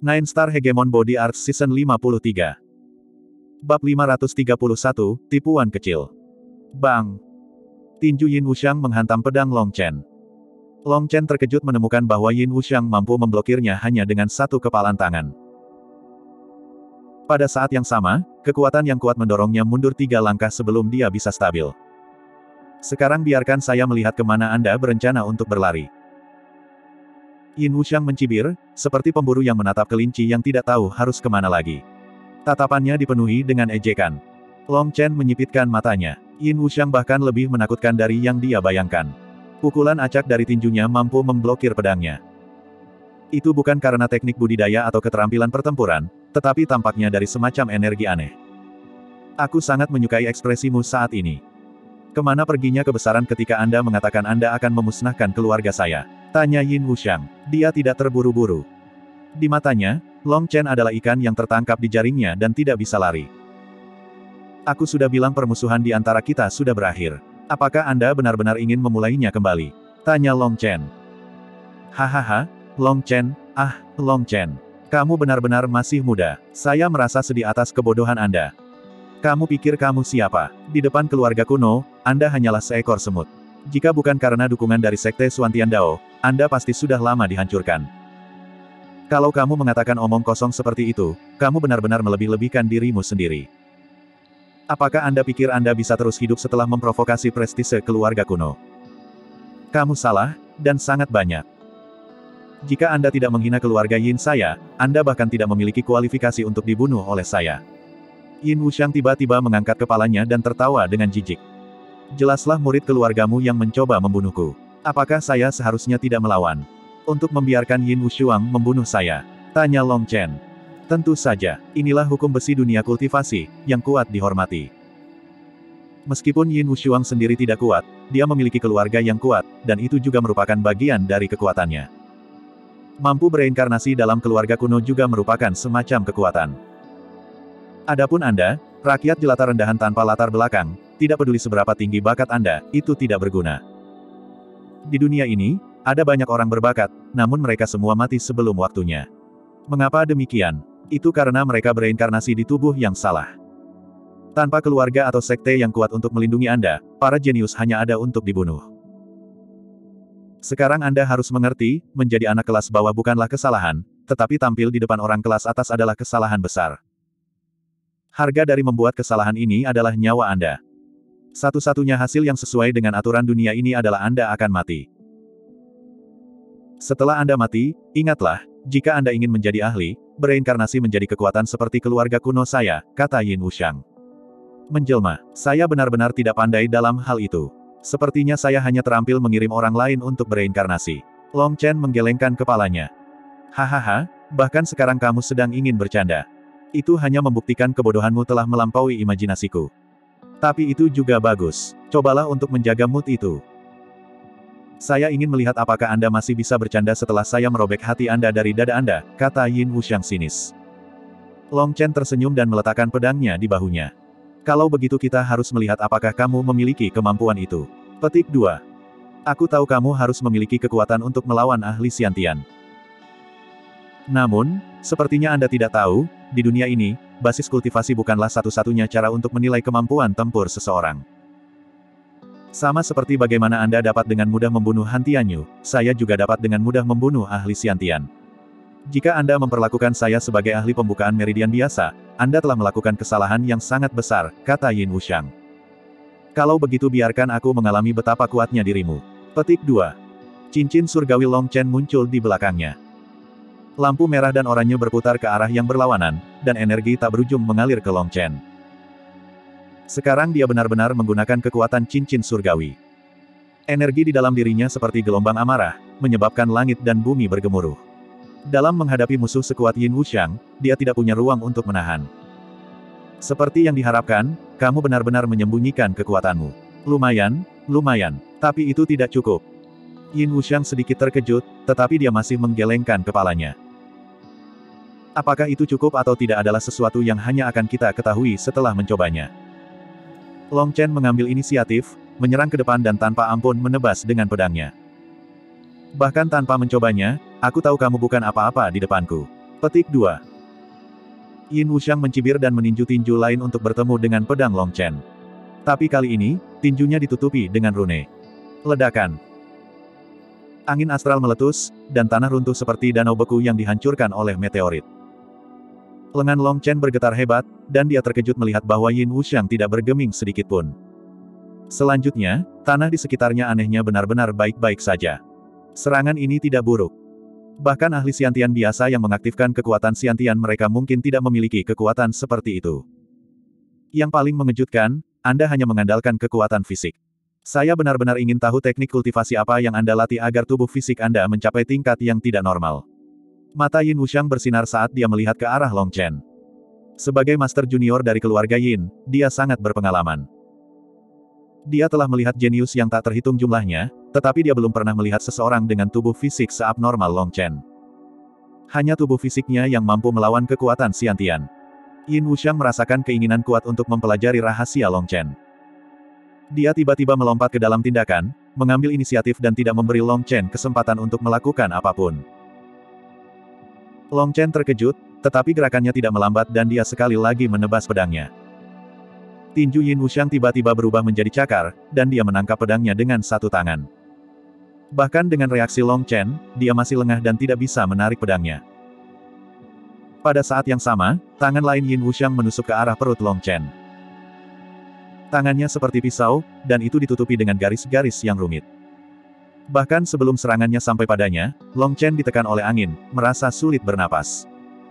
Nine Star Hegemon Body Art Season 53. Bab 531, Tipuan Kecil. Bang! Tinju Yin Wuxiang menghantam pedang Long Chen. Long Chen terkejut menemukan bahwa Yin Wuxiang mampu memblokirnya hanya dengan satu kepalan tangan. Pada saat yang sama, kekuatan yang kuat mendorongnya mundur 3 langkah sebelum dia bisa stabil. Sekarang biarkan saya melihat kemana Anda berencana untuk berlari. Yin Wuxiang mencibir, seperti pemburu yang menatap kelinci yang tidak tahu harus kemana lagi. Tatapannya dipenuhi dengan ejekan. Long Chen menyipitkan matanya. Yin Wuxiang bahkan lebih menakutkan dari yang dia bayangkan. Pukulan acak dari tinjunya mampu memblokir pedangnya. Itu bukan karena teknik budidaya atau keterampilan pertempuran, tetapi tampaknya dari semacam energi aneh. Aku sangat menyukai ekspresimu saat ini. Kemana perginya kebesaran ketika Anda mengatakan Anda akan memusnahkan keluarga saya? Tanya Yin Wuxiang. Dia tidak terburu-buru. Di matanya, Long Chen adalah ikan yang tertangkap di jaringnya dan tidak bisa lari. Aku sudah bilang permusuhan di antara kita sudah berakhir. Apakah Anda benar-benar ingin memulainya kembali? Tanya Long Chen. Hahaha, Long Chen, Long Chen. Kamu benar-benar masih muda. Saya merasa sedih atas kebodohan Anda. Kamu pikir kamu siapa? Di depan keluarga kuno, Anda hanyalah seekor semut. Jika bukan karena dukungan dari Sekte Xuantian Dao, Anda pasti sudah lama dihancurkan. Kalau kamu mengatakan omong kosong seperti itu, kamu benar-benar melebih-lebihkan dirimu sendiri. Apakah Anda pikir Anda bisa terus hidup setelah memprovokasi prestise keluarga kuno? Kamu salah, dan sangat banyak. Jika Anda tidak menghina keluarga Yin saya, Anda bahkan tidak memiliki kualifikasi untuk dibunuh oleh saya. Yin Wuxiang tiba-tiba mengangkat kepalanya dan tertawa dengan jijik. Jelaslah murid keluargamu yang mencoba membunuhku. Apakah saya seharusnya tidak melawan? Untuk membiarkan Yin Wuxiang membunuh saya? Tanya Long Chen. Tentu saja, inilah hukum besi dunia kultivasi, yang kuat dihormati. Meskipun Yin Wuxiang sendiri tidak kuat, dia memiliki keluarga yang kuat, dan itu juga merupakan bagian dari kekuatannya. Mampu bereinkarnasi dalam keluarga kuno juga merupakan semacam kekuatan. Adapun Anda, rakyat jelata rendahan tanpa latar belakang, tidak peduli seberapa tinggi bakat Anda, itu tidak berguna. Di dunia ini, ada banyak orang berbakat, namun mereka semua mati sebelum waktunya. Mengapa demikian? Itu karena mereka bereinkarnasi di tubuh yang salah. Tanpa keluarga atau sekte yang kuat untuk melindungi Anda, para jenius hanya ada untuk dibunuh. Sekarang Anda harus mengerti, menjadi anak kelas bawah bukanlah kesalahan, tetapi tampil di depan orang kelas atas adalah kesalahan besar. Harga dari membuat kesalahan ini adalah nyawa Anda. Satu-satunya hasil yang sesuai dengan aturan dunia ini adalah Anda akan mati. Setelah Anda mati, ingatlah, jika Anda ingin menjadi ahli, bereinkarnasi menjadi kekuatan seperti keluarga kuno saya, kata Yin Wuxiang. Menjelma, saya benar-benar tidak pandai dalam hal itu. Sepertinya saya hanya terampil mengirim orang lain untuk bereinkarnasi. Long Chen menggelengkan kepalanya. Hahaha, bahkan sekarang kamu sedang ingin bercanda. Itu hanya membuktikan kebodohanmu telah melampaui imajinasiku. Tapi itu juga bagus. Cobalah untuk menjaga mood itu. Saya ingin melihat apakah Anda masih bisa bercanda setelah saya merobek hati Anda dari dada Anda, kata Yin Wuxiang sinis. Long Chen tersenyum dan meletakkan pedangnya di bahunya. Kalau begitu kita harus melihat apakah kamu memiliki kemampuan itu. Petik 2. Aku tahu kamu harus memiliki kekuatan untuk melawan ahli Xiantian. Namun, sepertinya Anda tidak tahu, di dunia ini, basis kultivasi bukanlah satu-satunya cara untuk menilai kemampuan tempur seseorang. Sama seperti bagaimana Anda dapat dengan mudah membunuh Han Tianyu, saya juga dapat dengan mudah membunuh ahli Xiantian. Jika Anda memperlakukan saya sebagai ahli pembukaan meridian biasa, Anda telah melakukan kesalahan yang sangat besar, kata Yin Wuxiang. Kalau begitu biarkan aku mengalami betapa kuatnya dirimu. Petik 2. Cincin surgawi Long Chen muncul di belakangnya. Lampu merah dan oranye berputar ke arah yang berlawanan, dan energi tak berujung mengalir ke Long Chen. Sekarang dia benar-benar menggunakan kekuatan cincin surgawi. Energi di dalam dirinya seperti gelombang amarah, menyebabkan langit dan bumi bergemuruh. Dalam menghadapi musuh sekuat Yin Wuxiang, dia tidak punya ruang untuk menahan. Seperti yang diharapkan, kamu benar-benar menyembunyikan kekuatanmu. Lumayan, tapi itu tidak cukup. Yin Wuxiang sedikit terkejut, tetapi dia masih menggelengkan kepalanya. Apakah itu cukup atau tidak adalah sesuatu yang hanya akan kita ketahui setelah mencobanya. Long Chen mengambil inisiatif, menyerang ke depan dan tanpa ampun menebas dengan pedangnya. Bahkan tanpa mencobanya, aku tahu kamu bukan apa-apa di depanku. Petik 2. Yin Wuxiang mencibir dan meninju tinju lain untuk bertemu dengan pedang Long Chen. Tapi kali ini, tinjunya ditutupi dengan rune. Ledakan. Angin astral meletus, dan tanah runtuh seperti danau beku yang dihancurkan oleh meteorit. Lengan Long Chen bergetar hebat, dan dia terkejut melihat bahwa Yin Wuxiang tidak bergeming sedikitpun. Selanjutnya, tanah di sekitarnya anehnya benar-benar baik-baik saja. Serangan ini tidak buruk. Bahkan ahli Xiantian biasa yang mengaktifkan kekuatan Xiantian mereka mungkin tidak memiliki kekuatan seperti itu. Yang paling mengejutkan, Anda hanya mengandalkan kekuatan fisik. Saya benar-benar ingin tahu teknik kultivasi apa yang Anda latih agar tubuh fisik Anda mencapai tingkat yang tidak normal. Mata Yin Wuxiang bersinar saat dia melihat ke arah Long Chen. Sebagai master junior dari keluarga Yin, dia sangat berpengalaman. Dia telah melihat jenius yang tak terhitung jumlahnya, tetapi dia belum pernah melihat seseorang dengan tubuh fisik seabnormal Long Chen. Hanya tubuh fisiknya yang mampu melawan kekuatan Xiantian. Yin Wuxiang merasakan keinginan kuat untuk mempelajari rahasia Long Chen. Dia tiba-tiba melompat ke dalam tindakan, mengambil inisiatif dan tidak memberi Long Chen kesempatan untuk melakukan apapun. Long Chen terkejut, tetapi gerakannya tidak melambat dan dia sekali lagi menebas pedangnya. Tinju Yin Wuxiang tiba-tiba berubah menjadi cakar, dan dia menangkap pedangnya dengan satu tangan. Bahkan dengan reaksi Long Chen, dia masih lengah dan tidak bisa menarik pedangnya. Pada saat yang sama, tangan lain Yin Wuxiang menusuk ke arah perut Long Chen. Tangannya seperti pisau, dan itu ditutupi dengan garis-garis yang rumit. Bahkan sebelum serangannya sampai padanya, Long Chen ditekan oleh angin, merasa sulit bernapas.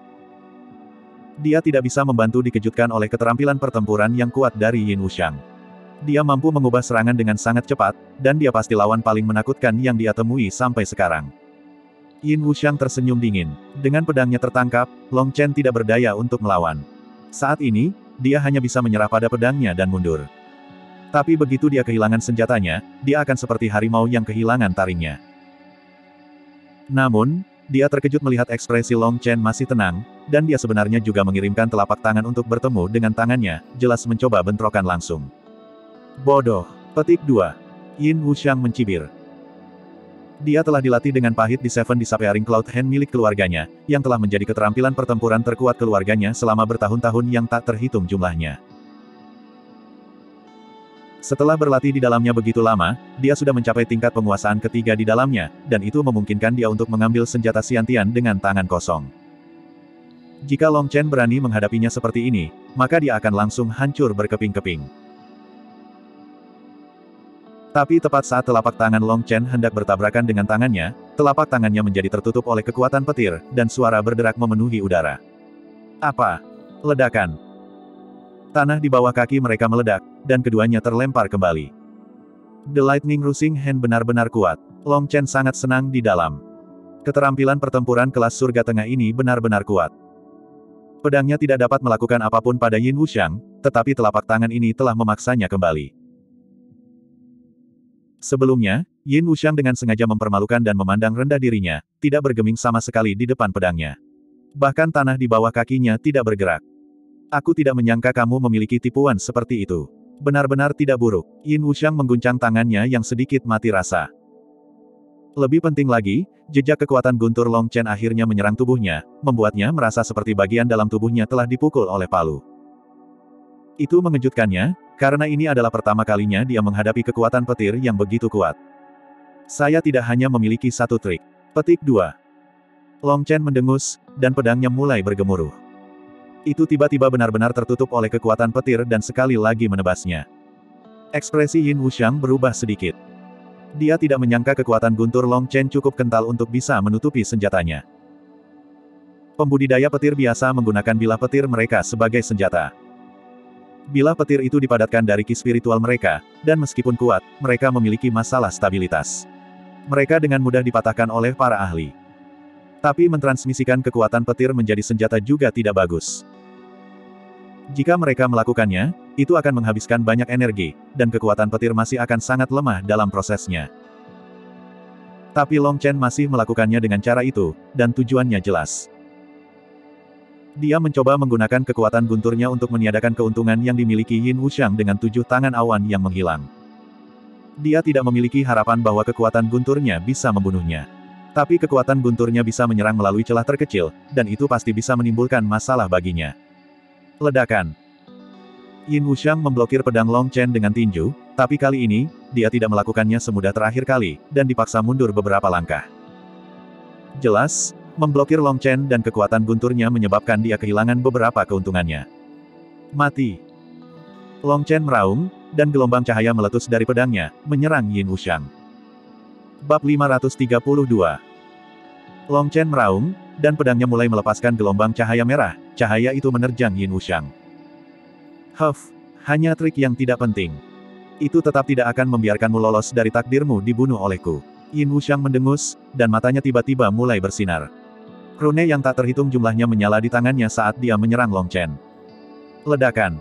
Dia tidak bisa membantu dikejutkan oleh keterampilan pertempuran yang kuat dari Yin Wuxiang. Dia mampu mengubah serangan dengan sangat cepat, dan dia pasti lawan paling menakutkan yang dia temui sampai sekarang. Yin Wuxiang tersenyum dingin. Dengan pedangnya tertangkap, Long Chen tidak berdaya untuk melawan. Saat ini, dia hanya bisa menyerah pada pedangnya dan mundur. Tapi begitu dia kehilangan senjatanya, dia akan seperti harimau yang kehilangan taringnya. Namun, dia terkejut melihat ekspresi Long Chen masih tenang, dan dia sebenarnya juga mengirimkan telapak tangan untuk bertemu dengan tangannya, jelas mencoba bentrokan langsung. Bodoh. Petik 2. Yin Wuxiang mencibir. Dia telah dilatih dengan pahit di Seven Disappearing Cloud Hand milik keluarganya, yang telah menjadi keterampilan pertempuran terkuat keluarganya selama bertahun-tahun yang tak terhitung jumlahnya. Setelah berlatih di dalamnya begitu lama, dia sudah mencapai tingkat penguasaan ketiga di dalamnya, dan itu memungkinkan dia untuk mengambil senjata Xiantian dengan tangan kosong. Jika Long Chen berani menghadapinya seperti ini, maka dia akan langsung hancur berkeping-keping. Tapi tepat saat telapak tangan Long Chen hendak bertabrakan dengan tangannya, telapak tangannya menjadi tertutup oleh kekuatan petir, dan suara berderak memenuhi udara. Apa? Ledakan. Tanah di bawah kaki mereka meledak, dan keduanya terlempar kembali. The Lightning Rushing Hand benar-benar kuat. Long Chen sangat senang di dalam. Keterampilan pertempuran kelas surga tengah ini benar-benar kuat. Pedangnya tidak dapat melakukan apapun pada Yin Wuxiang, tetapi telapak tangan ini telah memaksanya kembali. Sebelumnya, Yin Wuxiang dengan sengaja mempermalukan dan memandang rendah dirinya, tidak bergeming sama sekali di depan pedangnya. Bahkan tanah di bawah kakinya tidak bergerak. Aku tidak menyangka kamu memiliki tipuan seperti itu. Benar-benar tidak buruk. Yin Wuxiang mengguncang tangannya yang sedikit mati rasa. Lebih penting lagi, jejak kekuatan guntur Long Chen akhirnya menyerang tubuhnya, membuatnya merasa seperti bagian dalam tubuhnya telah dipukul oleh palu. Itu mengejutkannya, karena ini adalah pertama kalinya dia menghadapi kekuatan petir yang begitu kuat. Saya tidak hanya memiliki satu trik. Petik 2. Long Chen mendengus, dan pedangnya mulai bergemuruh. Itu tiba-tiba benar-benar tertutup oleh kekuatan petir dan sekali lagi menebasnya. Ekspresi Yin Wuxiang berubah sedikit. Dia tidak menyangka kekuatan guntur Long Chen cukup kental untuk bisa menutupi senjatanya. Pembudidaya petir biasa menggunakan bilah petir mereka sebagai senjata. Bilah petir itu dipadatkan dari ki spiritual mereka, dan meskipun kuat, mereka memiliki masalah stabilitas. Mereka dengan mudah dipatahkan oleh para ahli. Tapi mentransmisikan kekuatan petir menjadi senjata juga tidak bagus. Jika mereka melakukannya, itu akan menghabiskan banyak energi, dan kekuatan petir masih akan sangat lemah dalam prosesnya. Tapi Long Chen masih melakukannya dengan cara itu, dan tujuannya jelas. Dia mencoba menggunakan kekuatan gunturnya untuk meniadakan keuntungan yang dimiliki Yin Wuxiang dengan 7 tangan awan yang menghilang. Dia tidak memiliki harapan bahwa kekuatan gunturnya bisa membunuhnya. Tapi kekuatan gunturnya bisa menyerang melalui celah terkecil, dan itu pasti bisa menimbulkan masalah baginya. Ledakan. Yin Wuxiang memblokir pedang Long Chen dengan tinju, tapi kali ini, dia tidak melakukannya semudah terakhir kali, dan dipaksa mundur beberapa langkah. Jelas, memblokir Long Chen dan kekuatan gunturnya menyebabkan dia kehilangan beberapa keuntungannya. Mati. Long Chen meraung, dan gelombang cahaya meletus dari pedangnya, menyerang Yin Wuxiang. Bab 532. Long Chen meraung, dan pedangnya mulai melepaskan gelombang cahaya merah, cahaya itu menerjang Yin Wuxiang. Huff, hanya trik yang tidak penting. Itu tetap tidak akan membiarkanmu lolos dari takdirmu dibunuh olehku. Yin Wuxiang mendengus, dan matanya tiba-tiba mulai bersinar. Rune yang tak terhitung jumlahnya menyala di tangannya saat dia menyerang Long Chen. Ledakan.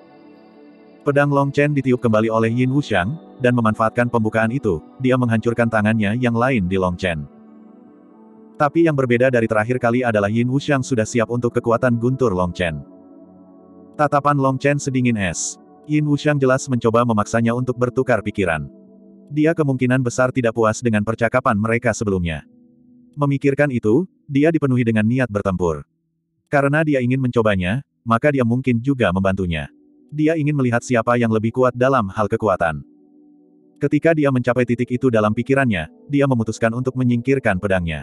Pedang Long Chen ditiup kembali oleh Yin Wuxiang, dan memanfaatkan pembukaan itu, dia menghancurkan tangannya yang lain di Long Chen. Tapi yang berbeda dari terakhir kali adalah Yin Wuxiang sudah siap untuk kekuatan guntur Long Chen. Tatapan Long Chen sedingin es. Yin Wuxiang jelas mencoba memaksanya untuk bertukar pikiran. Dia kemungkinan besar tidak puas dengan percakapan mereka sebelumnya. Memikirkan itu, dia dipenuhi dengan niat bertempur. Karena dia ingin mencobanya, maka dia mungkin juga membantunya. Dia ingin melihat siapa yang lebih kuat dalam hal kekuatan. Ketika dia mencapai titik itu dalam pikirannya, dia memutuskan untuk menyingkirkan pedangnya.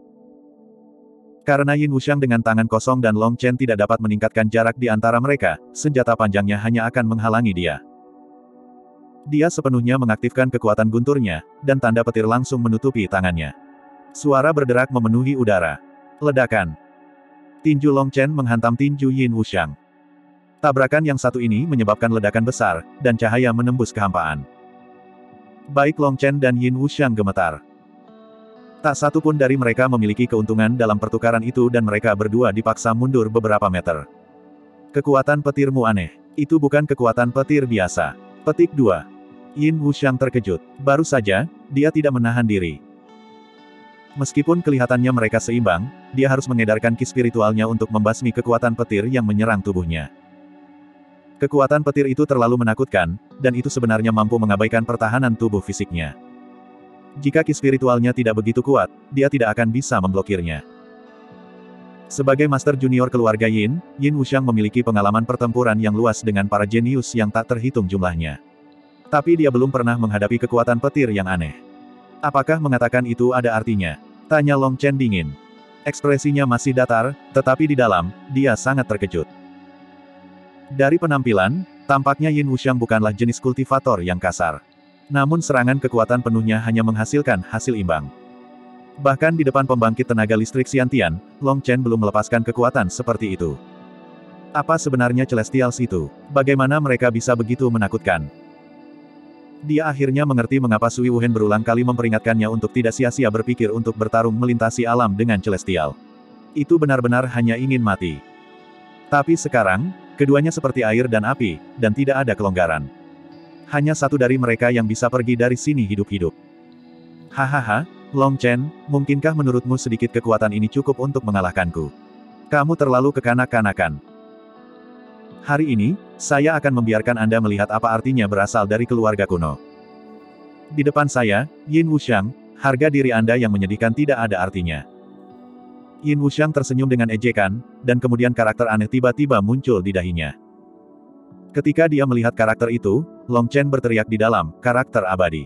Karena Yin Wuxiang dengan tangan kosong dan Long Chen tidak dapat meningkatkan jarak di antara mereka, senjata panjangnya hanya akan menghalangi dia. Dia sepenuhnya mengaktifkan kekuatan gunturnya, dan tanda petir langsung menutupi tangannya. Suara berderak memenuhi udara. Ledakan. Tinju Long Chen menghantam tinju Yin Wuxiang. Tabrakan yang satu ini menyebabkan ledakan besar, dan cahaya menembus kehampaan. Baik Long Chen dan Yin Wuxiang gemetar. Tak satu pun dari mereka memiliki keuntungan dalam pertukaran itu dan mereka berdua dipaksa mundur beberapa meter. Kekuatan petirmu aneh. Itu bukan kekuatan petir biasa. Petik 2. Yin Wuxiang terkejut. Baru saja, dia tidak menahan diri. Meskipun kelihatannya mereka seimbang, dia harus mengedarkan ki spiritualnya untuk membasmi kekuatan petir yang menyerang tubuhnya. Kekuatan petir itu terlalu menakutkan, dan itu sebenarnya mampu mengabaikan pertahanan tubuh fisiknya. Jika ki spiritualnya tidak begitu kuat, dia tidak akan bisa memblokirnya. Sebagai Master Junior keluarga Yin, Yin Wuxiang memiliki pengalaman pertempuran yang luas dengan para jenius yang tak terhitung jumlahnya. Tapi dia belum pernah menghadapi kekuatan petir yang aneh. Apakah mengatakan itu ada artinya? Tanya Long Chen dingin. Ekspresinya masih datar, tetapi di dalam, dia sangat terkejut. Dari penampilan, tampaknya Yin Wuxiang bukanlah jenis kultivator yang kasar. Namun serangan kekuatan penuhnya hanya menghasilkan hasil imbang. Bahkan di depan pembangkit tenaga listrik Xiantian, Long Chen belum melepaskan kekuatan seperti itu. Apa sebenarnya Celestials itu? Bagaimana mereka bisa begitu menakutkan? Dia akhirnya mengerti mengapa Sui Wuhen berulang kali memperingatkannya untuk tidak sia-sia berpikir untuk bertarung melintasi alam dengan Celestial. Itu benar-benar hanya ingin mati. Tapi sekarang, keduanya seperti air dan api, dan tidak ada kelonggaran. Hanya satu dari mereka yang bisa pergi dari sini hidup-hidup. Hahaha, Long Chen, mungkinkah menurutmu sedikit kekuatan ini cukup untuk mengalahkanku? Kamu terlalu kekanak-kanakan. Hari ini, saya akan membiarkan Anda melihat apa artinya berasal dari keluarga kuno. Di depan saya, Yin Wuxiang, harga diri Anda yang menyedihkan tidak ada artinya. Yin Wuxiang tersenyum dengan ejekan, dan kemudian karakter aneh tiba-tiba muncul di dahinya. Ketika dia melihat karakter itu, Long Chen berteriak di dalam, karakter abadi.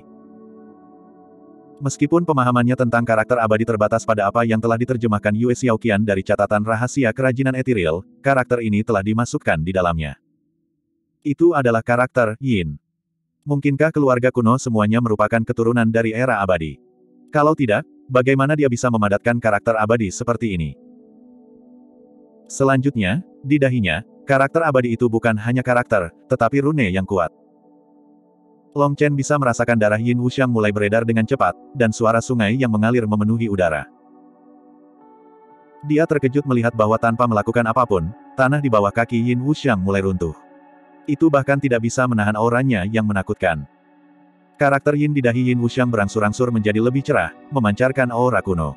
Meskipun pemahamannya tentang karakter abadi terbatas pada apa yang telah diterjemahkan Yue Xiaoqian dari catatan rahasia kerajinan etiril, karakter ini telah dimasukkan di dalamnya. Itu adalah karakter Yin. Mungkinkah keluarga kuno semuanya merupakan keturunan dari era abadi? Kalau tidak, bagaimana dia bisa memadatkan karakter abadi seperti ini? Selanjutnya, di dahinya, karakter abadi itu bukan hanya karakter, tetapi rune yang kuat. Long Chen bisa merasakan darah Yin Wuxiang mulai beredar dengan cepat, dan suara sungai yang mengalir memenuhi udara. Dia terkejut melihat bahwa tanpa melakukan apapun, tanah di bawah kaki Yin Wuxiang mulai runtuh. Itu bahkan tidak bisa menahan auranya yang menakutkan. Karakter Yin di dahi Yin Wuxiang berangsur-angsur menjadi lebih cerah, memancarkan aura kuno.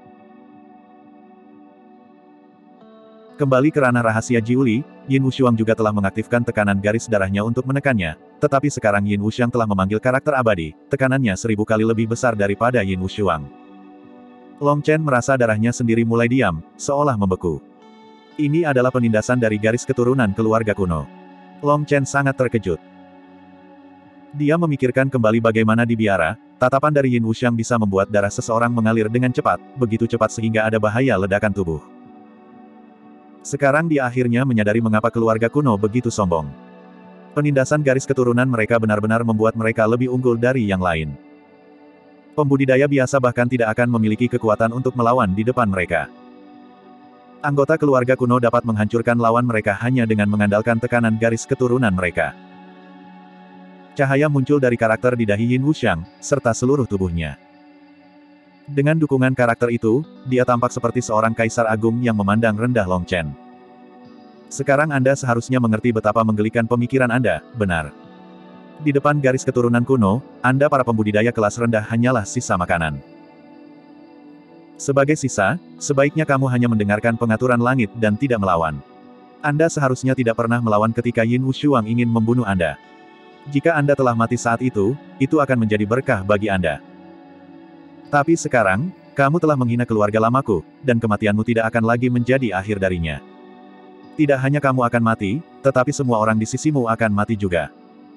Kembali ke ranah rahasia Jiuli, Yin Wuxiang juga telah mengaktifkan tekanan garis darahnya untuk menekannya, tetapi sekarang Yin Wuxiang telah memanggil karakter abadi, tekanannya 1000 kali lebih besar daripada Yin Wuxiang. Long Chen merasa darahnya sendiri mulai diam, seolah membeku. Ini adalah penindasan dari garis keturunan keluarga kuno. Long Chen sangat terkejut. Dia memikirkan kembali bagaimana di biara, tatapan dari Yin Wuxiang bisa membuat darah seseorang mengalir dengan cepat, begitu cepat sehingga ada bahaya ledakan tubuh. Sekarang dia akhirnya menyadari mengapa keluarga kuno begitu sombong. Penindasan garis keturunan mereka benar-benar membuat mereka lebih unggul dari yang lain. Pembudidaya biasa bahkan tidak akan memiliki kekuatan untuk melawan di depan mereka. Anggota keluarga kuno dapat menghancurkan lawan mereka hanya dengan mengandalkan tekanan garis keturunan mereka. Cahaya muncul dari karakter di dahi Yin Wuxiang, serta seluruh tubuhnya. Dengan dukungan karakter itu, dia tampak seperti seorang kaisar agung yang memandang rendah Long Chen. Sekarang Anda seharusnya mengerti betapa menggelikan pemikiran Anda, benar. Di depan garis keturunan kuno, Anda para pembudidaya kelas rendah hanyalah sisa makanan. Sebagai sisa, sebaiknya kamu hanya mendengarkan pengaturan langit dan tidak melawan. Anda seharusnya tidak pernah melawan ketika Yin Wuxiang ingin membunuh Anda. Jika Anda telah mati saat itu akan menjadi berkah bagi Anda. Tapi sekarang, kamu telah menghina keluarga lamaku, dan kematianmu tidak akan lagi menjadi akhir darinya. Tidak hanya kamu akan mati, tetapi semua orang di sisimu akan mati juga.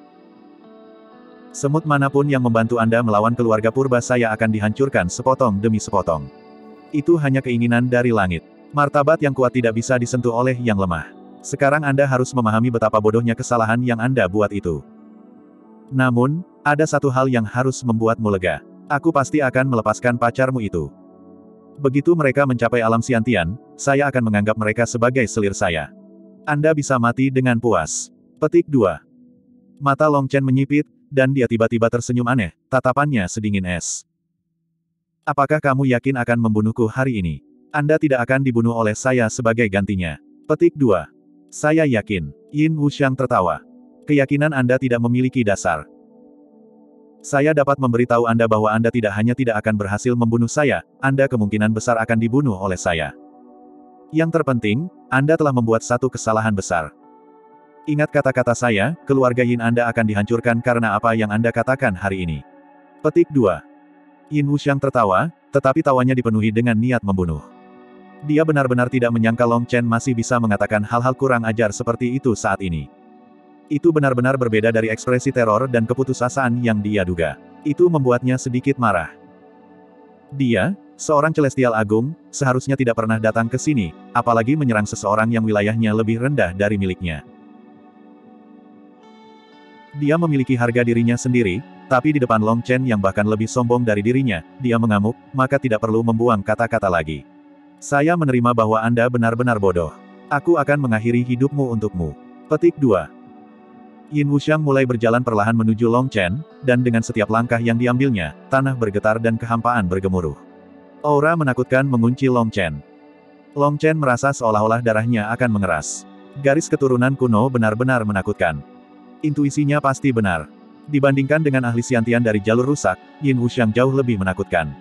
Semut manapun yang membantu Anda melawan keluarga purba saya akan dihancurkan sepotong demi sepotong. Itu hanya keinginan dari langit. Martabat yang kuat tidak bisa disentuh oleh yang lemah. Sekarang Anda harus memahami betapa bodohnya kesalahan yang Anda buat itu. Namun, ada satu hal yang harus membuatmu lega. Aku pasti akan melepaskan pacarmu itu. Begitu mereka mencapai alam Xiantian, saya akan menganggap mereka sebagai selir saya. Anda bisa mati dengan puas. Petik 2. Mata Long Chen menyipit, dan dia tiba-tiba tersenyum aneh, tatapannya sedingin es. Apakah kamu yakin akan membunuhku hari ini? Anda tidak akan dibunuh oleh saya sebagai gantinya. Petik 2. Saya yakin. Yin Wuxiang tertawa. Keyakinan Anda tidak memiliki dasar. Saya dapat memberitahu Anda bahwa Anda tidak hanya tidak akan berhasil membunuh saya, Anda kemungkinan besar akan dibunuh oleh saya. Yang terpenting, Anda telah membuat satu kesalahan besar. Ingat kata-kata saya, keluarga Yin Anda akan dihancurkan karena apa yang Anda katakan hari ini. Petik 2. Yin Wuxiang tertawa, tetapi tawanya dipenuhi dengan niat membunuh. Dia benar-benar tidak menyangka Long Chen masih bisa mengatakan hal-hal kurang ajar seperti itu saat ini. Itu benar-benar berbeda dari ekspresi teror dan keputusasaan yang dia duga. Itu membuatnya sedikit marah. Dia, seorang celestial agung, seharusnya tidak pernah datang ke sini, apalagi menyerang seseorang yang wilayahnya lebih rendah dari miliknya. Dia memiliki harga dirinya sendiri, tapi di depan Long Chen yang bahkan lebih sombong dari dirinya, dia mengamuk, maka tidak perlu membuang kata-kata lagi. Saya menerima bahwa Anda benar-benar bodoh. Aku akan mengakhiri hidupmu untukmu. Petik 2. Yin Wuxiang mulai berjalan perlahan menuju Long Chen, dan dengan setiap langkah yang diambilnya, tanah bergetar dan kehampaan bergemuruh. Aura menakutkan mengunci Long Chen. Long Chen merasa seolah-olah darahnya akan mengeras. Garis keturunan kuno benar-benar menakutkan. Intuisinya pasti benar. Dibandingkan dengan ahli Xiantian dari jalur rusak, Yin Wuxiang jauh lebih menakutkan.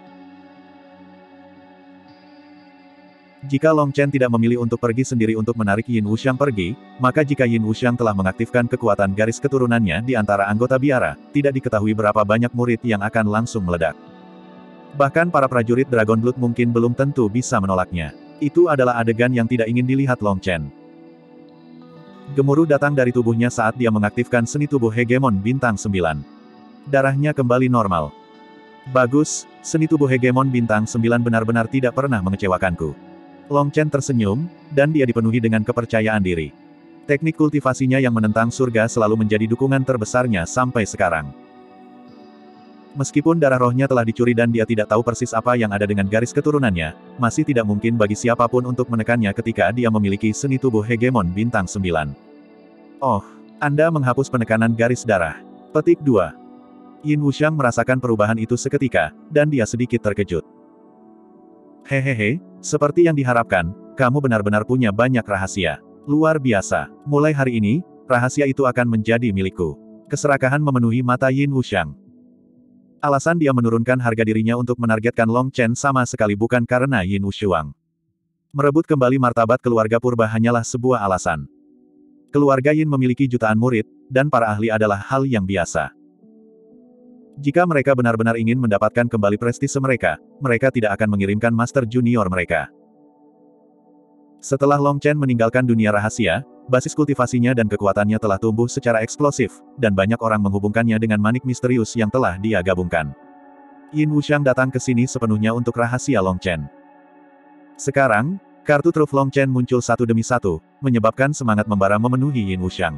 Jika Long Chen tidak memilih untuk pergi sendiri untuk menarik Yin Wuxiang pergi, maka jika Yin Wuxiang telah mengaktifkan kekuatan garis keturunannya di antara anggota biara, tidak diketahui berapa banyak murid yang akan langsung meledak. Bahkan para prajurit Dragon Blood mungkin belum tentu bisa menolaknya. Itu adalah adegan yang tidak ingin dilihat Long Chen. Gemuruh datang dari tubuhnya saat dia mengaktifkan seni tubuh hegemon bintang 9. Darahnya kembali normal. Bagus, seni tubuh hegemon bintang 9 benar-benar tidak pernah mengecewakanku. Long Chen tersenyum, dan dia dipenuhi dengan kepercayaan diri. Teknik kultivasinya yang menentang surga selalu menjadi dukungan terbesarnya sampai sekarang. Meskipun darah rohnya telah dicuri dan dia tidak tahu persis apa yang ada dengan garis keturunannya, masih tidak mungkin bagi siapapun untuk menekannya ketika dia memiliki seni tubuh hegemon bintang 9. Oh, Anda menghapus penekanan garis darah. Petik 2. Yin Wuxiang merasakan perubahan itu seketika, dan dia sedikit terkejut. Hehehe, seperti yang diharapkan, kamu benar-benar punya banyak rahasia. Luar biasa. Mulai hari ini, rahasia itu akan menjadi milikku. Keserakahan memenuhi mata Yin Wuxiang. Alasan dia menurunkan harga dirinya untuk menargetkan Long Chen sama sekali bukan karena Yin Wuxiang. Merebut kembali martabat keluarga purba hanyalah sebuah alasan. Keluarga Yin memiliki jutaan murid, dan para ahli adalah hal yang biasa. Jika mereka benar-benar ingin mendapatkan kembali prestise mereka, mereka tidak akan mengirimkan master junior mereka. Setelah Long Chen meninggalkan dunia rahasia, basis kultivasinya dan kekuatannya telah tumbuh secara eksplosif, dan banyak orang menghubungkannya dengan manik misterius yang telah dia gabungkan. Yin Wuxiang datang ke sini sepenuhnya untuk rahasia Long Chen. Sekarang, kartu truf Long Chen muncul satu demi satu, menyebabkan semangat membara memenuhi Yin Wuxiang.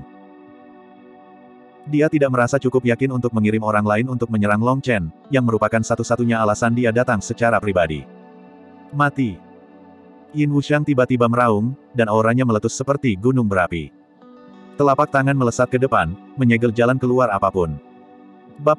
Dia tidak merasa cukup yakin untuk mengirim orang lain untuk menyerang Long Chen, yang merupakan satu-satunya alasan dia datang secara pribadi. Mati. Yin Wuxiang tiba-tiba meraung, dan auranya meletus seperti gunung berapi. Telapak tangan melesat ke depan, menyegel jalan keluar apapun. Bab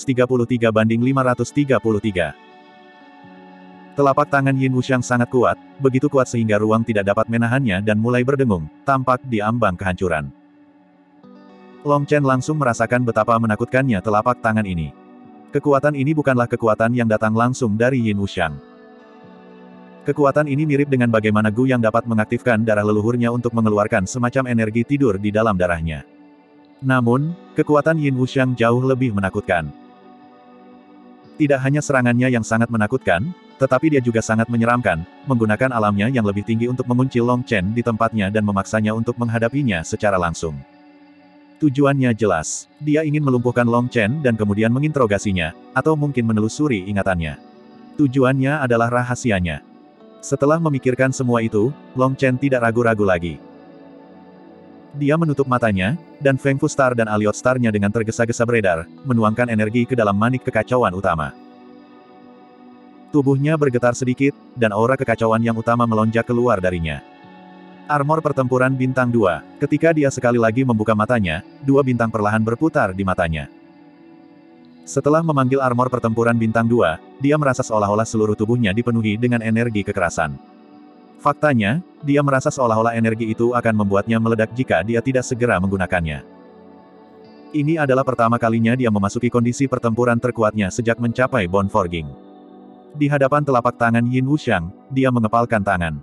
533-533. Telapak tangan Yin Wuxiang sangat kuat, begitu kuat sehingga ruang tidak dapat menahannya dan mulai berdengung, tampak di ambang kehancuran. Long Chen langsung merasakan betapa menakutkannya telapak tangan ini. Kekuatan ini bukanlah kekuatan yang datang langsung dari Yin Wuxiang. Kekuatan ini mirip dengan bagaimana Gu yang dapat mengaktifkan darah leluhurnya untuk mengeluarkan semacam energi tidur di dalam darahnya. Namun, kekuatan Yin Wuxiang jauh lebih menakutkan. Tidak hanya serangannya yang sangat menakutkan, tetapi dia juga sangat menyeramkan, menggunakan alamnya yang lebih tinggi untuk mengunci Long Chen di tempatnya dan memaksanya untuk menghadapinya secara langsung. Tujuannya jelas. Dia ingin melumpuhkan Long Chen dan kemudian menginterogasinya, atau mungkin menelusuri ingatannya. Tujuannya adalah rahasianya. Setelah memikirkan semua itu, Long Chen tidak ragu-ragu lagi. Dia menutup matanya, dan Feng Fu Star dan Aliot Star-nya dengan tergesa-gesa beredar, menuangkan energi ke dalam manik kekacauan utama. Tubuhnya bergetar sedikit, dan aura kekacauan yang utama melonjak keluar darinya. Armor pertempuran bintang 2. Ketika dia sekali lagi membuka matanya, dua bintang perlahan berputar di matanya. Setelah memanggil armor pertempuran bintang 2, dia merasa seolah-olah seluruh tubuhnya dipenuhi dengan energi kekerasan. Faktanya, dia merasa seolah-olah energi itu akan membuatnya meledak jika dia tidak segera menggunakannya. Ini adalah pertama kalinya dia memasuki kondisi pertempuran terkuatnya sejak mencapai Bone Forging. Di hadapan telapak tangan Yin Wuxiang, dia mengepalkan tangan.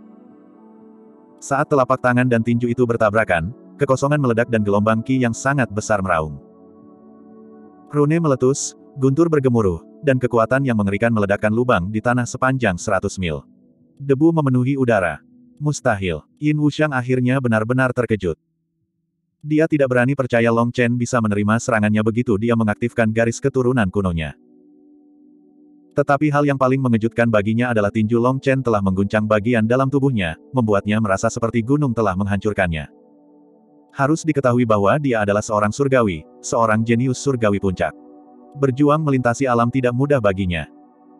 Saat telapak tangan dan tinju itu bertabrakan, kekosongan meledak dan gelombang ki yang sangat besar meraung. Rune meletus, guntur bergemuruh, dan kekuatan yang mengerikan meledakkan lubang di tanah sepanjang 100 mil. Debu memenuhi udara. Mustahil. Yin Wuxiang akhirnya benar-benar terkejut. Dia tidak berani percaya Long Chen bisa menerima serangannya begitu dia mengaktifkan garis keturunan kunonya. Tetapi hal yang paling mengejutkan baginya adalah tinju Long Chen telah mengguncang bagian dalam tubuhnya, membuatnya merasa seperti gunung telah menghancurkannya. Harus diketahui bahwa dia adalah seorang surgawi, seorang jenius surgawi puncak. Berjuang melintasi alam tidak mudah baginya.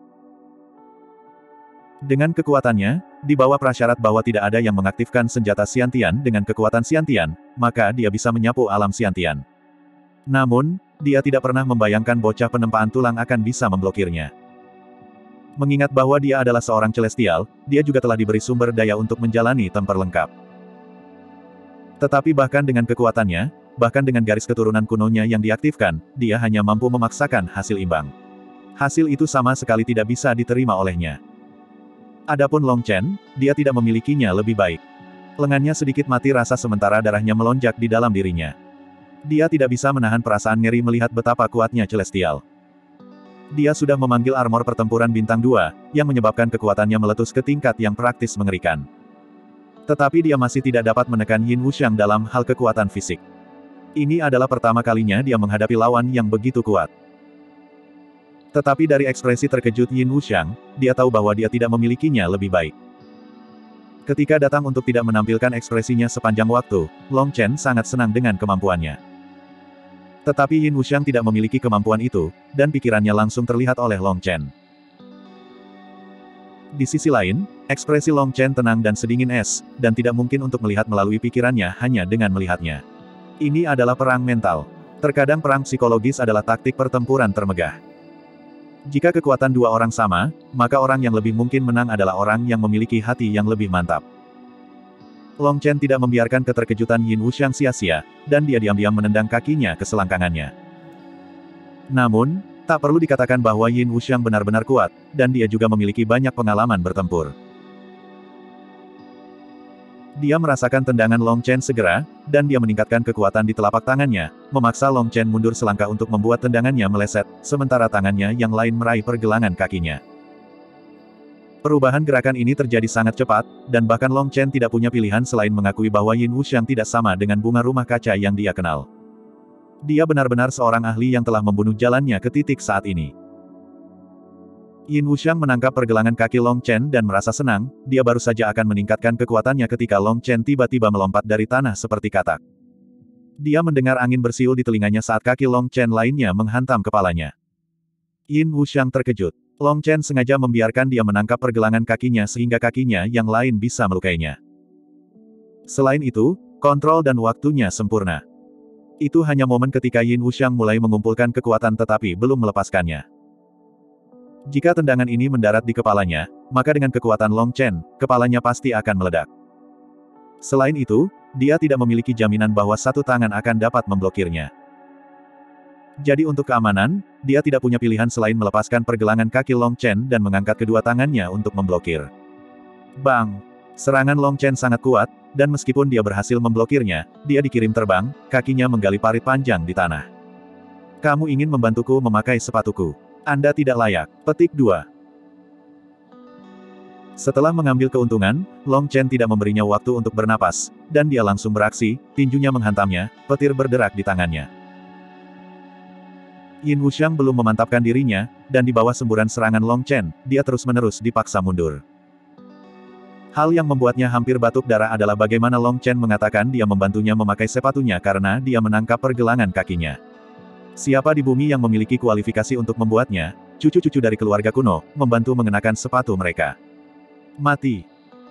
Dengan kekuatannya, di bawah prasyarat bahwa tidak ada yang mengaktifkan senjata Xiantian dengan kekuatan Xiantian, maka dia bisa menyapu alam Xiantian. Namun, dia tidak pernah membayangkan bocah penempaan tulang akan bisa memblokirnya. Mengingat bahwa dia adalah seorang celestial, dia juga telah diberi sumber daya untuk menjalani tempur lengkap. Tetapi bahkan dengan kekuatannya, bahkan dengan garis keturunan kunonya yang diaktifkan, dia hanya mampu memaksakan hasil imbang. Hasil itu sama sekali tidak bisa diterima olehnya. Adapun Long Chen, dia tidak memilikinya lebih baik. Lengannya sedikit mati rasa sementara darahnya melonjak di dalam dirinya. Dia tidak bisa menahan perasaan ngeri melihat betapa kuatnya celestial. Dia sudah memanggil armor pertempuran bintang 2, yang menyebabkan kekuatannya meletus ke tingkat yang praktis mengerikan. Tetapi dia masih tidak dapat menekan Yin Wuxiang dalam hal kekuatan fisik. Ini adalah pertama kalinya dia menghadapi lawan yang begitu kuat. Tetapi dari ekspresi terkejut Yin Wuxiang, dia tahu bahwa dia tidak memilikinya lebih baik. Ketika datang untuk tidak menampilkan ekspresinya sepanjang waktu, Long Chen sangat senang dengan kemampuannya. Tetapi Yin Wuxiang tidak memiliki kemampuan itu, dan pikirannya langsung terlihat oleh Long Chen. Di sisi lain, ekspresi Long Chen tenang dan sedingin es, dan tidak mungkin untuk melihat melalui pikirannya hanya dengan melihatnya. Ini adalah perang mental. Terkadang perang psikologis adalah taktik pertempuran termegah. Jika kekuatan dua orang sama, maka orang yang lebih mungkin menang adalah orang yang memiliki hati yang lebih mantap. Long Chen tidak membiarkan keterkejutan Yin Wuxiang sia-sia, dan dia diam-diam menendang kakinya ke selangkangannya. Namun, tak perlu dikatakan bahwa Yin Wuxiang benar-benar kuat, dan dia juga memiliki banyak pengalaman bertempur. Dia merasakan tendangan Long Chen segera, dan dia meningkatkan kekuatan di telapak tangannya, memaksa Long Chen mundur selangkah untuk membuat tendangannya meleset, sementara tangannya yang lain meraih pergelangan kakinya. Perubahan gerakan ini terjadi sangat cepat, dan bahkan Long Chen tidak punya pilihan selain mengakui bahwa Yin Wuxiang tidak sama dengan bunga rumah kaca yang dia kenal. Dia benar-benar seorang ahli yang telah membunuh jalannya ke titik saat ini. Yin Wuxiang menangkap pergelangan kaki Long Chen dan merasa senang, dia baru saja akan meningkatkan kekuatannya ketika Long Chen tiba-tiba melompat dari tanah seperti katak. Dia mendengar angin bersiul di telinganya saat kaki Long Chen lainnya menghantam kepalanya. Yin Wuxiang terkejut. Long Chen sengaja membiarkan dia menangkap pergelangan kakinya sehingga kakinya yang lain bisa melukainya. Selain itu, kontrol dan waktunya sempurna. Itu hanya momen ketika Yin Wuxiang mulai mengumpulkan kekuatan tetapi belum melepaskannya. Jika tendangan ini mendarat di kepalanya, maka dengan kekuatan Long Chen, kepalanya pasti akan meledak. Selain itu, dia tidak memiliki jaminan bahwa satu tangan akan dapat memblokirnya. Jadi untuk keamanan, dia tidak punya pilihan selain melepaskan pergelangan kaki Long Chen dan mengangkat kedua tangannya untuk memblokir. Bang! Serangan Long Chen sangat kuat, dan meskipun dia berhasil memblokirnya, dia dikirim terbang, kakinya menggali parit panjang di tanah. Kamu ingin membantuku memakai sepatuku? Anda tidak layak. Petik 2. Setelah mengambil keuntungan, Long Chen tidak memberinya waktu untuk bernapas, dan dia langsung beraksi, tinjunya menghantamnya, petir berderak di tangannya. Yin Wuxiang belum memantapkan dirinya, dan di bawah semburan serangan Long Chen, dia terus-menerus dipaksa mundur. Hal yang membuatnya hampir batuk darah adalah bagaimana Long Chen mengatakan dia membantunya memakai sepatunya karena dia menangkap pergelangan kakinya. Siapa di bumi yang memiliki kualifikasi untuk membuatnya, cucu-cucu dari keluarga kuno, membantu mengenakan sepatu mereka? Mati.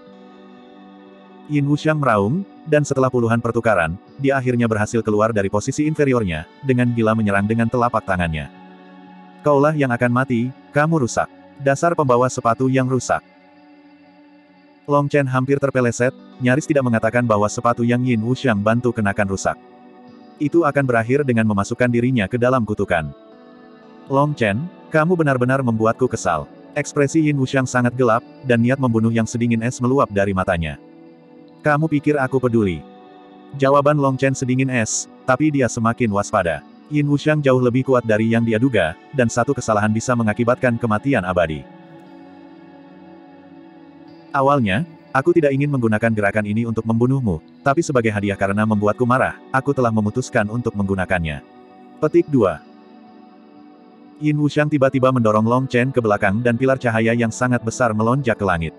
Yin Wuxiang meraung, dan setelah puluhan pertukaran, dia akhirnya berhasil keluar dari posisi inferiornya, dengan gila menyerang dengan telapak tangannya. Kaulah yang akan mati, kamu rusak. Dasar pembawa sepatu yang rusak. Long Chen hampir terpeleset, nyaris tidak mengatakan bahwa sepatu yang Yin Wuxiang bantu kenakan rusak. Itu akan berakhir dengan memasukkan dirinya ke dalam kutukan. Long Chen, kamu benar-benar membuatku kesal. Ekspresi Yin Wuxiang sangat gelap, dan niat membunuh yang sedingin es meluap dari matanya. Kamu pikir aku peduli? Jawaban Long Chen sedingin es, tapi dia semakin waspada. Yin Wuxiang jauh lebih kuat dari yang dia duga, dan satu kesalahan bisa mengakibatkan kematian abadi. Awalnya, aku tidak ingin menggunakan gerakan ini untuk membunuhmu, tapi sebagai hadiah karena membuatku marah, aku telah memutuskan untuk menggunakannya. Petik 2. Yin Wuxiang tiba-tiba mendorong Long Chen ke belakang dan pilar cahaya yang sangat besar melonjak ke langit.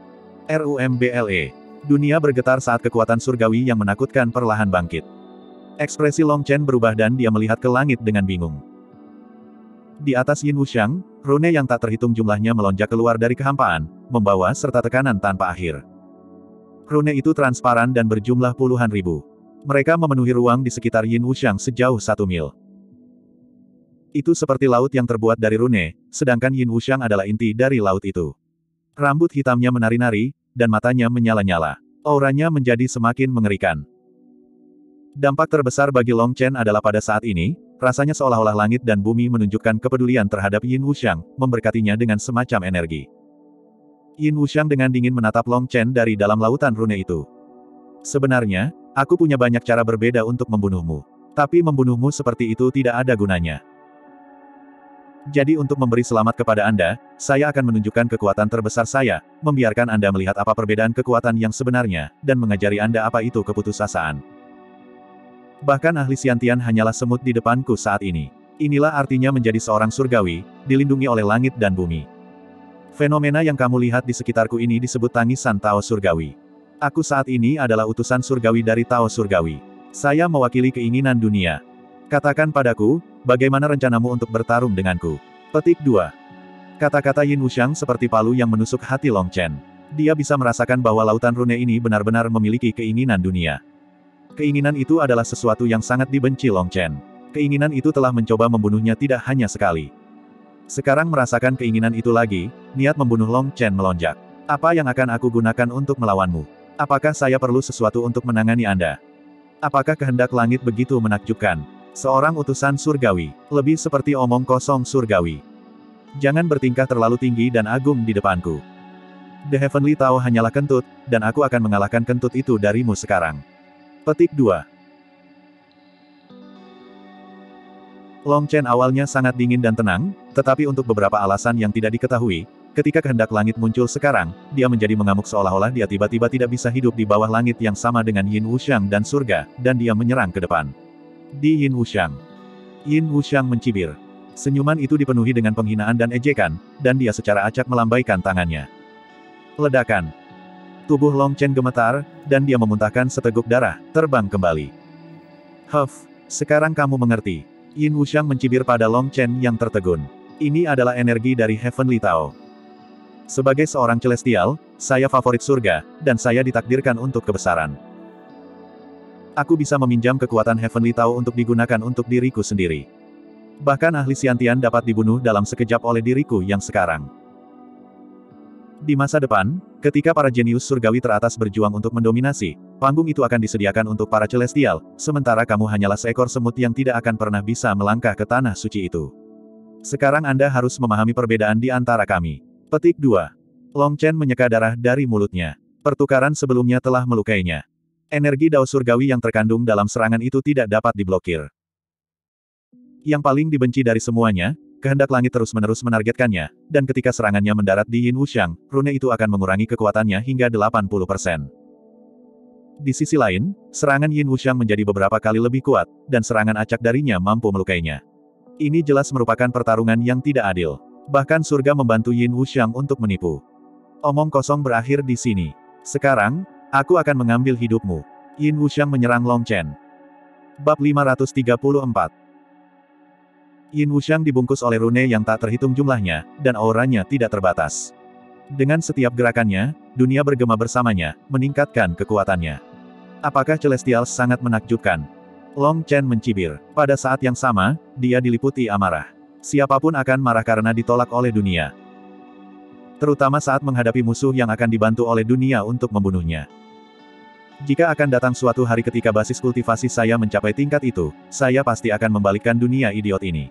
RUMBLE. Dunia bergetar saat kekuatan surgawi yang menakutkan perlahan bangkit. Ekspresi Long Chen berubah dan dia melihat ke langit dengan bingung. Di atas Yin Wuxiang, rune yang tak terhitung jumlahnya melonjak keluar dari kehampaan, membawa serta tekanan tanpa akhir. Rune itu transparan dan berjumlah puluhan ribu. Mereka memenuhi ruang di sekitar Yin Wuxiang sejauh 1 mil. Itu seperti laut yang terbuat dari rune, sedangkan Yin Wuxiang adalah inti dari laut itu. Rambut hitamnya menari-nari, dan matanya menyala-nyala. Auranya menjadi semakin mengerikan. Dampak terbesar bagi Long Chen adalah pada saat ini, rasanya seolah-olah langit dan bumi menunjukkan kepedulian terhadap Yin Wuxiang, memberkatinya dengan semacam energi. Yin Wuxiang dengan dingin menatap Long Chen dari dalam lautan rune itu. Sebenarnya, aku punya banyak cara berbeda untuk membunuhmu. Tapi membunuhmu seperti itu tidak ada gunanya. Jadi untuk memberi selamat kepada Anda, saya akan menunjukkan kekuatan terbesar saya, membiarkan Anda melihat apa perbedaan kekuatan yang sebenarnya, dan mengajari Anda apa itu keputusasaan. Bahkan ahli Xiantian hanyalah semut di depanku saat ini. Inilah artinya menjadi seorang surgawi, dilindungi oleh langit dan bumi. Fenomena yang kamu lihat di sekitarku ini disebut tangisan Tao Surgawi. Aku saat ini adalah utusan surgawi dari Tao Surgawi. Saya mewakili keinginan dunia. Katakan padaku, bagaimana rencanamu untuk bertarung denganku? Petik 2. Kata-kata Yin Wuxiang seperti palu yang menusuk hati Long Chen. Dia bisa merasakan bahwa lautan rune ini benar-benar memiliki keinginan dunia. Keinginan itu adalah sesuatu yang sangat dibenci Long Chen. Keinginan itu telah mencoba membunuhnya tidak hanya sekali. Sekarang merasakan keinginan itu lagi, niat membunuh Long Chen melonjak. Apa yang akan aku gunakan untuk melawanmu? Apakah saya perlu sesuatu untuk menangani Anda? Apakah kehendak langit begitu menakjubkan? Seorang utusan surgawi, lebih seperti omong kosong surgawi. Jangan bertingkah terlalu tinggi dan agung di depanku. The Heavenly Tao hanyalah kentut, dan aku akan mengalahkan kentut itu darimu sekarang. Petik 2. Long Chen awalnya sangat dingin dan tenang, tetapi untuk beberapa alasan yang tidak diketahui, ketika kehendak langit muncul sekarang, dia menjadi mengamuk seolah-olah dia tiba-tiba tidak bisa hidup di bawah langit yang sama dengan Yin Wuxiang dan surga, dan dia menyerang ke depan. Di Yin Wuxiang. Yin Wuxiang mencibir. Senyuman itu dipenuhi dengan penghinaan dan ejekan, dan dia secara acak melambaikan tangannya. Ledakan. Tubuh Long Chen gemetar, dan dia memuntahkan seteguk darah, terbang kembali. Huff, sekarang kamu mengerti. Yin Wuxiang mencibir pada Long Chen yang tertegun. Ini adalah energi dari Heavenly Tao. Sebagai seorang celestial, saya favorit surga, dan saya ditakdirkan untuk kebesaran. Aku bisa meminjam kekuatan Heavenly Tao untuk digunakan untuk diriku sendiri. Bahkan ahli Xiantian dapat dibunuh dalam sekejap oleh diriku yang sekarang. Di masa depan, ketika para jenius surgawi teratas berjuang untuk mendominasi, panggung itu akan disediakan untuk para celestial, sementara kamu hanyalah seekor semut yang tidak akan pernah bisa melangkah ke tanah suci itu. Sekarang Anda harus memahami perbedaan di antara kami. Petik 2. Long Chen menyeka darah dari mulutnya. Pertukaran sebelumnya telah melukainya. Energi Dao surgawi yang terkandung dalam serangan itu tidak dapat diblokir. Yang paling dibenci dari semuanya, kehendak langit terus-menerus menargetkannya, dan ketika serangannya mendarat di Yin Wuxiang, rune itu akan mengurangi kekuatannya hingga 80%. Di sisi lain, serangan Yin Wuxiang menjadi beberapa kali lebih kuat, dan serangan acak darinya mampu melukainya. Ini jelas merupakan pertarungan yang tidak adil. Bahkan surga membantu Yin Wuxiang untuk menipu. Omong kosong berakhir di sini. Sekarang, aku akan mengambil hidupmu. Yin Wuxiang menyerang Long Chen. Bab 534. Yin Wuxiang dibungkus oleh rune yang tak terhitung jumlahnya, dan auranya tidak terbatas. Dengan setiap gerakannya, dunia bergema bersamanya, meningkatkan kekuatannya. Apakah Celestial sangat menakjubkan? Long Chen mencibir. Pada saat yang sama, dia diliputi amarah. Siapapun akan marah karena ditolak oleh dunia. Terutama saat menghadapi musuh yang akan dibantu oleh dunia untuk membunuhnya. Jika akan datang suatu hari ketika basis kultivasi saya mencapai tingkat itu, saya pasti akan membalikkan dunia idiot ini.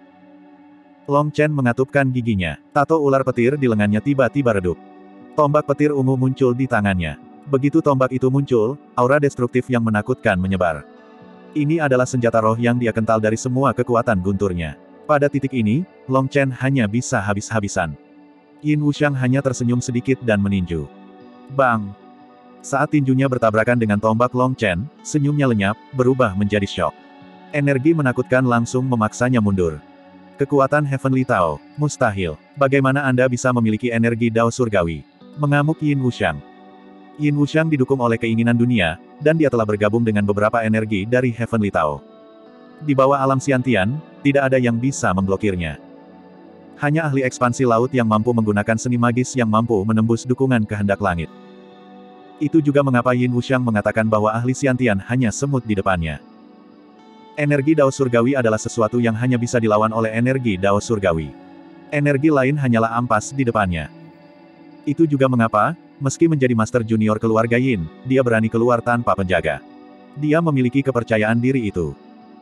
Long Chen mengatupkan giginya. Tato ular petir di lengannya tiba-tiba redup. Tombak petir ungu muncul di tangannya. Begitu tombak itu muncul, aura destruktif yang menakutkan menyebar. Ini adalah senjata roh yang dia kental dari semua kekuatan gunturnya. Pada titik ini, Long Chen hanya bisa habis-habisan. Yin Wuxiang hanya tersenyum sedikit dan meninju. Bang! Saat tinjunya bertabrakan dengan tombak Long Chen, senyumnya lenyap, berubah menjadi syok. Energi menakutkan langsung memaksanya mundur. Kekuatan Heavenly Tao, mustahil. Bagaimana Anda bisa memiliki energi Dao surgawi? Mengamuk Yin Wuxiang. Yin Wuxiang didukung oleh keinginan dunia, dan dia telah bergabung dengan beberapa energi dari Heavenly Tao. Di bawah alam Xiantian, tidak ada yang bisa memblokirnya. Hanya ahli ekspansi laut yang mampu menggunakan seni magis yang mampu menembus dukungan kehendak langit. Itu juga mengapa Yin Wuxiang mengatakan bahwa ahli Xiantian hanya semut di depannya. Energi Dao surgawi adalah sesuatu yang hanya bisa dilawan oleh energi Dao surgawi. Energi lain hanyalah ampas di depannya. Itu juga mengapa, meski menjadi master junior keluarga Yin, dia berani keluar tanpa penjaga. Dia memiliki kepercayaan diri itu.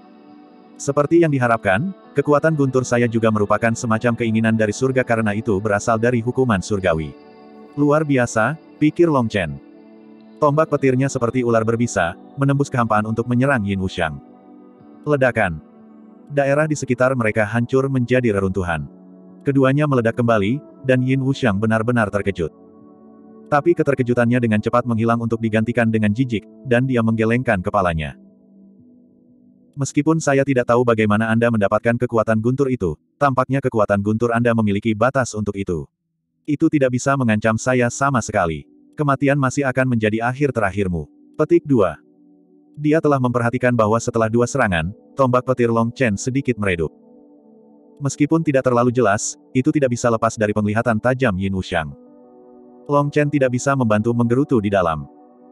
Seperti yang diharapkan, kekuatan guntur saya juga merupakan semacam keinginan dari surga karena itu berasal dari hukuman surgawi. Luar biasa, pikir Long Chen. Tombak petirnya seperti ular berbisa, menembus kehampaan untuk menyerang Yin Wuxiang. Ledakan. Daerah di sekitar mereka hancur menjadi reruntuhan. Keduanya meledak kembali, dan Yin Wuxiang benar-benar terkejut. Tapi keterkejutannya dengan cepat menghilang untuk digantikan dengan jijik, dan dia menggelengkan kepalanya. Meskipun saya tidak tahu bagaimana Anda mendapatkan kekuatan guntur itu, tampaknya kekuatan guntur Anda memiliki batas untuk itu. Itu tidak bisa mengancam saya sama sekali. Kematian masih akan menjadi akhir terakhirmu. Petik 2. Dia telah memperhatikan bahwa setelah dua serangan, tombak petir Long Chen sedikit meredup. Meskipun tidak terlalu jelas, itu tidak bisa lepas dari penglihatan tajam Yin Wuxiang. Long Chen tidak bisa membantu menggerutu di dalam.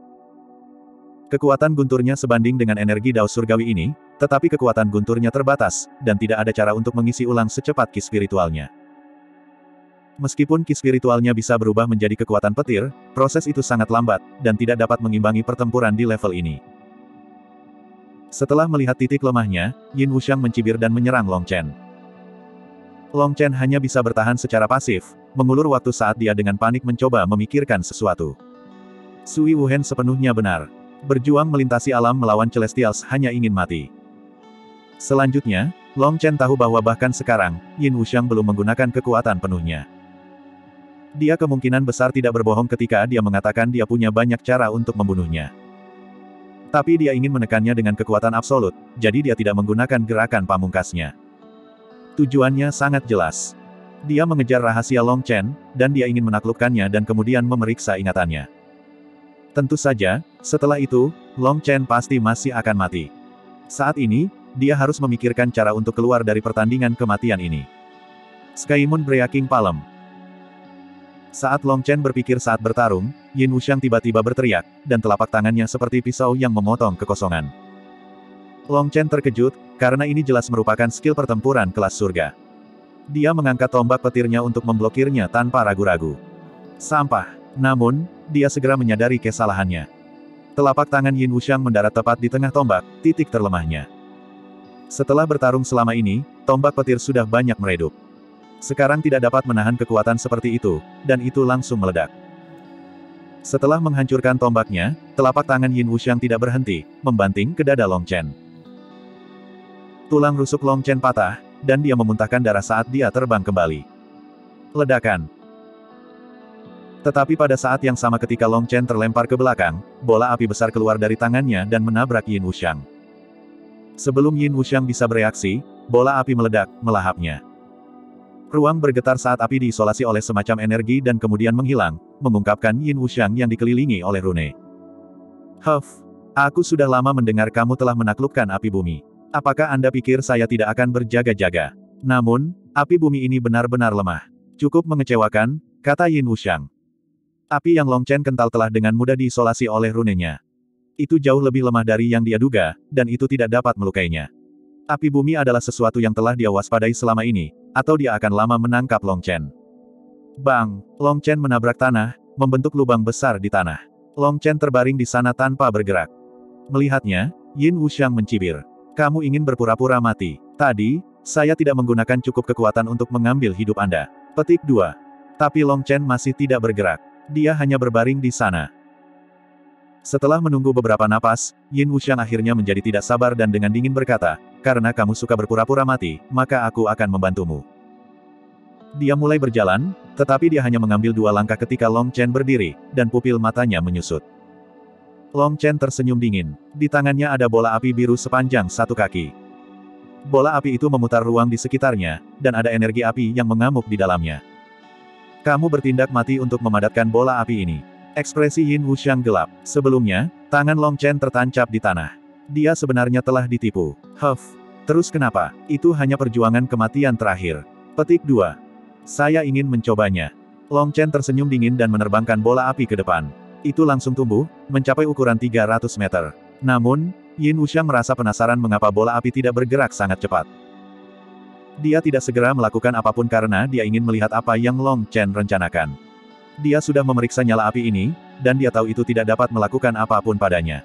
Kekuatan gunturnya sebanding dengan energi Dao surgawi ini, tetapi kekuatan gunturnya terbatas, dan tidak ada cara untuk mengisi ulang secepat ki spiritualnya. Meskipun ki spiritualnya bisa berubah menjadi kekuatan petir, proses itu sangat lambat, dan tidak dapat mengimbangi pertempuran di level ini. Setelah melihat titik lemahnya, Yin Wuxiang mencibir dan menyerang Long Chen. Long Chen hanya bisa bertahan secara pasif, mengulur waktu saat dia dengan panik mencoba memikirkan sesuatu. Sui Wuhen sepenuhnya benar. Berjuang melintasi alam melawan Celestials hanya ingin mati. Selanjutnya, Long Chen tahu bahwa bahkan sekarang, Yin Wuxiang belum menggunakan kekuatan penuhnya. Dia kemungkinan besar tidak berbohong ketika dia mengatakan dia punya banyak cara untuk membunuhnya. Tapi dia ingin menekannya dengan kekuatan absolut, jadi dia tidak menggunakan gerakan pamungkasnya. Tujuannya sangat jelas. Dia mengejar rahasia Long Chen, dan dia ingin menaklukkannya dan kemudian memeriksa ingatannya. Tentu saja, setelah itu, Long Chen pasti masih akan mati. Saat ini, dia harus memikirkan cara untuk keluar dari pertandingan kematian ini. Sky Moon Breaking Palm. Saat Long Chen berpikir saat bertarung, Yin Wuxiang tiba-tiba berteriak, dan telapak tangannya seperti pisau yang memotong kekosongan. Long Chen terkejut, karena ini jelas merupakan skill pertempuran kelas surga. Dia mengangkat tombak petirnya untuk memblokirnya tanpa ragu-ragu. Sampah. Namun, dia segera menyadari kesalahannya. Telapak tangan Yin Wuxiang mendarat tepat di tengah tombak, titik terlemahnya. Setelah bertarung selama ini, tombak petir sudah banyak meredup. Sekarang tidak dapat menahan kekuatan seperti itu, dan itu langsung meledak. Setelah menghancurkan tombaknya, telapak tangan Yin Wuxiang tidak berhenti, membanting ke dada Long Chen. Tulang rusuk Long Chen patah, dan dia memuntahkan darah saat dia terbang kembali. Ledakan. Tetapi pada saat yang sama ketika Long Chen terlempar ke belakang, bola api besar keluar dari tangannya dan menabrak Yin Wuxiang. Sebelum Yin Wuxiang bisa bereaksi, bola api meledak, melahapnya. Ruang bergetar saat api diisolasi oleh semacam energi dan kemudian menghilang, mengungkapkan Yin Wuxiang yang dikelilingi oleh rune. Huff, aku sudah lama mendengar kamu telah menaklukkan api bumi. Apakah Anda pikir saya tidak akan berjaga-jaga? Namun, api bumi ini benar-benar lemah. Cukup mengecewakan, kata Yin Wuxiang. Api yang Long Chen kental telah dengan mudah diisolasi oleh runenya. Itu jauh lebih lemah dari yang dia duga, dan itu tidak dapat melukainya. Api bumi adalah sesuatu yang telah dia waspadai selama ini, atau dia akan lama menangkap Long Chen. Bang! Long Chen menabrak tanah, membentuk lubang besar di tanah. Long Chen terbaring di sana tanpa bergerak. Melihatnya, Yin Wuxiang mencibir. Kamu ingin berpura-pura mati. Tadi, saya tidak menggunakan cukup kekuatan untuk mengambil hidup Anda. Petik 2. Tapi Long Chen masih tidak bergerak. Dia hanya berbaring di sana. Setelah menunggu beberapa napas, Yin Wuxiang akhirnya menjadi tidak sabar dan dengan dingin berkata, karena kamu suka berpura-pura mati, maka aku akan membantumu. Dia mulai berjalan, tetapi dia hanya mengambil 2 langkah ketika Long Chen berdiri, dan pupil matanya menyusut. Long Chen tersenyum dingin. Di tangannya ada bola api biru sepanjang 1 kaki. Bola api itu memutar ruang di sekitarnya, dan ada energi api yang mengamuk di dalamnya. Kamu bertindak mati untuk memadatkan bola api ini. Ekspresi Yin Wuxiang gelap. Sebelumnya, tangan Long Chen tertancap di tanah. Dia sebenarnya telah ditipu. Huff. Terus kenapa? Itu hanya perjuangan kematian terakhir. Petik 2. Saya ingin mencobanya. Long Chen tersenyum dingin dan menerbangkan bola api ke depan. Itu langsung tumbuh, mencapai ukuran 300 meter. Namun, Yin Wuxiang merasa penasaran mengapa bola api tidak bergerak sangat cepat. Dia tidak segera melakukan apapun karena dia ingin melihat apa yang Long Chen rencanakan. Dia sudah memeriksa nyala api ini, dan dia tahu itu tidak dapat melakukan apapun padanya.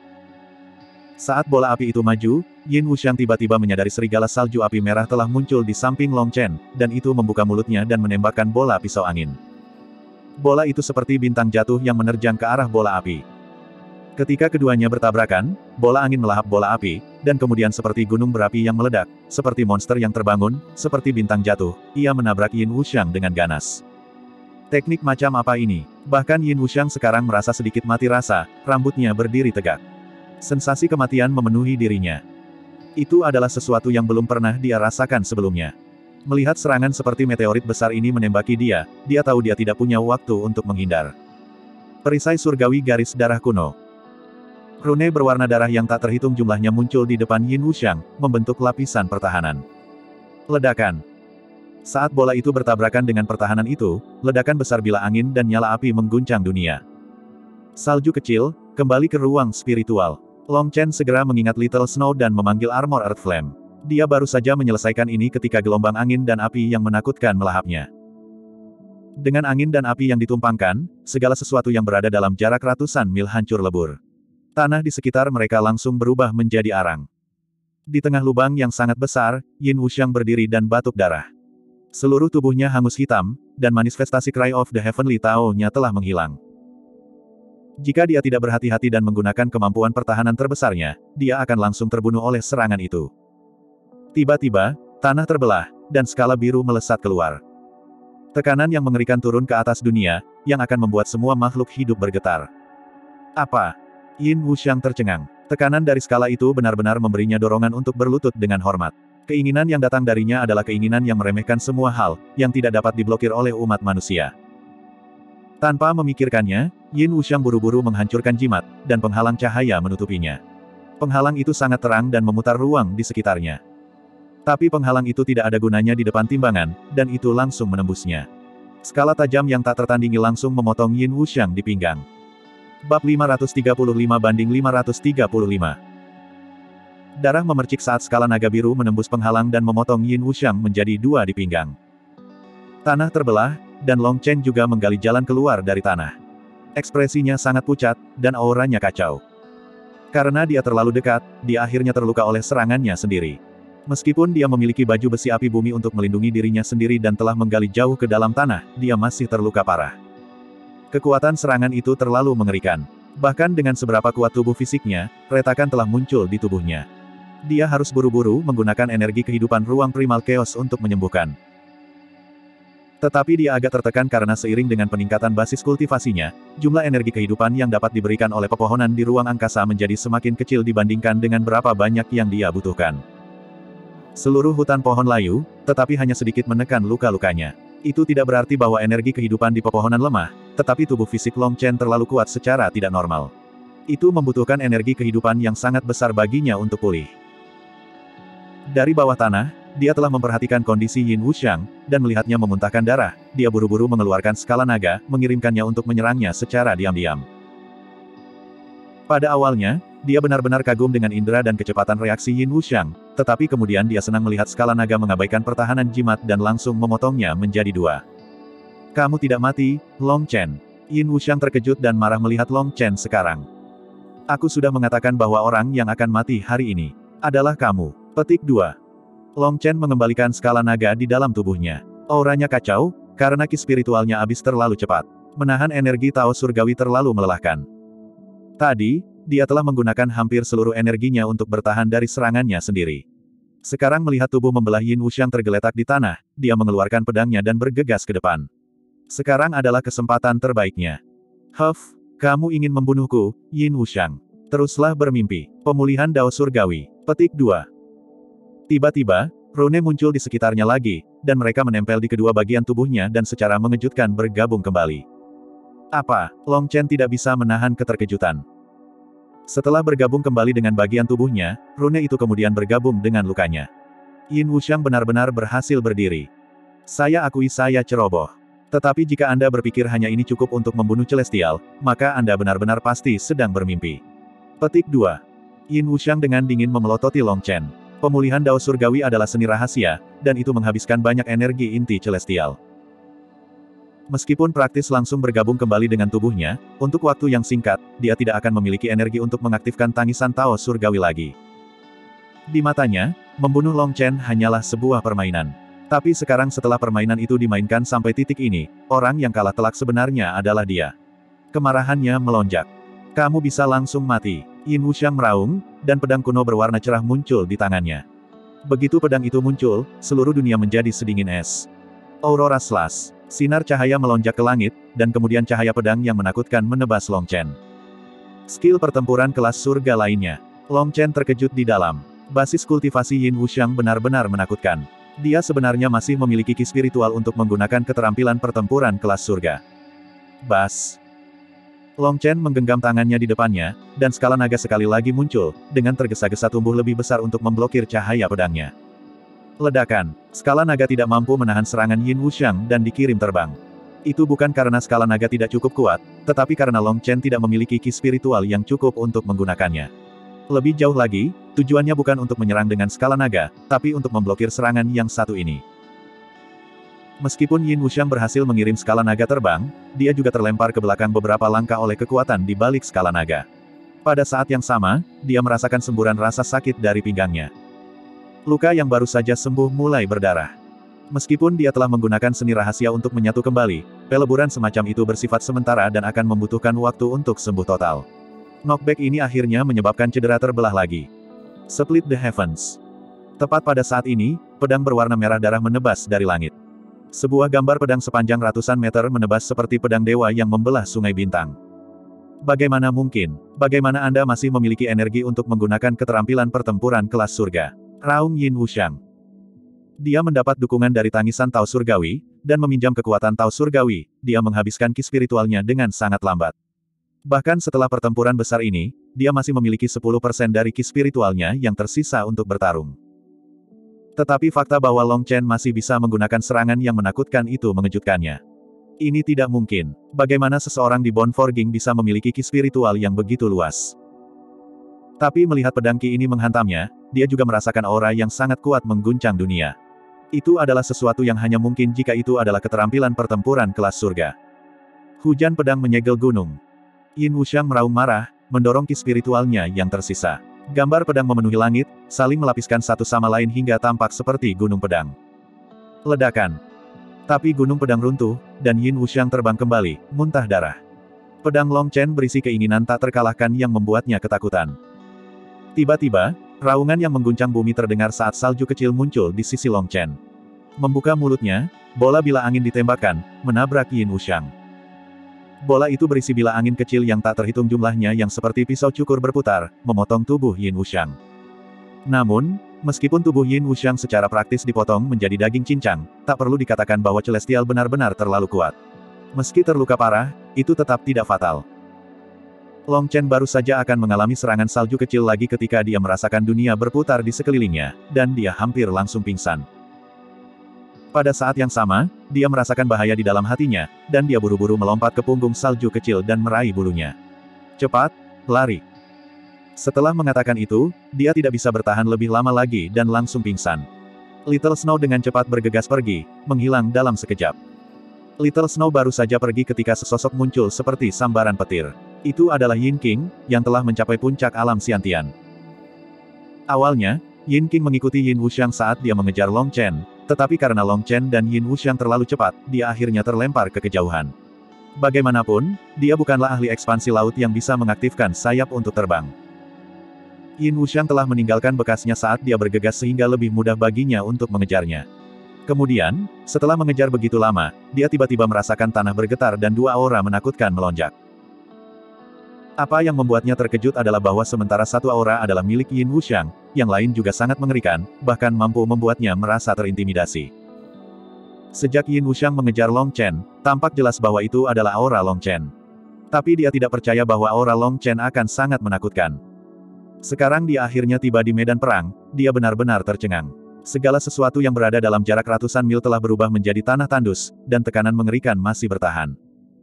Saat bola api itu maju, Yin Wuxiang tiba-tiba menyadari serigala salju api merah telah muncul di samping Long Chen, dan itu membuka mulutnya dan menembakkan bola pisau angin. Bola itu seperti bintang jatuh yang menerjang ke arah bola api. Ketika keduanya bertabrakan, bola angin melahap bola api, dan kemudian seperti gunung berapi yang meledak, seperti monster yang terbangun, seperti bintang jatuh, ia menabrak Yin Wuxiang dengan ganas. Teknik macam apa ini? Bahkan Yin Wuxiang sekarang merasa sedikit mati rasa, rambutnya berdiri tegak. Sensasi kematian memenuhi dirinya. Itu adalah sesuatu yang belum pernah dia rasakan sebelumnya. Melihat serangan seperti meteorit besar ini menembaki dia tahu dia tidak punya waktu untuk menghindar. Perisai surgawi garis darah kuno. Rune berwarna darah yang tak terhitung jumlahnya muncul di depan Yin Wuxiang, membentuk lapisan pertahanan. Ledakan. Saat bola itu bertabrakan dengan pertahanan itu, ledakan besar bila angin dan nyala api mengguncang dunia. Salju kecil, kembali ke ruang spiritual. Long Chen segera mengingat Little Snow dan memanggil Armor Earth Flame. Dia baru saja menyelesaikan ini ketika gelombang angin dan api yang menakutkan melahapnya. Dengan angin dan api yang ditumpangkan, segala sesuatu yang berada dalam jarak ratusan mil hancur lebur. Tanah di sekitar mereka langsung berubah menjadi arang. Di tengah lubang yang sangat besar, Yin Wuxiang berdiri dan batuk darah. Seluruh tubuhnya hangus hitam, dan manifestasi Cry of the Heavenly Tao-nya telah menghilang. Jika dia tidak berhati-hati dan menggunakan kemampuan pertahanan terbesarnya, dia akan langsung terbunuh oleh serangan itu. Tiba-tiba, tanah terbelah, dan skala biru melesat keluar. Tekanan yang mengerikan turun ke atas dunia, yang akan membuat semua makhluk hidup bergetar. Apa? Yin Wuxiang tercengang. Tekanan dari skala itu benar-benar memberinya dorongan untuk berlutut dengan hormat. Keinginan yang datang darinya adalah keinginan yang meremehkan semua hal, yang tidak dapat diblokir oleh umat manusia. Tanpa memikirkannya, Yin Wuxiang buru-buru menghancurkan jimat, dan penghalang cahaya menutupinya. Penghalang itu sangat terang dan memutar ruang di sekitarnya. Tapi penghalang itu tidak ada gunanya di depan timbangan, dan itu langsung menembusnya. Skala tajam yang tak tertandingi langsung memotong Yin Wuxiang di pinggang. Bab 535-535. Darah memercik saat skala naga biru menembus penghalang dan memotong Yin Wuxiang menjadi dua di pinggang. Tanah terbelah, dan Long Chen juga menggali jalan keluar dari tanah. Ekspresinya sangat pucat, dan auranya kacau. Karena dia terlalu dekat, dia akhirnya terluka oleh serangannya sendiri. Meskipun dia memiliki baju besi api bumi untuk melindungi dirinya sendiri dan telah menggali jauh ke dalam tanah, dia masih terluka parah. Kekuatan serangan itu terlalu mengerikan. Bahkan dengan seberapa kuat tubuh fisiknya, retakan telah muncul di tubuhnya. Dia harus buru-buru menggunakan energi kehidupan ruang primal chaos untuk menyembuhkan. Tetapi dia agak tertekan karena seiring dengan peningkatan basis kultivasinya, jumlah energi kehidupan yang dapat diberikan oleh pepohonan di ruang angkasa menjadi semakin kecil dibandingkan dengan berapa banyak yang dia butuhkan. Seluruh hutan pohon layu, tetapi hanya sedikit menekan luka-lukanya. Itu tidak berarti bahwa energi kehidupan di pepohonan lemah, tetapi tubuh fisik Long Chen terlalu kuat secara tidak normal. Itu membutuhkan energi kehidupan yang sangat besar baginya untuk pulih. Dari bawah tanah, dia telah memperhatikan kondisi Yin Wuxiang, dan melihatnya memuntahkan darah, dia buru-buru mengeluarkan skala naga, mengirimkannya untuk menyerangnya secara diam-diam. Pada awalnya, dia benar-benar kagum dengan indera dan kecepatan reaksi Yin Wuxiang, tetapi kemudian dia senang melihat skala naga mengabaikan pertahanan jimat dan langsung memotongnya menjadi dua. Kamu tidak mati, Long Chen. Yin Wuxiang terkejut dan marah melihat Long Chen sekarang. Aku sudah mengatakan bahwa orang yang akan mati hari ini adalah kamu. Petik 2. Long Chen mengembalikan skala naga di dalam tubuhnya. Auranya kacau, karena ki spiritualnya habis terlalu cepat. Menahan energi Tao surgawi terlalu melelahkan. Tadi, dia telah menggunakan hampir seluruh energinya untuk bertahan dari serangannya sendiri. Sekarang melihat tubuh membelah Yin Wuxiang tergeletak di tanah, dia mengeluarkan pedangnya dan bergegas ke depan. Sekarang adalah kesempatan terbaiknya. Huff, kamu ingin membunuhku, Yin Wuxiang. Teruslah bermimpi. Pemulihan Dao surgawi. Petik 2. Tiba-tiba, rune muncul di sekitarnya lagi, dan mereka menempel di kedua bagian tubuhnya dan secara mengejutkan bergabung kembali. Apa? Long Chen tidak bisa menahan keterkejutan. Setelah bergabung kembali dengan bagian tubuhnya, rune itu kemudian bergabung dengan lukanya. Yin Wuxiang benar-benar berhasil berdiri. Saya akui saya ceroboh. Tetapi jika Anda berpikir hanya ini cukup untuk membunuh Celestial, maka Anda benar-benar pasti sedang bermimpi. Petik 2. Yin Wuxiang dengan dingin memelototi Long Chen. Pemulihan Dao surgawi adalah seni rahasia, dan itu menghabiskan banyak energi inti Celestial. Meskipun praktis langsung bergabung kembali dengan tubuhnya, untuk waktu yang singkat, dia tidak akan memiliki energi untuk mengaktifkan tangisan Tao surgawi lagi. Di matanya, membunuh Long Chen hanyalah sebuah permainan. Tapi sekarang setelah permainan itu dimainkan sampai titik ini, orang yang kalah telak sebenarnya adalah dia. Kemarahannya melonjak. Kamu bisa langsung mati. Yin Wuxiang meraung, dan pedang kuno berwarna cerah muncul di tangannya. Begitu pedang itu muncul, seluruh dunia menjadi sedingin es. Aurora Slash. Sinar cahaya melonjak ke langit, dan kemudian cahaya pedang yang menakutkan menebas Long Chen. Skill pertempuran kelas surga lainnya. Long Chen terkejut di dalam. Basis kultivasi Yin Wuxiang benar-benar menakutkan. Dia sebenarnya masih memiliki ki spiritual untuk menggunakan keterampilan pertempuran kelas surga. Bas. Long Chen menggenggam tangannya di depannya, dan skala naga sekali lagi muncul, dengan tergesa-gesa tumbuh lebih besar untuk memblokir cahaya pedangnya. Ledakan. Skala naga tidak mampu menahan serangan Yin Wuxiang dan dikirim terbang. Itu bukan karena skala naga tidak cukup kuat, tetapi karena Long Chen tidak memiliki ki spiritual yang cukup untuk menggunakannya. Lebih jauh lagi, tujuannya bukan untuk menyerang dengan skala naga, tapi untuk memblokir serangan yang satu ini. Meskipun Yin Wuxiang berhasil mengirim skala naga terbang, dia juga terlempar ke belakang beberapa langkah oleh kekuatan di balik skala naga. Pada saat yang sama, dia merasakan semburan rasa sakit dari pinggangnya. Luka yang baru saja sembuh mulai berdarah. Meskipun dia telah menggunakan seni rahasia untuk menyatu kembali, peleburan semacam itu bersifat sementara dan akan membutuhkan waktu untuk sembuh total. Knockback ini akhirnya menyebabkan cedera terbelah lagi. Split the Heavens. Tepat pada saat ini, pedang berwarna merah darah menebas dari langit. Sebuah gambar pedang sepanjang ratusan meter menebas seperti pedang dewa yang membelah sungai bintang. Bagaimana mungkin? Bagaimana Anda masih memiliki energi untuk menggunakan keterampilan pertempuran kelas surga? Raung Yin Wuxiang. Dia mendapat dukungan dari tangisan Tao Surgawi, dan meminjam kekuatan Tao Surgawi, dia menghabiskan ki spiritualnya dengan sangat lambat. Bahkan setelah pertempuran besar ini, dia masih memiliki 10% dari ki spiritualnya yang tersisa untuk bertarung. Tetapi fakta bahwa Long Chen masih bisa menggunakan serangan yang menakutkan itu mengejutkannya. Ini tidak mungkin. Bagaimana seseorang di Bone Forging bisa memiliki ki spiritual yang begitu luas? Tapi melihat pedang ki ini menghantamnya, dia juga merasakan aura yang sangat kuat mengguncang dunia. Itu adalah sesuatu yang hanya mungkin jika itu adalah keterampilan pertempuran kelas surga. Hujan pedang menyegel gunung. Yin Wuxiang meraung marah, mendorong ki spiritualnya yang tersisa. Gambar pedang memenuhi langit, saling melapiskan satu sama lain hingga tampak seperti gunung pedang. Ledakan. Tapi gunung pedang runtuh, dan Yin Wuxiang terbang kembali, muntah darah. Pedang Long Chen berisi keinginan tak terkalahkan yang membuatnya ketakutan. Tiba-tiba, raungan yang mengguncang bumi terdengar saat salju kecil muncul di sisi Long Chen. Membuka mulutnya, bola bila angin ditembakkan, menabrak Yin Wuxiang. Bola itu berisi bila angin kecil yang tak terhitung jumlahnya yang seperti pisau cukur berputar, memotong tubuh Yin Wuxiang. Namun, meskipun tubuh Yin Wuxiang secara praktis dipotong menjadi daging cincang, tak perlu dikatakan bahwa Celestial benar-benar terlalu kuat. Meski terluka parah, itu tetap tidak fatal. Long Chen baru saja akan mengalami serangan salju kecil lagi ketika dia merasakan dunia berputar di sekelilingnya, dan dia hampir langsung pingsan. Pada saat yang sama, dia merasakan bahaya di dalam hatinya, dan dia buru-buru melompat ke punggung salju kecil dan meraih bulunya. Cepat, lari. Setelah mengatakan itu, dia tidak bisa bertahan lebih lama lagi dan langsung pingsan. Little Snow dengan cepat bergegas pergi, menghilang dalam sekejap. Little Snow baru saja pergi ketika sesosok muncul seperti sambaran petir. Itu adalah Yin King, yang telah mencapai puncak alam Xiantian. Awalnya, Yin King mengikuti Yin Wuxiang saat dia mengejar Long Chen, tetapi karena Long Chen dan Yin Wuxiang terlalu cepat, dia akhirnya terlempar ke kejauhan. Bagaimanapun, dia bukanlah ahli ekspansi laut yang bisa mengaktifkan sayap untuk terbang. Yin Wuxiang telah meninggalkan bekasnya saat dia bergegas sehingga lebih mudah baginya untuk mengejarnya. Kemudian, setelah mengejar begitu lama, dia tiba-tiba merasakan tanah bergetar dan dua aura menakutkan melonjak. Apa yang membuatnya terkejut adalah bahwa sementara satu aura adalah milik Yin Wuxiang, yang lain juga sangat mengerikan, bahkan mampu membuatnya merasa terintimidasi. Sejak Yin Wuxiang mengejar Long Chen, tampak jelas bahwa itu adalah aura Long Chen. Tapi dia tidak percaya bahwa aura Long Chen akan sangat menakutkan. Sekarang dia akhirnya tiba di medan perang, dia benar-benar tercengang. Segala sesuatu yang berada dalam jarak ratusan mil telah berubah menjadi tanah tandus, dan tekanan mengerikan masih bertahan.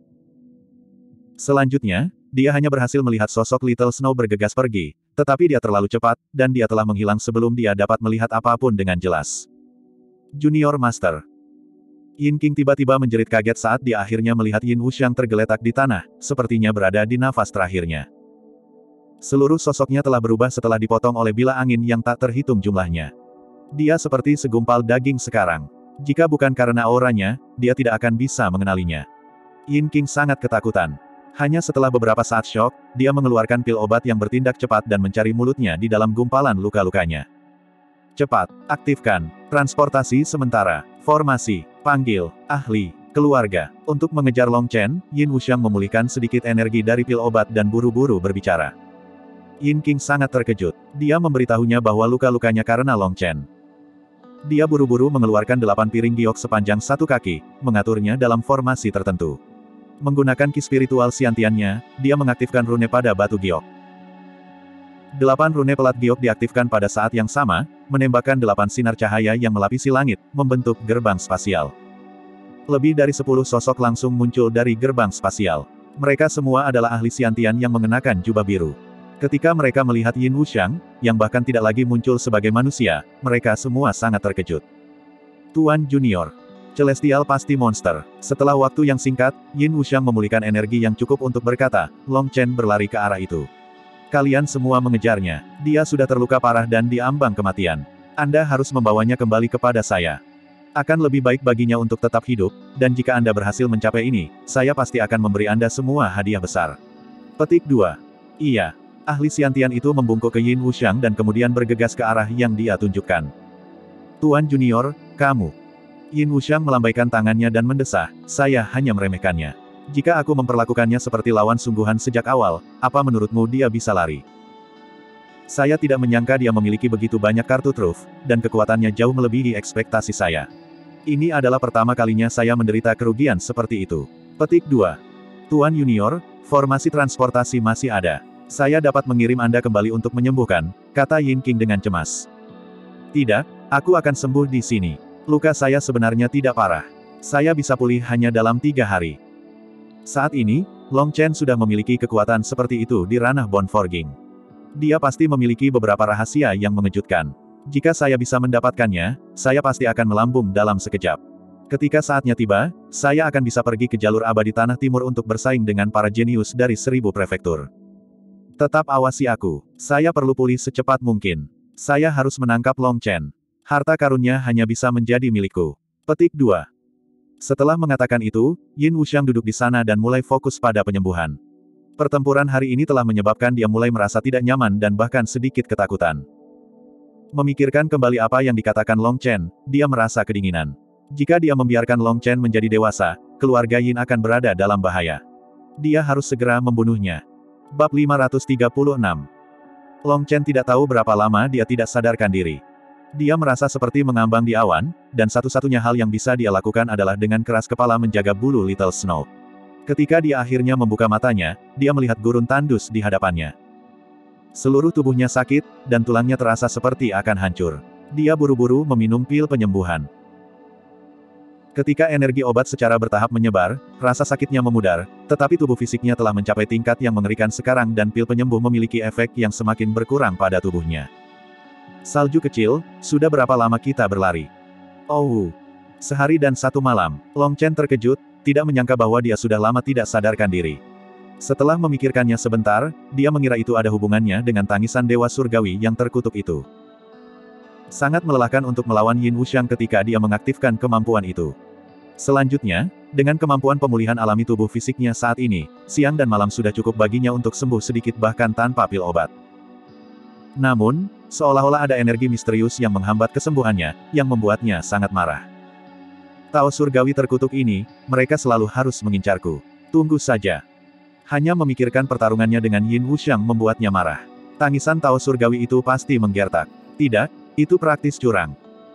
Selanjutnya, dia hanya berhasil melihat sosok Little Snow bergegas pergi, tetapi dia terlalu cepat, dan dia telah menghilang sebelum dia dapat melihat apapun dengan jelas. Junior Master. Yin King tiba-tiba menjerit kaget saat dia akhirnya melihat Yin Wuxiang tergeletak di tanah, sepertinya berada di nafas terakhirnya. Seluruh sosoknya telah berubah setelah dipotong oleh bila angin yang tak terhitung jumlahnya. Dia seperti segumpal daging sekarang. Jika bukan karena auranya, dia tidak akan bisa mengenalinya. Yin King sangat ketakutan. Hanya setelah beberapa saat syok, dia mengeluarkan pil obat yang bertindak cepat dan mencari mulutnya di dalam gumpalan luka-lukanya. Cepat, aktifkan. Transportasi sementara. Formasi. Panggil. Ahli. Keluarga. Untuk mengejar Long Chen, Yin Wuxiang memulihkan sedikit energi dari pil obat dan buru-buru berbicara. Yin King sangat terkejut. Dia memberitahunya bahwa luka-lukanya karena Long Chen. Dia buru-buru mengeluarkan 8 piring giok sepanjang 1 kaki, mengaturnya dalam formasi tertentu. Menggunakan ki spiritual Xiantiannya, dia mengaktifkan rune pada batu giok. 8 rune pelat giok diaktifkan pada saat yang sama, menembakkan 8 sinar cahaya yang melapisi langit, membentuk gerbang spasial. Lebih dari 10 sosok langsung muncul dari gerbang spasial. Mereka semua adalah ahli Xiantian yang mengenakan jubah biru. Ketika mereka melihat Yin Wuxiang, yang bahkan tidak lagi muncul sebagai manusia, mereka semua sangat terkejut. Tuan Junior. Celestial pasti monster. Setelah waktu yang singkat, Yin Wuxiang memulihkan energi yang cukup untuk berkata, Long Chen berlari ke arah itu. Kalian semua mengejarnya. Dia sudah terluka parah dan diambang kematian. Anda harus membawanya kembali kepada saya. Akan lebih baik baginya untuk tetap hidup, dan jika Anda berhasil mencapai ini, saya pasti akan memberi Anda semua hadiah besar. Petik 2. Iya. Ahli Xiantian itu membungkuk ke Yin Wuxiang dan kemudian bergegas ke arah yang dia tunjukkan. Tuan Junior, kamu. Yin Wuxiang melambaikan tangannya dan mendesah, saya hanya meremehkannya. Jika aku memperlakukannya seperti lawan sungguhan sejak awal, apa menurutmu dia bisa lari? Saya tidak menyangka dia memiliki begitu banyak kartu truf, dan kekuatannya jauh melebihi ekspektasi saya. Ini adalah pertama kalinya saya menderita kerugian seperti itu. Petik 2. Tuan Junior, formasi transportasi masih ada. Saya dapat mengirim Anda kembali untuk menyembuhkan, kata Yin King dengan cemas. Tidak, aku akan sembuh di sini. Luka saya sebenarnya tidak parah. Saya bisa pulih hanya dalam 3 hari. Saat ini, Long Chen sudah memiliki kekuatan seperti itu di ranah Bone Forging. Dia pasti memiliki beberapa rahasia yang mengejutkan. Jika saya bisa mendapatkannya, saya pasti akan melambung dalam sekejap. Ketika saatnya tiba, saya akan bisa pergi ke jalur abadi Tanah Timur untuk bersaing dengan para jenius dari 1000 prefektur. Tetap awasi aku. Saya perlu pulih secepat mungkin. Saya harus menangkap Long Chen. Harta karunnya hanya bisa menjadi milikku. Petik 2. Setelah mengatakan itu, Yin Wuxiang duduk di sana dan mulai fokus pada penyembuhan. Pertempuran hari ini telah menyebabkan dia mulai merasa tidak nyaman dan bahkan sedikit ketakutan. Memikirkan kembali apa yang dikatakan Long Chen, dia merasa kedinginan. Jika dia membiarkan Long Chen menjadi dewasa, keluarga Yin akan berada dalam bahaya. Dia harus segera membunuhnya. Bab 536. Long Chen tidak tahu berapa lama dia tidak sadarkan diri. Dia merasa seperti mengambang di awan, dan satu-satunya hal yang bisa dia lakukan adalah dengan keras kepala menjaga bulu Little Snow. Ketika dia akhirnya membuka matanya, dia melihat gurun tandus di hadapannya. Seluruh tubuhnya sakit, dan tulangnya terasa seperti akan hancur. Dia buru-buru meminum pil penyembuhan. Ketika energi obat secara bertahap menyebar, rasa sakitnya memudar, tetapi tubuh fisiknya telah mencapai tingkat yang mengerikan sekarang dan pil penyembuh memiliki efek yang semakin berkurang pada tubuhnya. Salju kecil, sudah berapa lama kita berlari? Oh, sehari dan 1 malam. Long Chen terkejut, tidak menyangka bahwa dia sudah lama tidak sadarkan diri. Setelah memikirkannya sebentar, dia mengira itu ada hubungannya dengan tangisan Dewa Surgawi yang terkutuk itu. Sangat melelahkan untuk melawan Yin Wuxiang ketika dia mengaktifkan kemampuan itu. Selanjutnya, dengan kemampuan pemulihan alami tubuh fisiknya saat ini, siang dan malam sudah cukup baginya untuk sembuh sedikit bahkan tanpa pil obat. Namun, seolah-olah ada energi misterius yang menghambat kesembuhannya, yang membuatnya sangat marah. Tao surgawi terkutuk ini, mereka selalu harus mengincarku. Tunggu saja. Hanya memikirkan pertarungannya dengan Yin Wuxiang membuatnya marah. Tangisan Tao surgawi itu pasti menggertak. Tidak, itu praktis curang.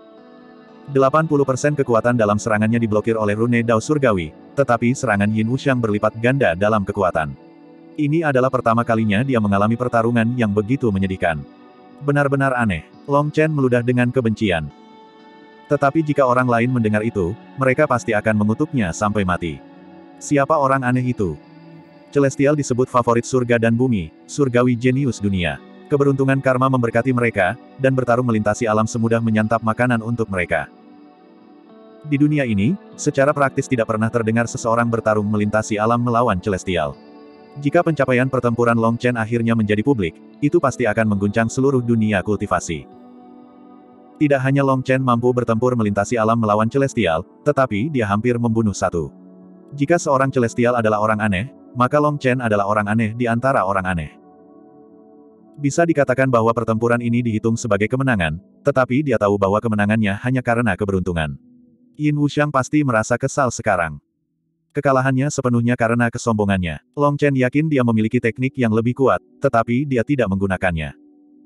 80% kekuatan dalam serangannya diblokir oleh rune Dao surgawi, tetapi serangan Yin Wuxiang berlipat ganda dalam kekuatan. Ini adalah pertama kalinya dia mengalami pertarungan yang begitu menyedihkan. Benar-benar aneh. Long Chen meludah dengan kebencian. Tetapi jika orang lain mendengar itu, mereka pasti akan mengutuknya sampai mati. Siapa orang aneh itu? Celestial disebut favorit surga dan bumi, surgawi jenius dunia. Keberuntungan karma memberkati mereka, dan bertarung melintasi alam semudah menyantap makanan untuk mereka. Di dunia ini, secara praktis tidak pernah terdengar seseorang bertarung melintasi alam melawan Celestial. Jika pencapaian pertempuran Long Chen akhirnya menjadi publik, itu pasti akan mengguncang seluruh dunia kultivasi. Tidak hanya Long Chen mampu bertempur melintasi alam melawan Celestial, tetapi dia hampir membunuh satu. Jika seorang Celestial adalah orang aneh, maka Long Chen adalah orang aneh di antara orang aneh. Bisa dikatakan bahwa pertempuran ini dihitung sebagai kemenangan, tetapi dia tahu bahwa kemenangannya hanya karena keberuntungan. Yin Wuxiang pasti merasa kesal sekarang. Kekalahannya sepenuhnya karena kesombongannya. Long Chen yakin dia memiliki teknik yang lebih kuat, tetapi dia tidak menggunakannya.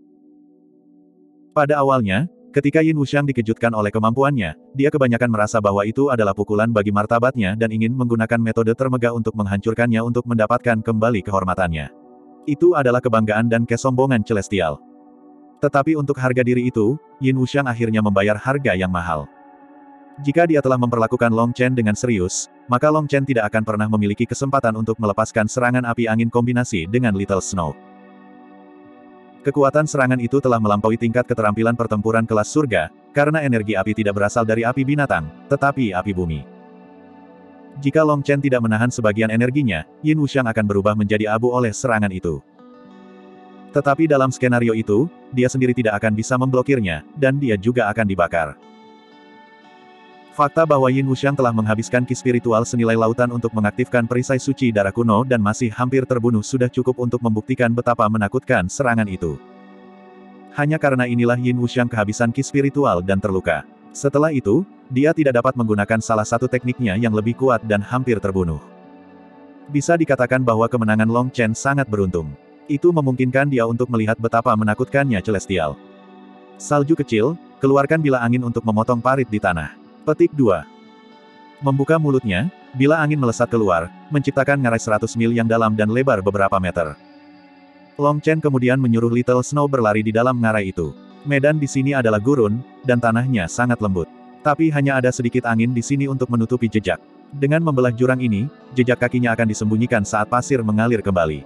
Pada awalnya, ketika Yin Wuxiang dikejutkan oleh kemampuannya, dia kebanyakan merasa bahwa itu adalah pukulan bagi martabatnya dan ingin menggunakan metode termegah untuk menghancurkannya untuk mendapatkan kembali kehormatannya. Itu adalah kebanggaan dan kesombongan Celestial. Tetapi untuk harga diri itu, Yin Wuxiang akhirnya membayar harga yang mahal. Jika dia telah memperlakukan Long Chen dengan serius, maka Long Chen tidak akan pernah memiliki kesempatan untuk melepaskan serangan api angin kombinasi dengan Little Snow. Kekuatan serangan itu telah melampaui tingkat keterampilan pertempuran kelas surga, karena energi api tidak berasal dari api binatang, tetapi api bumi. Jika Long Chen tidak menahan sebagian energinya, Yin Wuxiang akan berubah menjadi abu oleh serangan itu. Tetapi dalam skenario itu, dia sendiri tidak akan bisa memblokirnya, dan dia juga akan dibakar. Fakta bahwa Yin Wuxiang telah menghabiskan ki spiritual senilai lautan untuk mengaktifkan perisai suci darah kuno dan masih hampir terbunuh sudah cukup untuk membuktikan betapa menakutkan serangan itu. Hanya karena inilah Yin Wuxiang kehabisan ki spiritual dan terluka. Setelah itu, dia tidak dapat menggunakan salah satu tekniknya yang lebih kuat dan hampir terbunuh. Bisa dikatakan bahwa kemenangan Long Chen sangat beruntung. Itu memungkinkan dia untuk melihat betapa menakutkannya Celestial. Salju kecil, keluarkan bila angin untuk memotong parit di tanah. Petik 2. Membuka mulutnya, bila angin melesat keluar, menciptakan ngarai 100 mil yang dalam dan lebar beberapa meter. Long Chen kemudian menyuruh Little Snow berlari di dalam ngarai itu. Medan di sini adalah gurun, dan tanahnya sangat lembut. Tapi hanya ada sedikit angin di sini untuk menutupi jejak. Dengan membelah jurang ini, jejak kakinya akan disembunyikan saat pasir mengalir kembali.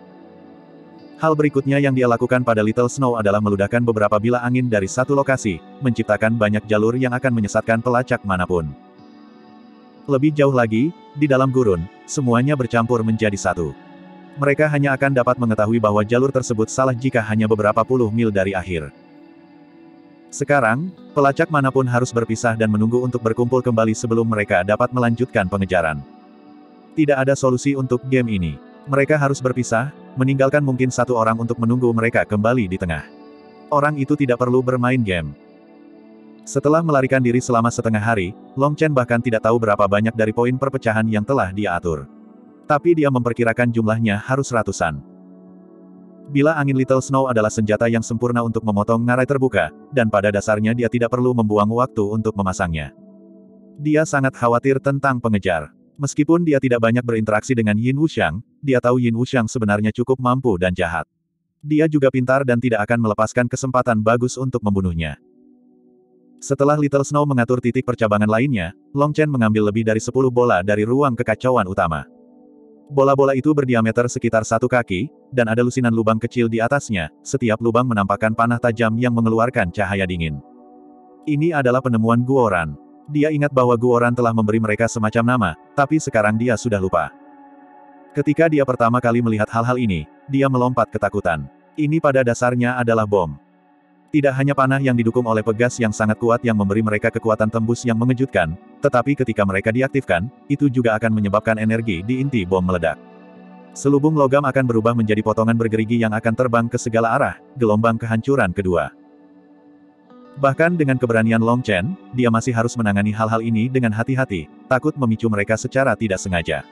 Hal berikutnya yang dia lakukan pada Little Snow adalah meludahkan beberapa bilah angin dari satu lokasi, menciptakan banyak jalur yang akan menyesatkan pelacak manapun. Lebih jauh lagi, di dalam gurun, semuanya bercampur menjadi satu. Mereka hanya akan dapat mengetahui bahwa jalur tersebut salah jika hanya beberapa puluh mil dari akhir. Sekarang, pelacak manapun harus berpisah dan menunggu untuk berkumpul kembali sebelum mereka dapat melanjutkan pengejaran. Tidak ada solusi untuk game ini. Mereka harus berpisah, meninggalkan mungkin satu orang untuk menunggu mereka kembali di tengah. Orang itu tidak perlu bermain game. Setelah melarikan diri selama setengah hari, Long Chen bahkan tidak tahu berapa banyak dari poin perpecahan yang telah dia atur. Tapi dia memperkirakan jumlahnya harus ratusan. Bila angin Little Snow adalah senjata yang sempurna untuk memotong ngarai terbuka, dan pada dasarnya dia tidak perlu membuang waktu untuk memasangnya. Dia sangat khawatir tentang pengejar. Meskipun dia tidak banyak berinteraksi dengan Yin Wuxiang, dia tahu Yin Wuxiang sebenarnya cukup mampu dan jahat. Dia juga pintar dan tidak akan melepaskan kesempatan bagus untuk membunuhnya. Setelah Little Snow mengatur titik percabangan lainnya, Long Chen mengambil lebih dari 10 bola dari ruang kekacauan utama. Bola-bola itu berdiameter sekitar 1 kaki, dan ada lusinan lubang kecil di atasnya, setiap lubang menampakkan panah tajam yang mengeluarkan cahaya dingin. Ini adalah penemuan Guoran. Dia ingat bahwa Guoran telah memberi mereka semacam nama, tapi sekarang dia sudah lupa. Ketika dia pertama kali melihat hal-hal ini, dia melompat ketakutan. Ini pada dasarnya adalah bom. Tidak hanya panah yang didukung oleh pegas yang sangat kuat yang memberi mereka kekuatan tembus yang mengejutkan, tetapi ketika mereka diaktifkan, itu juga akan menyebabkan energi di inti bom meledak. Selubung logam akan berubah menjadi potongan bergerigi yang akan terbang ke segala arah, gelombang kehancuran kedua. Bahkan dengan keberanian Long Chen, dia masih harus menangani hal-hal ini dengan hati-hati, takut memicu mereka secara tidak sengaja.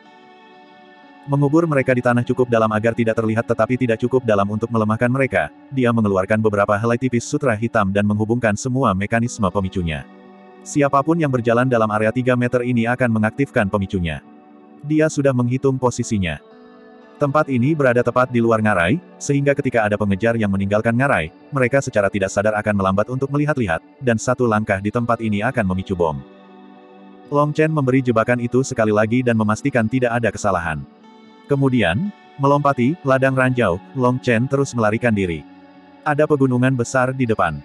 Mengubur mereka di tanah cukup dalam agar tidak terlihat tetapi tidak cukup dalam untuk melemahkan mereka, dia mengeluarkan beberapa helai tipis sutra hitam dan menghubungkan semua mekanisme pemicunya. Siapapun yang berjalan dalam area 3 meter ini akan mengaktifkan pemicunya. Dia sudah menghitung posisinya. Tempat ini berada tepat di luar ngarai, sehingga ketika ada pengejar yang meninggalkan ngarai, mereka secara tidak sadar akan melambat untuk melihat-lihat, dan satu langkah di tempat ini akan memicu bom. Long Chen memberi jebakan itu sekali lagi dan memastikan tidak ada kesalahan. Kemudian, melompati ladang ranjau, Long Chen terus melarikan diri. Ada pegunungan besar di depan.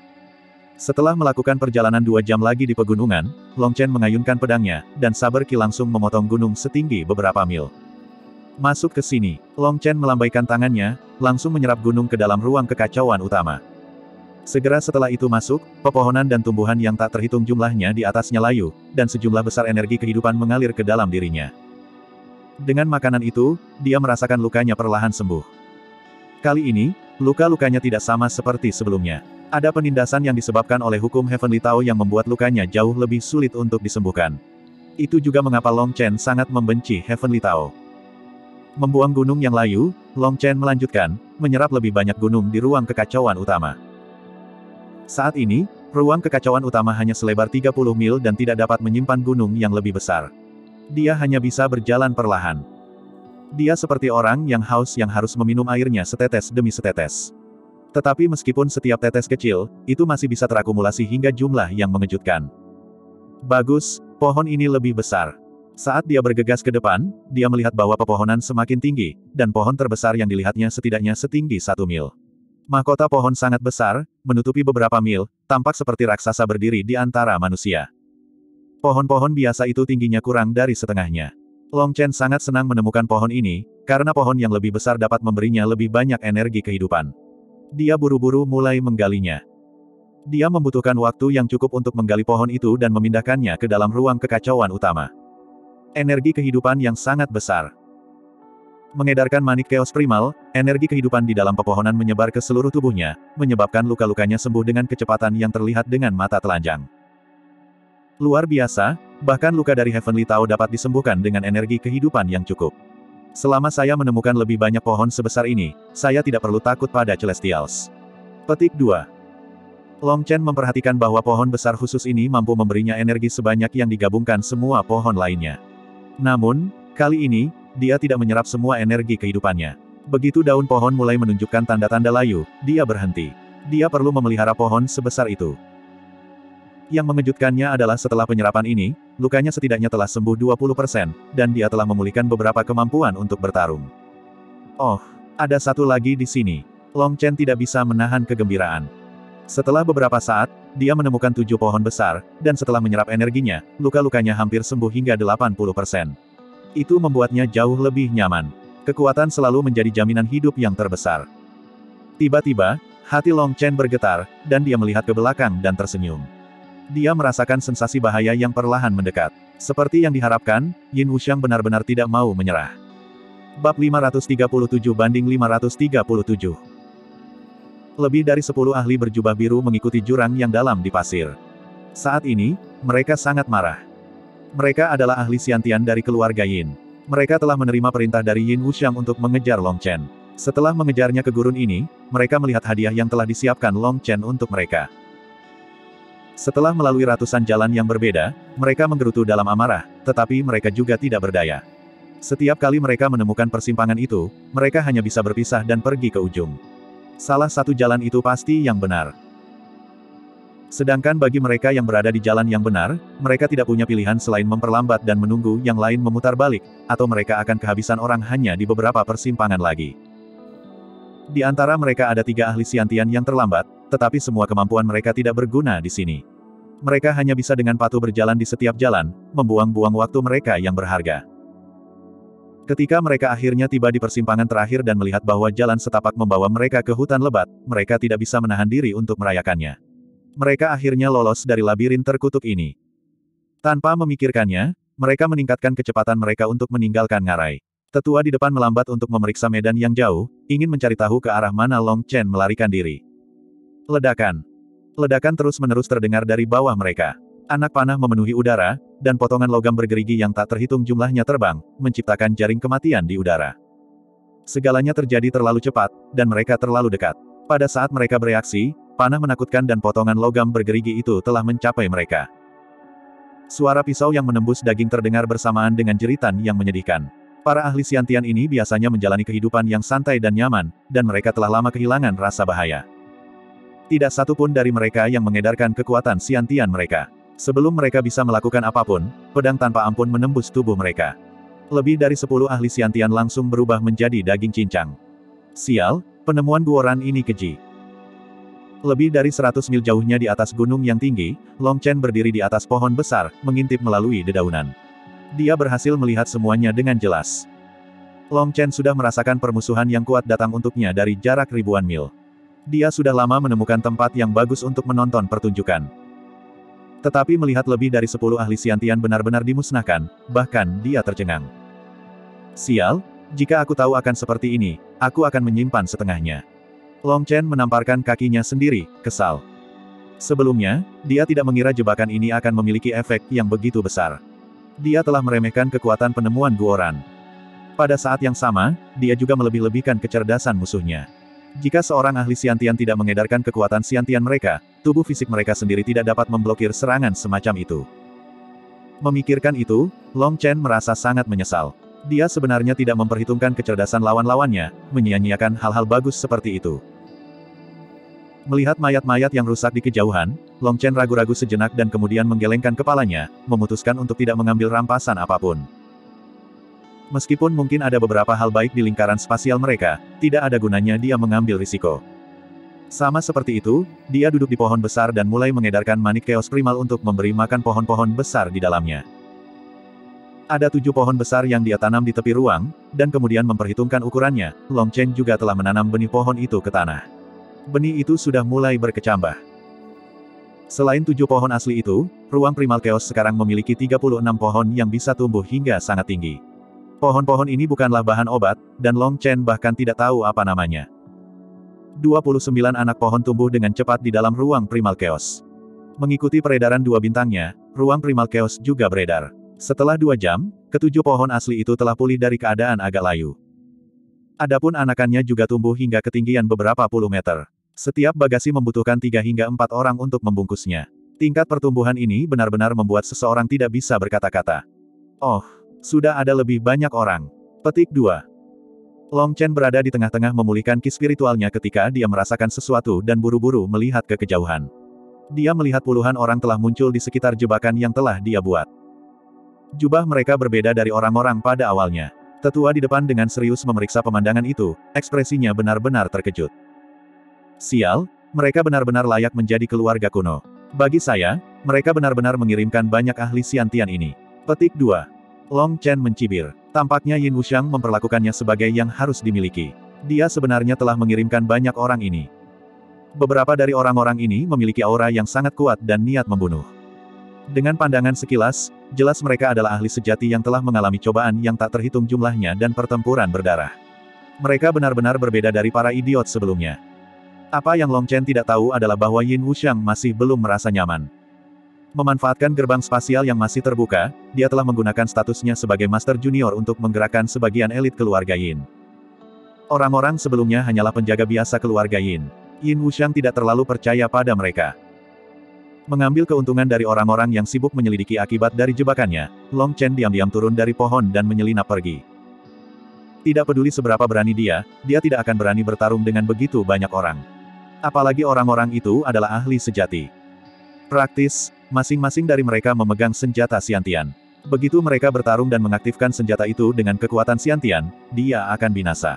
Setelah melakukan perjalanan 2 jam lagi di pegunungan, Long Chen mengayunkan pedangnya, dan saber ki langsung memotong gunung setinggi beberapa mil. Masuk ke sini. Long Chen melambaikan tangannya, langsung menyerap gunung ke dalam ruang kekacauan utama. Segera setelah itu masuk, pepohonan dan tumbuhan yang tak terhitung jumlahnya di atasnya layu, dan sejumlah besar energi kehidupan mengalir ke dalam dirinya. Dengan makanan itu, dia merasakan lukanya perlahan sembuh. Kali ini, luka-lukanya tidak sama seperti sebelumnya. Ada penindasan yang disebabkan oleh hukum Heavenly Tao yang membuat lukanya jauh lebih sulit untuk disembuhkan. Itu juga mengapa Long Chen sangat membenci Heavenly Tao. Membuang gunung yang layu, Long Chen melanjutkan, menyerap lebih banyak gunung di ruang kekacauan utama. Saat ini, ruang kekacauan utama hanya selebar 30 mil dan tidak dapat menyimpan gunung yang lebih besar. Dia hanya bisa berjalan perlahan. Dia seperti orang yang haus yang harus meminum airnya setetes demi setetes. Tetapi meskipun setiap tetes kecil, itu masih bisa terakumulasi hingga jumlah yang mengejutkan. Bagus, pohon ini lebih besar. Saat dia bergegas ke depan, dia melihat bahwa pepohonan semakin tinggi, dan pohon terbesar yang dilihatnya setidaknya setinggi 1 mil. Mahkota pohon sangat besar, menutupi beberapa mil, tampak seperti raksasa berdiri di antara manusia. Pohon-pohon biasa itu tingginya kurang dari setengahnya. Long Chen sangat senang menemukan pohon ini, karena pohon yang lebih besar dapat memberinya lebih banyak energi kehidupan. Dia buru-buru mulai menggalinya. Dia membutuhkan waktu yang cukup untuk menggali pohon itu dan memindahkannya ke dalam ruang kekacauan utama. Energi kehidupan yang sangat besar. Mengedarkan manik Chaos Primal, energi kehidupan di dalam pepohonan menyebar ke seluruh tubuhnya, menyebabkan luka-lukanya sembuh dengan kecepatan yang terlihat dengan mata telanjang. Luar biasa, bahkan luka dari Heavenly Tao dapat disembuhkan dengan energi kehidupan yang cukup. Selama saya menemukan lebih banyak pohon sebesar ini, saya tidak perlu takut pada Celestials. Petik 2. Long Chen memperhatikan bahwa pohon besar khusus ini mampu memberinya energi sebanyak yang digabungkan semua pohon lainnya. Namun, kali ini, dia tidak menyerap semua energi kehidupannya. Begitu daun pohon mulai menunjukkan tanda-tanda layu, dia berhenti. Dia perlu memelihara pohon sebesar itu. Yang mengejutkannya adalah setelah penyerapan ini, lukanya setidaknya telah sembuh 20%, dan dia telah memulihkan beberapa kemampuan untuk bertarung. Oh, ada satu lagi di sini. Long Chen tidak bisa menahan kegembiraan. Setelah beberapa saat, dia menemukan 7 pohon besar, dan setelah menyerap energinya, luka-lukanya hampir sembuh hingga 80%. Itu membuatnya jauh lebih nyaman. Kekuatan selalu menjadi jaminan hidup yang terbesar. Tiba-tiba, hati Long Chen bergetar, dan dia melihat ke belakang dan tersenyum. Dia merasakan sensasi bahaya yang perlahan mendekat. Seperti yang diharapkan, Yin Wuxiang benar-benar tidak mau menyerah. Bab 537-537. Lebih dari 10 ahli berjubah biru mengikuti jurang yang dalam di pasir. Saat ini, mereka sangat marah. Mereka adalah ahli Xiantian dari keluarga Yin. Mereka telah menerima perintah dari Yin Wuxiang untuk mengejar Long Chen. Setelah mengejarnya ke gurun ini, mereka melihat hadiah yang telah disiapkan Long Chen untuk mereka. Setelah melalui ratusan jalan yang berbeda, mereka menggerutu dalam amarah, tetapi mereka juga tidak berdaya. Setiap kali mereka menemukan persimpangan itu, mereka hanya bisa berpisah dan pergi ke ujung. Salah satu jalan itu pasti yang benar. Sedangkan bagi mereka yang berada di jalan yang benar, mereka tidak punya pilihan selain memperlambat dan menunggu yang lain memutar balik, atau mereka akan kehabisan orang hanya di beberapa persimpangan lagi. Di antara mereka ada 3 ahli Xiantian yang terlambat, tetapi semua kemampuan mereka tidak berguna di sini. Mereka hanya bisa dengan patuh berjalan di setiap jalan, membuang-buang waktu mereka yang berharga. Ketika mereka akhirnya tiba di persimpangan terakhir dan melihat bahwa jalan setapak membawa mereka ke hutan lebat, mereka tidak bisa menahan diri untuk merayakannya. Mereka akhirnya lolos dari labirin terkutuk ini. Tanpa memikirkannya, mereka meningkatkan kecepatan mereka untuk meninggalkan ngarai. Tetua di depan melambat untuk memeriksa medan yang jauh, ingin mencari tahu ke arah mana Long Chen melarikan diri. Ledakan. Ledakan terus-menerus terdengar dari bawah mereka. Anak panah memenuhi udara, dan potongan logam bergerigi yang tak terhitung jumlahnya terbang, menciptakan jaring kematian di udara. Segalanya terjadi terlalu cepat, dan mereka terlalu dekat. Pada saat mereka bereaksi, panah menakutkan dan potongan logam bergerigi itu telah mencapai mereka. Suara pisau yang menembus daging terdengar bersamaan dengan jeritan yang menyedihkan. Para ahli Xiantian ini biasanya menjalani kehidupan yang santai dan nyaman, dan mereka telah lama kehilangan rasa bahaya. Tidak satu pun dari mereka yang mengedarkan kekuatan Xiantian mereka. Sebelum mereka bisa melakukan apapun, pedang tanpa ampun menembus tubuh mereka. Lebih dari 10 ahli Xiantian langsung berubah menjadi daging cincang. Sial, penemuan guoran ini keji. Lebih dari 100 mil jauhnya di atas gunung yang tinggi, Long Chen berdiri di atas pohon besar, mengintip melalui dedaunan. Dia berhasil melihat semuanya dengan jelas. Long Chen sudah merasakan permusuhan yang kuat datang untuknya dari jarak ribuan mil. Dia sudah lama menemukan tempat yang bagus untuk menonton pertunjukan. Tetapi melihat lebih dari 10 ahli Xiantian benar-benar dimusnahkan, bahkan dia tercengang. Sial, jika aku tahu akan seperti ini, aku akan menyimpan setengahnya. Long Chen menamparkan kakinya sendiri, kesal. Sebelumnya, dia tidak mengira jebakan ini akan memiliki efek yang begitu besar. Dia telah meremehkan kekuatan penemuan guoran. Pada saat yang sama, dia juga melebih-lebihkan kecerdasan musuhnya. Jika seorang ahli Xiantian tidak mengedarkan kekuatan Xiantian mereka, tubuh fisik mereka sendiri tidak dapat memblokir serangan semacam itu. Memikirkan itu, Long Chen merasa sangat menyesal. Dia sebenarnya tidak memperhitungkan kecerdasan lawan-lawannya, menyia-nyiakan hal-hal bagus seperti itu. Melihat mayat-mayat yang rusak di kejauhan, Long Chen ragu-ragu sejenak dan kemudian menggelengkan kepalanya, memutuskan untuk tidak mengambil rampasan apapun. Meskipun mungkin ada beberapa hal baik di lingkaran spasial mereka, tidak ada gunanya dia mengambil risiko. Sama seperti itu, dia duduk di pohon besar dan mulai mengedarkan manik Chaos Primal untuk memberi makan pohon-pohon besar di dalamnya. Ada 7 pohon besar yang dia tanam di tepi ruang, dan kemudian memperhitungkan ukurannya, Long Chen juga telah menanam benih pohon itu ke tanah. Benih itu sudah mulai berkecambah. Selain 7 pohon asli itu, ruang Primal Chaos sekarang memiliki 36 pohon yang bisa tumbuh hingga sangat tinggi. Pohon-pohon ini bukanlah bahan obat, dan Long Chen bahkan tidak tahu apa namanya. 29 anak pohon tumbuh dengan cepat di dalam ruang Primal Chaos. Mengikuti peredaran 2 bintangnya, ruang Primal Chaos juga beredar. Setelah 2 jam, ketujuh pohon asli itu telah pulih dari keadaan agak layu. Adapun anakannya juga tumbuh hingga ketinggian beberapa puluh meter. Setiap bagasi membutuhkan 3 hingga 4 orang untuk membungkusnya. Tingkat pertumbuhan ini benar-benar membuat seseorang tidak bisa berkata-kata. Oh, sudah ada lebih banyak orang. Petik 2. Long Chen berada di tengah-tengah memulihkan ki spiritualnya ketika dia merasakan sesuatu dan buru-buru melihat ke kejauhan. Dia melihat puluhan orang telah muncul di sekitar jebakan yang telah dia buat. Jubah mereka berbeda dari orang-orang pada awalnya. Tetua di depan dengan serius memeriksa pemandangan itu, ekspresinya benar-benar terkejut. Sial, mereka benar-benar layak menjadi keluarga kuno. Bagi saya, mereka benar-benar mengirimkan banyak ahli Xiantian ini. Petik 2. Long Chen mencibir. Tampaknya Yin Wuxiang memperlakukannya sebagai yang harus dimiliki. Dia sebenarnya telah mengirimkan banyak orang ini. Beberapa dari orang-orang ini memiliki aura yang sangat kuat dan niat membunuh. Dengan pandangan sekilas, jelas mereka adalah ahli sejati yang telah mengalami cobaan yang tak terhitung jumlahnya dan pertempuran berdarah. Mereka benar-benar berbeda dari para idiot sebelumnya. Apa yang Long Chen tidak tahu adalah bahwa Yin Wuxiang masih belum merasa nyaman. Memanfaatkan gerbang spasial yang masih terbuka, dia telah menggunakan statusnya sebagai Master Junior untuk menggerakkan sebagian elit keluarga Yin. Orang-orang sebelumnya hanyalah penjaga biasa keluarga Yin. Yin Wuxiang tidak terlalu percaya pada mereka. Mengambil keuntungan dari orang-orang yang sibuk menyelidiki akibat dari jebakannya, Long Chen diam-diam turun dari pohon dan menyelinap pergi. Tidak peduli seberapa berani dia tidak akan berani bertarung dengan begitu banyak orang. Apalagi orang-orang itu adalah ahli sejati. Praktis, masing-masing dari mereka memegang senjata Xiantian. Begitu mereka bertarung dan mengaktifkan senjata itu dengan kekuatan Xiantian, dia akan binasa.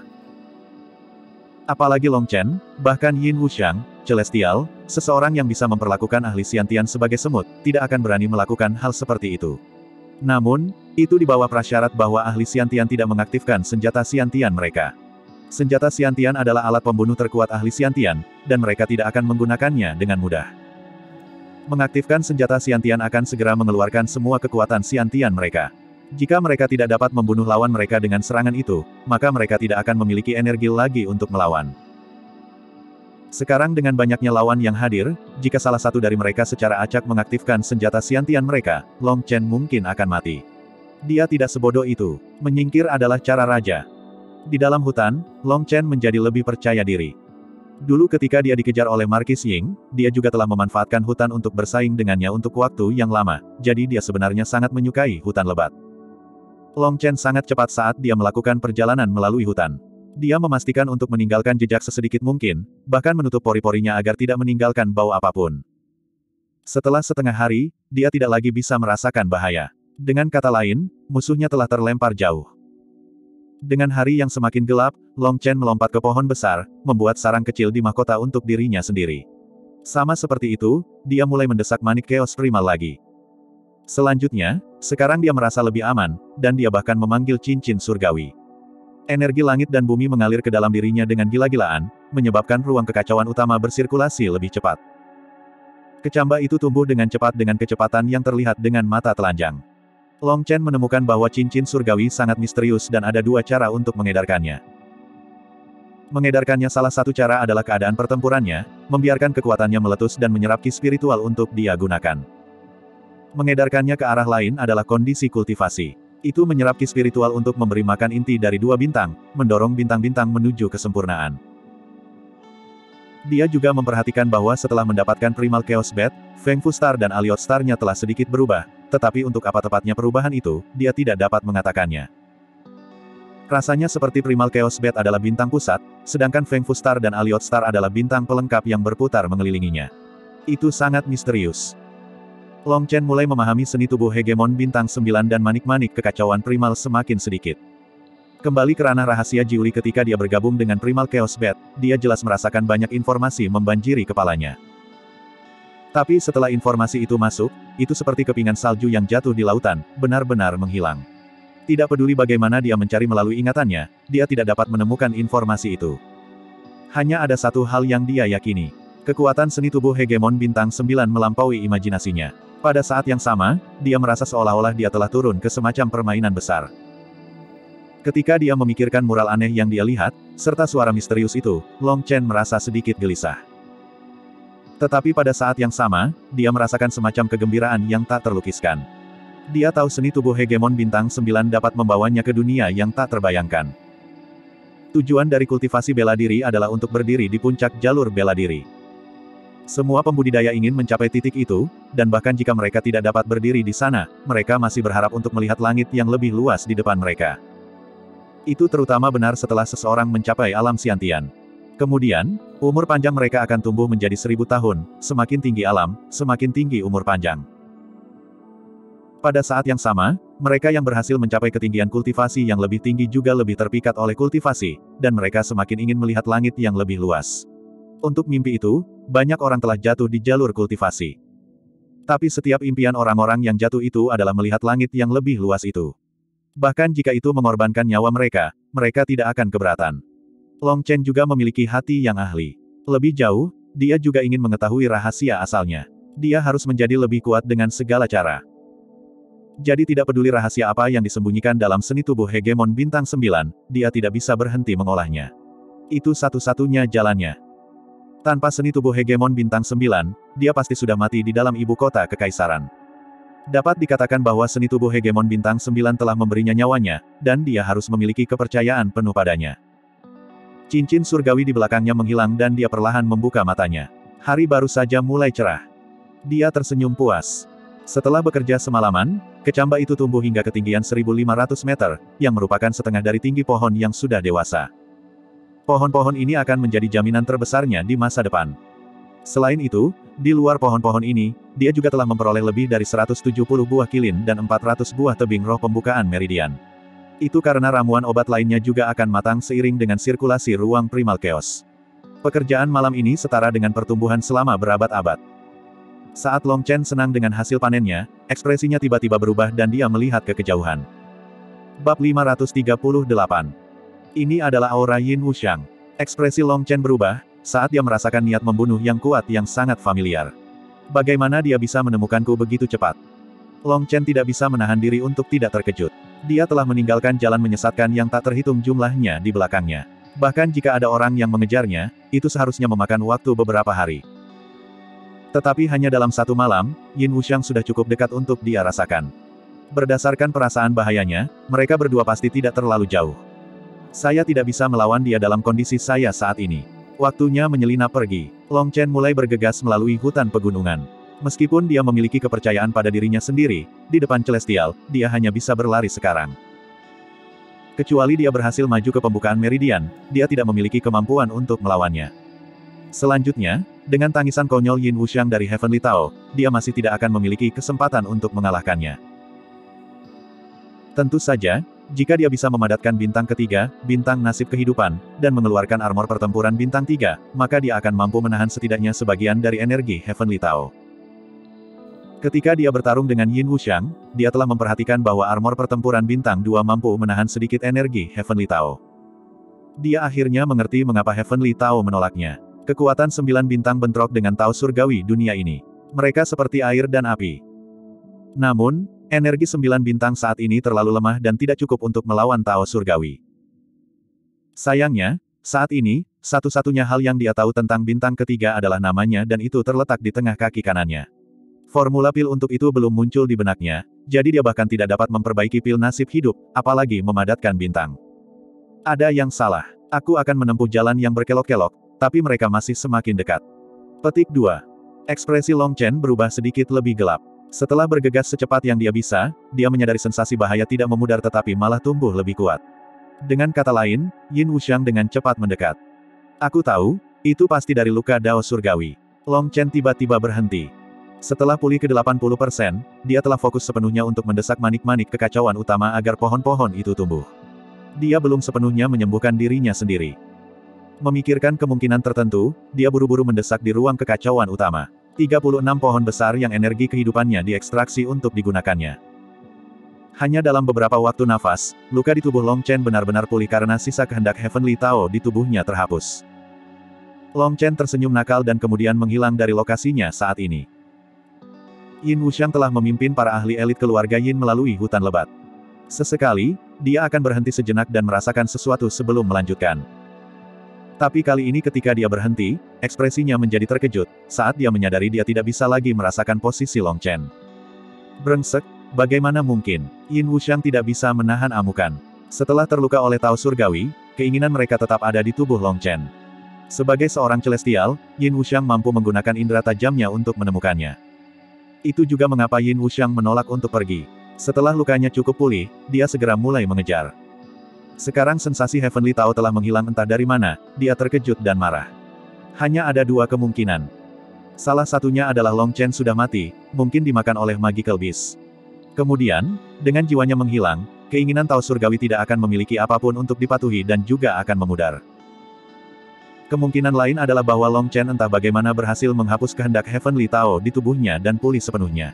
Apalagi Long Chen, bahkan Yin Wuxiang, Celestial, seseorang yang bisa memperlakukan ahli Xiantian sebagai semut, tidak akan berani melakukan hal seperti itu. Namun, itu di bawah prasyarat bahwa ahli Xiantian tidak mengaktifkan senjata Xiantian mereka. Senjata Xiantian adalah alat pembunuh terkuat ahli Xiantian, dan mereka tidak akan menggunakannya dengan mudah. Mengaktifkan senjata Xiantian akan segera mengeluarkan semua kekuatan Xiantian mereka. Jika mereka tidak dapat membunuh lawan mereka dengan serangan itu, maka mereka tidak akan memiliki energi lagi untuk melawan. Sekarang dengan banyaknya lawan yang hadir, jika salah satu dari mereka secara acak mengaktifkan senjata Xiantian mereka, Long Chen mungkin akan mati. Dia tidak sebodoh itu. Menyingkir adalah cara raja. Di dalam hutan, Long Chen menjadi lebih percaya diri. Dulu ketika dia dikejar oleh Markis Ying, dia juga telah memanfaatkan hutan untuk bersaing dengannya untuk waktu yang lama, jadi dia sebenarnya sangat menyukai hutan lebat. Long Chen sangat cepat saat dia melakukan perjalanan melalui hutan. Dia memastikan untuk meninggalkan jejak sesedikit mungkin, bahkan menutup pori-porinya agar tidak meninggalkan bau apapun. Setelah setengah hari, dia tidak lagi bisa merasakan bahaya. Dengan kata lain, musuhnya telah terlempar jauh. Dengan hari yang semakin gelap, Long Chen melompat ke pohon besar, membuat sarang kecil di mahkota untuk dirinya sendiri. Sama seperti itu, dia mulai mendesak manik Chaos Primal lagi. Selanjutnya, sekarang dia merasa lebih aman, dan dia bahkan memanggil cincin surgawi. Energi langit dan bumi mengalir ke dalam dirinya dengan gila-gilaan, menyebabkan ruang kekacauan utama bersirkulasi lebih cepat. Kecamba itu tumbuh dengan cepat dengan kecepatan yang terlihat dengan mata telanjang. Long Chen menemukan bahwa cincin surgawi sangat misterius dan ada 2 cara untuk mengedarkannya. Mengedarkannya salah satu cara adalah keadaan pertempurannya, membiarkan kekuatannya meletus dan menyerap ki spiritual untuk dia gunakan. Mengedarkannya ke arah lain adalah kondisi kultivasi. Itu menyerap ki spiritual untuk memberi makan inti dari 2 bintang, mendorong bintang-bintang menuju kesempurnaan. Dia juga memperhatikan bahwa setelah mendapatkan Primal Chaos Bat, Feng Fu Star dan Aliot Star-nya telah sedikit berubah, tetapi untuk apa tepatnya perubahan itu, dia tidak dapat mengatakannya. Rasanya seperti Primal Chaos Bat adalah bintang pusat, sedangkan Feng Fu Star dan Aliot Star adalah bintang pelengkap yang berputar mengelilinginya. Itu sangat misterius. Long Chen mulai memahami seni tubuh hegemon bintang 9 dan manik-manik kekacauan primal semakin sedikit. Kembali ke ranah rahasia Jiuli ketika dia bergabung dengan Primal Chaos Bat, dia jelas merasakan banyak informasi membanjiri kepalanya. Tapi setelah informasi itu masuk, itu seperti kepingan salju yang jatuh di lautan, benar-benar menghilang. Tidak peduli bagaimana dia mencari melalui ingatannya, dia tidak dapat menemukan informasi itu. Hanya ada satu hal yang dia yakini. Kekuatan seni tubuh hegemon bintang 9 melampaui imajinasinya. Pada saat yang sama, dia merasa seolah-olah dia telah turun ke semacam permainan besar. Ketika dia memikirkan mural aneh yang dia lihat, serta suara misterius itu, Long Chen merasa sedikit gelisah. Tetapi pada saat yang sama, dia merasakan semacam kegembiraan yang tak terlukiskan. Dia tahu seni tubuh hegemon bintang 9 dapat membawanya ke dunia yang tak terbayangkan. Tujuan dari kultivasi bela diri adalah untuk berdiri di puncak jalur bela diri. Semua pembudidaya ingin mencapai titik itu, dan bahkan jika mereka tidak dapat berdiri di sana, mereka masih berharap untuk melihat langit yang lebih luas di depan mereka. Itu terutama benar setelah seseorang mencapai alam Xiantian. Kemudian, umur panjang mereka akan tumbuh menjadi 1000 tahun, semakin tinggi alam, semakin tinggi umur panjang. Pada saat yang sama, mereka yang berhasil mencapai ketinggian kultivasi yang lebih tinggi juga lebih terpikat oleh kultivasi, dan mereka semakin ingin melihat langit yang lebih luas. Untuk mimpi itu, banyak orang telah jatuh di jalur kultivasi. Tapi setiap impian orang-orang yang jatuh itu adalah melihat langit yang lebih luas itu. Bahkan jika itu mengorbankan nyawa mereka, mereka tidak akan keberatan. Long Chen juga memiliki hati yang ahli. Lebih jauh, dia juga ingin mengetahui rahasia asalnya. Dia harus menjadi lebih kuat dengan segala cara. Jadi tidak peduli rahasia apa yang disembunyikan dalam seni tubuh hegemon bintang 9, dia tidak bisa berhenti mengolahnya. Itu satu-satunya jalannya. Tanpa seni tubuh hegemon bintang 9, dia pasti sudah mati di dalam ibu kota kekaisaran. Dapat dikatakan bahwa seni tubuh hegemon bintang 9 telah memberinya nyawanya, dan dia harus memiliki kepercayaan penuh padanya. Cincin surgawi di belakangnya menghilang dan dia perlahan membuka matanya. Hari baru saja mulai cerah. Dia tersenyum puas. Setelah bekerja semalaman, kecamba itu tumbuh hingga ketinggian 1500 meter, yang merupakan setengah dari tinggi pohon yang sudah dewasa. Pohon-pohon ini akan menjadi jaminan terbesarnya di masa depan. Selain itu, di luar pohon-pohon ini, dia juga telah memperoleh lebih dari 170 buah kilin dan 400 buah tebing roh pembukaan meridian. Itu karena ramuan obat lainnya juga akan matang seiring dengan sirkulasi ruang primal chaos. Pekerjaan malam ini setara dengan pertumbuhan selama berabad-abad. Saat Long Chen senang dengan hasil panennya, ekspresinya tiba-tiba berubah dan dia melihat ke kejauhan. Bab 538. Ini adalah aura Yin Wuxiang. Ekspresi Long Chen berubah, saat dia merasakan niat membunuh yang kuat yang sangat familiar. Bagaimana dia bisa menemukanku begitu cepat? Long Chen tidak bisa menahan diri untuk tidak terkejut. Dia telah meninggalkan jalan menyesatkan yang tak terhitung jumlahnya di belakangnya. Bahkan jika ada orang yang mengejarnya, itu seharusnya memakan waktu beberapa hari. Tetapi hanya dalam satu malam, Yin Wuxiang sudah cukup dekat untuk dia rasakan. Berdasarkan perasaan bahayanya, mereka berdua pasti tidak terlalu jauh. Saya tidak bisa melawan dia dalam kondisi saya saat ini. Waktunya menyelinap pergi. Long Chen mulai bergegas melalui hutan pegunungan. Meskipun dia memiliki kepercayaan pada dirinya sendiri, di depan Celestial, dia hanya bisa berlari sekarang. Kecuali dia berhasil maju ke pembukaan meridian, dia tidak memiliki kemampuan untuk melawannya. Selanjutnya, dengan tangisan konyol Yin Wuxiang dari Heavenly Tao, dia masih tidak akan memiliki kesempatan untuk mengalahkannya. Tentu saja, jika dia bisa memadatkan bintang ketiga, bintang nasib kehidupan, dan mengeluarkan armor pertempuran bintang 3, maka dia akan mampu menahan setidaknya sebagian dari energi Heavenly Tao. Ketika dia bertarung dengan Yin Wuxiang, dia telah memperhatikan bahwa armor pertempuran bintang 2 mampu menahan sedikit energi Heavenly Tao. Dia akhirnya mengerti mengapa Heavenly Tao menolaknya. Kekuatan 9 bintang bentrok dengan Tao surgawi dunia ini. Mereka seperti air dan api. Namun, energi 9 bintang saat ini terlalu lemah dan tidak cukup untuk melawan Tao surgawi. Sayangnya, saat ini, satu-satunya hal yang dia tahu tentang bintang ketiga adalah namanya dan itu terletak di tengah kaki kanannya. Formula pil untuk itu belum muncul di benaknya, jadi dia bahkan tidak dapat memperbaiki pil nasib hidup, apalagi memadatkan bintang. Ada yang salah. Aku akan menempuh jalan yang berkelok-kelok, tapi mereka masih semakin dekat. Petik 2. Ekspresi Long Chen berubah sedikit lebih gelap. Setelah bergegas secepat yang dia bisa, dia menyadari sensasi bahaya tidak memudar tetapi malah tumbuh lebih kuat. Dengan kata lain, Yin Wuxiang dengan cepat mendekat. Aku tahu, itu pasti dari luka Dao surgawi. Long Chen tiba-tiba berhenti. Setelah pulih ke 80%, dia telah fokus sepenuhnya untuk mendesak manik-manik kekacauan utama agar pohon-pohon itu tumbuh. Dia belum sepenuhnya menyembuhkan dirinya sendiri. Memikirkan kemungkinan tertentu, dia buru-buru mendesak di ruang kekacauan utama. 36 pohon besar yang energi kehidupannya diekstraksi untuk digunakannya. Hanya dalam beberapa waktu nafas, luka di tubuh Long Chen benar-benar pulih karena sisa kehendak Heavenly Tao di tubuhnya terhapus. Long Chen tersenyum nakal dan kemudian menghilang dari lokasinya saat ini. Yin Wuxiang telah memimpin para ahli elit keluarga Yin melalui hutan lebat. Sesekali, dia akan berhenti sejenak dan merasakan sesuatu sebelum melanjutkan. Tapi kali ini ketika dia berhenti, ekspresinya menjadi terkejut, saat dia menyadari dia tidak bisa lagi merasakan posisi Long Chen. Brengsek, bagaimana mungkin? Yin Wuxiang tidak bisa menahan amukan. Setelah terluka oleh Tao Surgawi, keinginan mereka tetap ada di tubuh Long Chen. Sebagai seorang celestial, Yin Wuxiang mampu menggunakan indera tajamnya untuk menemukannya. Itu juga mengapa Yin Wuxiang menolak untuk pergi. Setelah lukanya cukup pulih, dia segera mulai mengejar. Sekarang sensasi Heavenly Tao telah menghilang entah dari mana, dia terkejut dan marah. Hanya ada dua kemungkinan. Salah satunya adalah Long Chen sudah mati, mungkin dimakan oleh Magical Beast. Kemudian, dengan jiwanya menghilang, keinginan Tao Surgawi tidak akan memiliki apapun untuk dipatuhi dan juga akan memudar. Kemungkinan lain adalah bahwa Long Chen entah bagaimana berhasil menghapus kehendak Heavenly Tao di tubuhnya dan pulih sepenuhnya.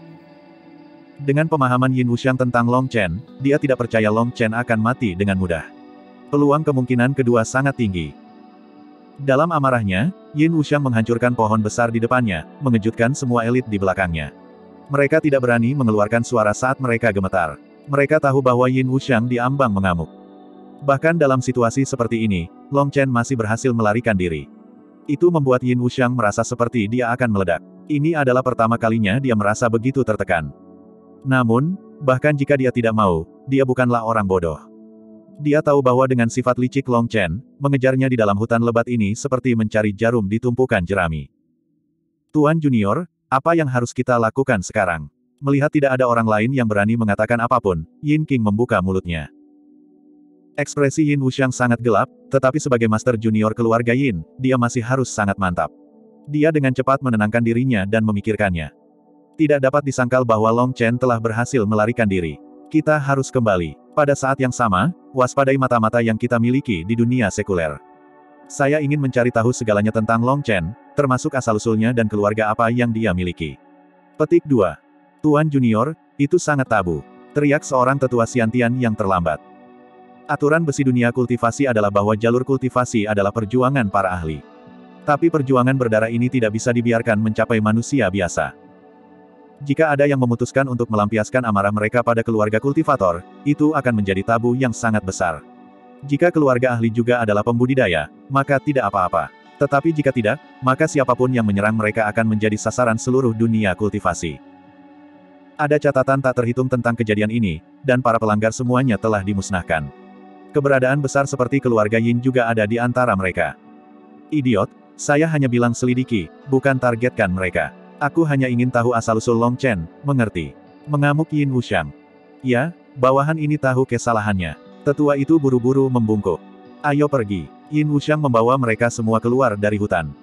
Dengan pemahaman Yin Wuxiang tentang Long Chen, dia tidak percaya Long Chen akan mati dengan mudah. Peluang kemungkinan kedua sangat tinggi. Dalam amarahnya, Yin Wuxiang menghancurkan pohon besar di depannya, mengejutkan semua elit di belakangnya. Mereka tidak berani mengeluarkan suara saat mereka gemetar. Mereka tahu bahwa Yin Wuxiang diambang mengamuk. Bahkan dalam situasi seperti ini, Long Chen masih berhasil melarikan diri. Itu membuat Yin Wuxiang merasa seperti dia akan meledak. Ini adalah pertama kalinya dia merasa begitu tertekan. Namun, bahkan jika dia tidak mau, dia bukanlah orang bodoh. Dia tahu bahwa dengan sifat licik Long Chen, mengejarnya di dalam hutan lebat ini seperti mencari jarum di tumpukan jerami. Tuan Junior, apa yang harus kita lakukan sekarang? Melihat tidak ada orang lain yang berani mengatakan apapun, Yin King membuka mulutnya. Ekspresi Yin Wuxiang sangat gelap, tetapi sebagai Master Junior keluarga Yin, dia masih harus sangat mantap. Dia dengan cepat menenangkan dirinya dan memikirkannya. Tidak dapat disangkal bahwa Long Chen telah berhasil melarikan diri. Kita harus kembali. Pada saat yang sama, waspadai mata-mata yang kita miliki di dunia sekuler. Saya ingin mencari tahu segalanya tentang Long Chen, termasuk asal-usulnya dan keluarga apa yang dia miliki. Petik 2. Tuan Junior, itu sangat tabu. Teriak seorang tetua Xiantian yang terlambat. Aturan besi dunia kultivasi adalah bahwa jalur kultivasi adalah perjuangan para ahli. Tapi perjuangan berdarah ini tidak bisa dibiarkan mencapai manusia biasa. Jika ada yang memutuskan untuk melampiaskan amarah mereka pada keluarga kultivator, itu akan menjadi tabu yang sangat besar. Jika keluarga ahli juga adalah pembudidaya, maka tidak apa-apa. Tetapi jika tidak, maka siapapun yang menyerang mereka akan menjadi sasaran seluruh dunia kultivasi. Ada catatan tak terhitung tentang kejadian ini, dan para pelanggar semuanya telah dimusnahkan. Keberadaan besar seperti keluarga Yin juga ada di antara mereka. Idiot, saya hanya bilang selidiki, bukan targetkan mereka. Aku hanya ingin tahu asal-usul Long Chen, mengerti? Mengamuk Yin Wuxiang. Ya, bawahan ini tahu kesalahannya. Tetua itu buru-buru membungkuk. Ayo pergi. Yin Wuxiang membawa mereka semua keluar dari hutan.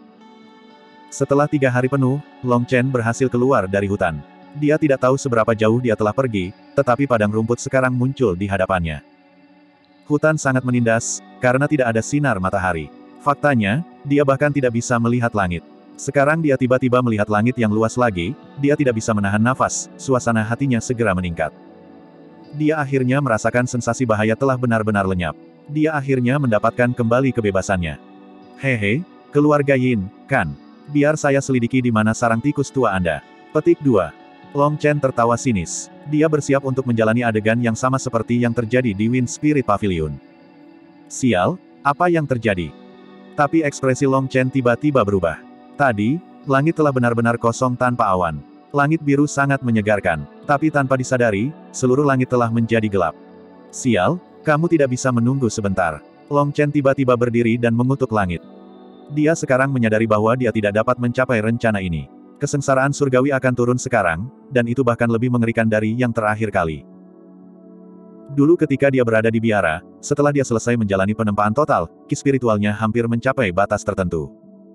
Setelah 3 hari penuh, Long Chen berhasil keluar dari hutan. Dia tidak tahu seberapa jauh dia telah pergi, tetapi padang rumput sekarang muncul di hadapannya. Hutan sangat menindas, karena tidak ada sinar matahari. Faktanya, dia bahkan tidak bisa melihat langit. Sekarang dia tiba-tiba melihat langit yang luas lagi, dia tidak bisa menahan nafas, suasana hatinya segera meningkat. Dia akhirnya merasakan sensasi bahaya telah benar-benar lenyap. Dia akhirnya mendapatkan kembali kebebasannya. Hehe, keluarga Yin, kan? Biar saya selidiki di mana sarang tikus tua Anda. Petik 2. Long Chen tertawa sinis. Dia bersiap untuk menjalani adegan yang sama seperti yang terjadi di Wind Spirit Pavilion. Sial, apa yang terjadi? Tapi ekspresi Long Chen tiba-tiba berubah. Tadi, langit telah benar-benar kosong tanpa awan. Langit biru sangat menyegarkan. Tapi tanpa disadari, seluruh langit telah menjadi gelap. Sial, kamu tidak bisa menunggu sebentar. Long Chen tiba-tiba berdiri dan mengutuk langit. Dia sekarang menyadari bahwa dia tidak dapat mencapai rencana ini. Kesengsaraan surgawi akan turun sekarang, dan itu bahkan lebih mengerikan dari yang terakhir kali. Dulu ketika dia berada di biara, setelah dia selesai menjalani penempaan total, ki spiritualnya hampir mencapai batas tertentu.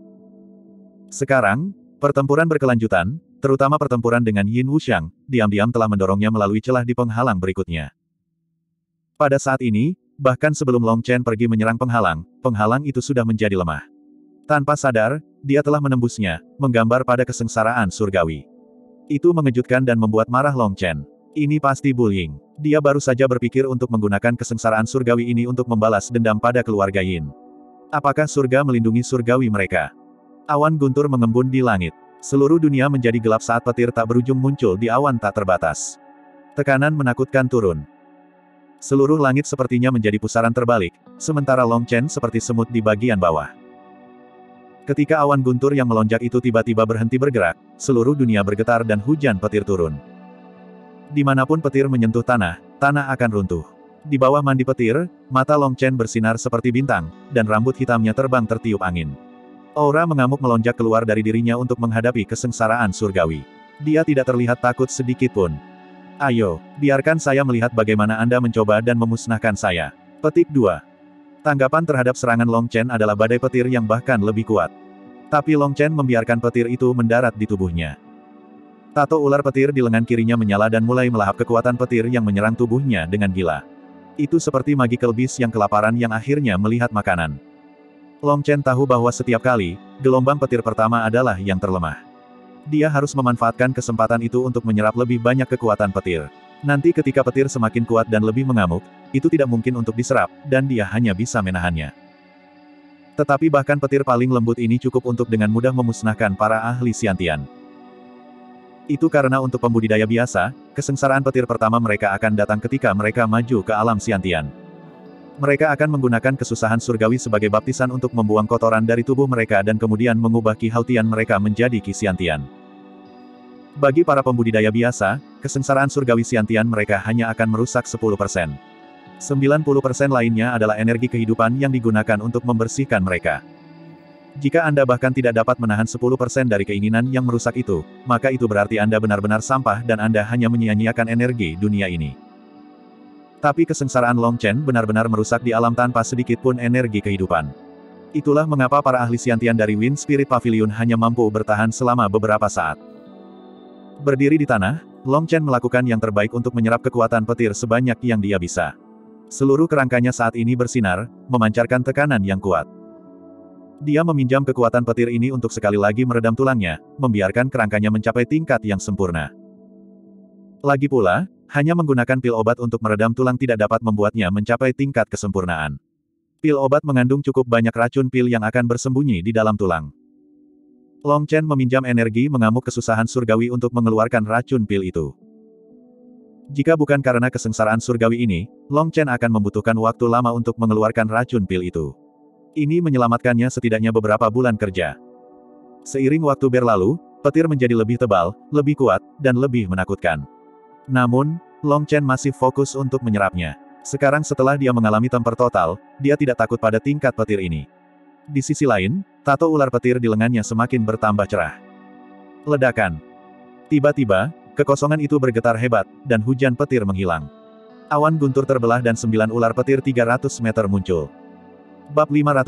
Sekarang, pertempuran berkelanjutan, terutama pertempuran dengan Yin Wuxiang, diam-diam telah mendorongnya melalui celah di penghalang berikutnya. Pada saat ini, bahkan sebelum Long Chen pergi menyerang penghalang, penghalang itu sudah menjadi lemah. Tanpa sadar, dia telah menembusnya, menggambar pada kesengsaraan surgawi. Itu mengejutkan dan membuat marah Long Chen. Ini pasti bullying. Dia baru saja berpikir untuk menggunakan kesengsaraan surgawi ini untuk membalas dendam pada keluarga Yin. Apakah surga melindungi surgawi mereka? Awan guntur mengembun di langit. Seluruh dunia menjadi gelap saat petir tak berujung muncul di awan tak terbatas. Tekanan menakutkan turun. Seluruh langit sepertinya menjadi pusaran terbalik, sementara Long Chen seperti semut di bagian bawah. Ketika awan guntur yang melonjak itu tiba-tiba berhenti bergerak, seluruh dunia bergetar dan hujan petir turun. Dimanapun petir menyentuh tanah, tanah akan runtuh. Di bawah mandi petir, mata Long Chen bersinar seperti bintang, dan rambut hitamnya terbang tertiup angin. Aura mengamuk melonjak keluar dari dirinya untuk menghadapi kesengsaraan surgawi. Dia tidak terlihat takut sedikit pun. Ayo, biarkan saya melihat bagaimana Anda mencoba dan memusnahkan saya. Petik 2. Tanggapan terhadap serangan Long Chen adalah badai petir yang bahkan lebih kuat. Tapi Long Chen membiarkan petir itu mendarat di tubuhnya. Tato ular petir di lengan kirinya menyala dan mulai melahap kekuatan petir yang menyerang tubuhnya dengan gila. Itu seperti magical beast yang kelaparan yang akhirnya melihat makanan. Long Chen tahu bahwa setiap kali, gelombang petir pertama adalah yang terlemah. Dia harus memanfaatkan kesempatan itu untuk menyerap lebih banyak kekuatan petir. Nanti ketika petir semakin kuat dan lebih mengamuk, itu tidak mungkin untuk diserap, dan dia hanya bisa menahannya. Tetapi bahkan petir paling lembut ini cukup untuk dengan mudah memusnahkan para ahli Xiantian. Itu karena untuk pembudidaya biasa, kesengsaraan petir pertama mereka akan datang ketika mereka maju ke alam Xiantian. Mereka akan menggunakan kesusahan surgawi sebagai baptisan untuk membuang kotoran dari tubuh mereka dan kemudian mengubah Qi Hautian mereka menjadi Qi Xiantian. Bagi para pembudidaya biasa, kesengsaraan surgawi Xiantian mereka hanya akan merusak 10%. 90% lainnya adalah energi kehidupan yang digunakan untuk membersihkan mereka. Jika Anda bahkan tidak dapat menahan 10% dari keinginan yang merusak itu, maka itu berarti Anda benar-benar sampah dan Anda hanya menyia-nyiakan energi dunia ini. Tapi kesengsaraan Long Chen benar-benar merusak di alam tanpa sedikit pun energi kehidupan. Itulah mengapa para ahli Xiantian dari Wind Spirit Pavilion hanya mampu bertahan selama beberapa saat. Berdiri di tanah, Long Chen melakukan yang terbaik untuk menyerap kekuatan petir sebanyak yang dia bisa. Seluruh kerangkanya saat ini bersinar, memancarkan tekanan yang kuat. Dia meminjam kekuatan petir ini untuk sekali lagi meredam tulangnya, membiarkan kerangkanya mencapai tingkat yang sempurna. Lagi pula, hanya menggunakan pil obat untuk meredam tulang tidak dapat membuatnya mencapai tingkat kesempurnaan. Pil obat mengandung cukup banyak racun pil yang akan bersembunyi di dalam tulang. Long Chen meminjam energi mengamuk kesusahan surgawi untuk mengeluarkan racun pil itu. Jika bukan karena kesengsaraan surgawi ini, Long Chen akan membutuhkan waktu lama untuk mengeluarkan racun pil itu. Ini menyelamatkannya setidaknya beberapa bulan kerja. Seiring waktu berlalu, petir menjadi lebih tebal, lebih kuat, dan lebih menakutkan. Namun, Long Chen masih fokus untuk menyerapnya. Sekarang setelah dia mengalami temper total, dia tidak takut pada tingkat petir ini. Di sisi lain, tato ular petir di lengannya semakin bertambah cerah. Ledakan. Tiba-tiba, kekosongan itu bergetar hebat, dan hujan petir menghilang. Awan guntur terbelah dan 9 ular petir 300 meter muncul. Bab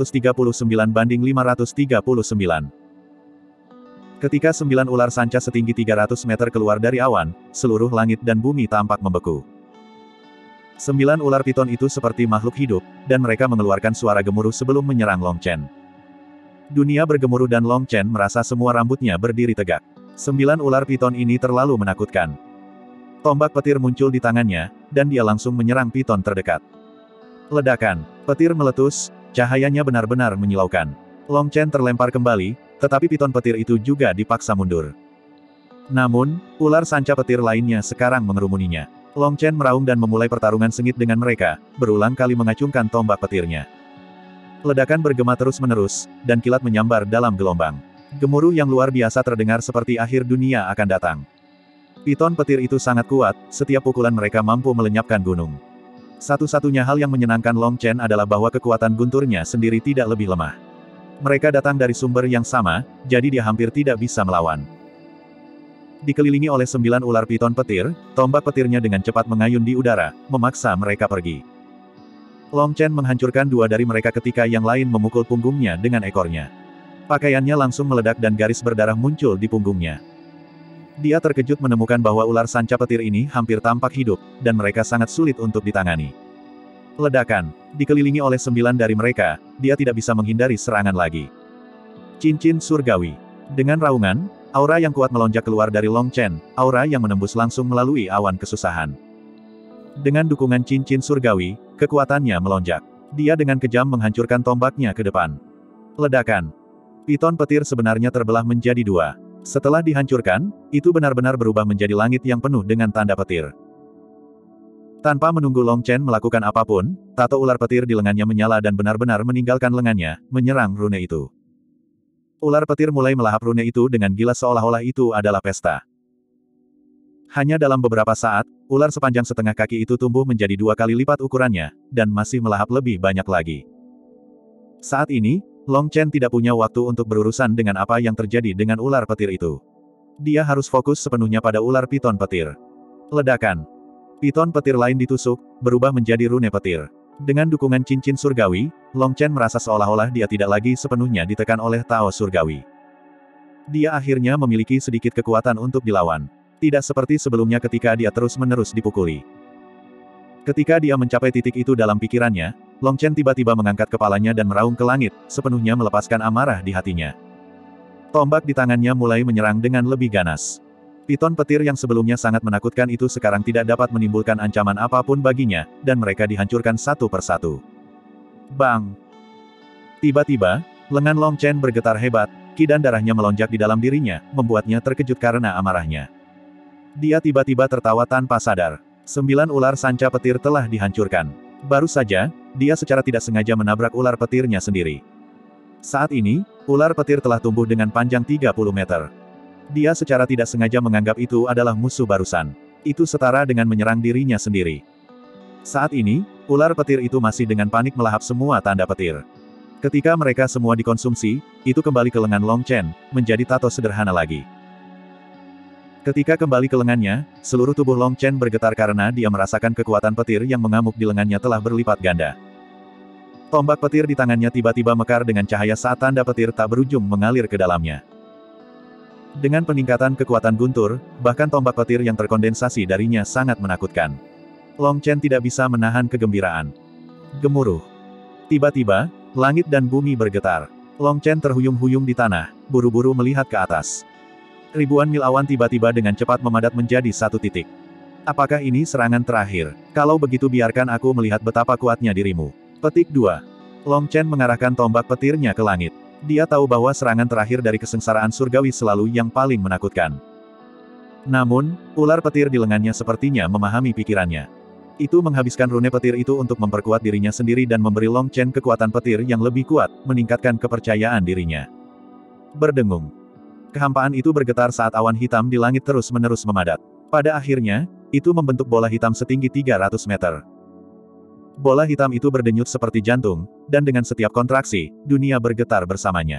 539/539. Ketika 9 ular sanca setinggi 300 meter keluar dari awan, seluruh langit dan bumi tampak membeku. 9 ular piton itu seperti makhluk hidup, dan mereka mengeluarkan suara gemuruh sebelum menyerang Long Chen. Dunia bergemuruh dan Long Chen merasa semua rambutnya berdiri tegak. 9 ular piton ini terlalu menakutkan. Tombak petir muncul di tangannya, dan dia langsung menyerang piton terdekat. Ledakan. Petir meletus, cahayanya benar-benar menyilaukan. Long Chen terlempar kembali, tetapi piton petir itu juga dipaksa mundur. Namun, ular sanca petir lainnya sekarang mengerumuninya. Long Chen meraung dan memulai pertarungan sengit dengan mereka, berulang kali mengacungkan tombak petirnya. Ledakan bergema terus-menerus, dan kilat menyambar dalam gelombang. Gemuruh yang luar biasa terdengar seperti akhir dunia akan datang. Piton petir itu sangat kuat, setiap pukulan mereka mampu melenyapkan gunung. Satu-satunya hal yang menyenangkan Long Chen adalah bahwa kekuatan gunturnya sendiri tidak lebih lemah. Mereka datang dari sumber yang sama, jadi dia hampir tidak bisa melawan. Dikelilingi oleh 9 ular piton petir, tombak petirnya dengan cepat mengayun di udara, memaksa mereka pergi. Long Chen menghancurkan 2 dari mereka ketika yang lain memukul punggungnya dengan ekornya. Pakaiannya langsung meledak dan garis berdarah muncul di punggungnya. Dia terkejut menemukan bahwa ular sanca petir ini hampir tampak hidup, dan mereka sangat sulit untuk ditangani. Ledakan. Dikelilingi oleh 9 dari mereka, dia tidak bisa menghindari serangan lagi. Cincin surgawi. Dengan raungan, aura yang kuat melonjak keluar dari Long Chen, aura yang menembus langsung melalui awan kesusahan. Dengan dukungan cincin surgawi, kekuatannya melonjak. Dia dengan kejam menghancurkan tombaknya ke depan. Ledakan. Piton petir sebenarnya terbelah menjadi dua. Setelah dihancurkan, itu benar-benar berubah menjadi langit yang penuh dengan tanda petir. Tanpa menunggu Long Chen melakukan apapun, tato ular petir di lengannya menyala dan benar-benar meninggalkan lengannya, menyerang rune itu. Ular petir mulai melahap rune itu dengan gila seolah-olah itu adalah pesta. Hanya dalam beberapa saat, ular sepanjang setengah kaki itu tumbuh menjadi 2 kali lipat ukurannya, dan masih melahap lebih banyak lagi. Saat ini, Long Chen tidak punya waktu untuk berurusan dengan apa yang terjadi dengan ular petir itu. Dia harus fokus sepenuhnya pada ular piton petir. Ledakan. Piton petir lain ditusuk, berubah menjadi rune petir. Dengan dukungan cincin surgawi, Long Chen merasa seolah-olah dia tidak lagi sepenuhnya ditekan oleh Tao surgawi. Dia akhirnya memiliki sedikit kekuatan untuk dilawan. Tidak seperti sebelumnya ketika dia terus-menerus dipukuli. Ketika dia mencapai titik itu dalam pikirannya, Long Chen tiba-tiba mengangkat kepalanya dan meraung ke langit, sepenuhnya melepaskan amarah di hatinya. Tombak di tangannya mulai menyerang dengan lebih ganas. Piton petir yang sebelumnya sangat menakutkan itu sekarang tidak dapat menimbulkan ancaman apapun baginya, dan mereka dihancurkan satu persatu. Bang! Tiba-tiba, lengan Long Chen bergetar hebat, ki dan darahnya melonjak di dalam dirinya, membuatnya terkejut karena amarahnya. Dia tiba-tiba tertawa tanpa sadar. 9 ular sanca petir telah dihancurkan. Baru saja, dia secara tidak sengaja menabrak ular petirnya sendiri. Saat ini, ular petir telah tumbuh dengan panjang 30 meter. Dia secara tidak sengaja menganggap itu adalah musuh barusan. Itu setara dengan menyerang dirinya sendiri. Saat ini, ular petir itu masih dengan panik melahap semua tanda petir. Ketika mereka semua dikonsumsi, itu kembali ke lengan Long Chen, menjadi tato sederhana lagi. Ketika kembali ke lengannya, seluruh tubuh Long Chen bergetar karena dia merasakan kekuatan petir yang mengamuk di lengannya telah berlipat ganda. Tombak petir di tangannya tiba-tiba mekar dengan cahaya saat tanda petir tak berujung mengalir ke dalamnya. Dengan peningkatan kekuatan guntur, bahkan tombak petir yang terkondensasi darinya sangat menakutkan. Long Chen tidak bisa menahan kegembiraan. Gemuruh. Tiba-tiba, langit dan bumi bergetar. Long Chen terhuyung-huyung di tanah, buru-buru melihat ke atas. Ribuan mil awan tiba-tiba dengan cepat memadat menjadi satu titik. Apakah ini serangan terakhir? Kalau begitu biarkan aku melihat betapa kuatnya dirimu. Petik 2. Long Chen mengarahkan tombak petirnya ke langit. Dia tahu bahwa serangan terakhir dari kesengsaraan surgawi selalu yang paling menakutkan. Namun, ular petir di lengannya sepertinya memahami pikirannya. Itu menghabiskan rune petir itu untuk memperkuat dirinya sendiri dan memberi Long Chen kekuatan petir yang lebih kuat, meningkatkan kepercayaan dirinya. Berdengung. Kehampaan itu bergetar saat awan hitam di langit terus-menerus memadat. Pada akhirnya, itu membentuk bola hitam setinggi 300 meter. Bola hitam itu berdenyut seperti jantung, dan dengan setiap kontraksi, dunia bergetar bersamanya.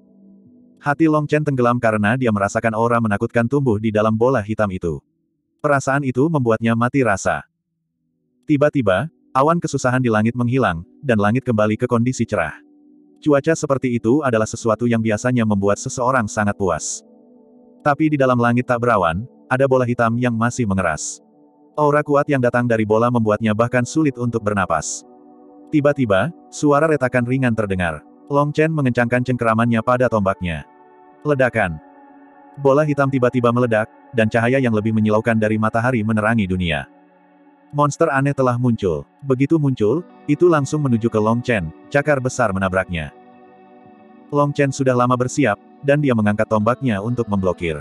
Hati Long Chen tenggelam karena dia merasakan aura menakutkan tumbuh di dalam bola hitam itu. Perasaan itu membuatnya mati rasa. Tiba-tiba, awan kesusahan di langit menghilang, dan langit kembali ke kondisi cerah. Cuaca seperti itu adalah sesuatu yang biasanya membuat seseorang sangat puas. Tapi di dalam langit tak berawan, ada bola hitam yang masih mengeras. Aura kuat yang datang dari bola membuatnya bahkan sulit untuk bernapas. Tiba-tiba, suara retakan ringan terdengar. Long Chen mengencangkan cengkeramannya pada tombaknya. Ledakan. Bola hitam tiba-tiba meledak, dan cahaya yang lebih menyilaukan dari matahari menerangi dunia. Monster aneh telah muncul. Begitu muncul, itu langsung menuju ke Long Chen, cakar besar menabraknya. Long Chen sudah lama bersiap, dan dia mengangkat tombaknya untuk memblokir.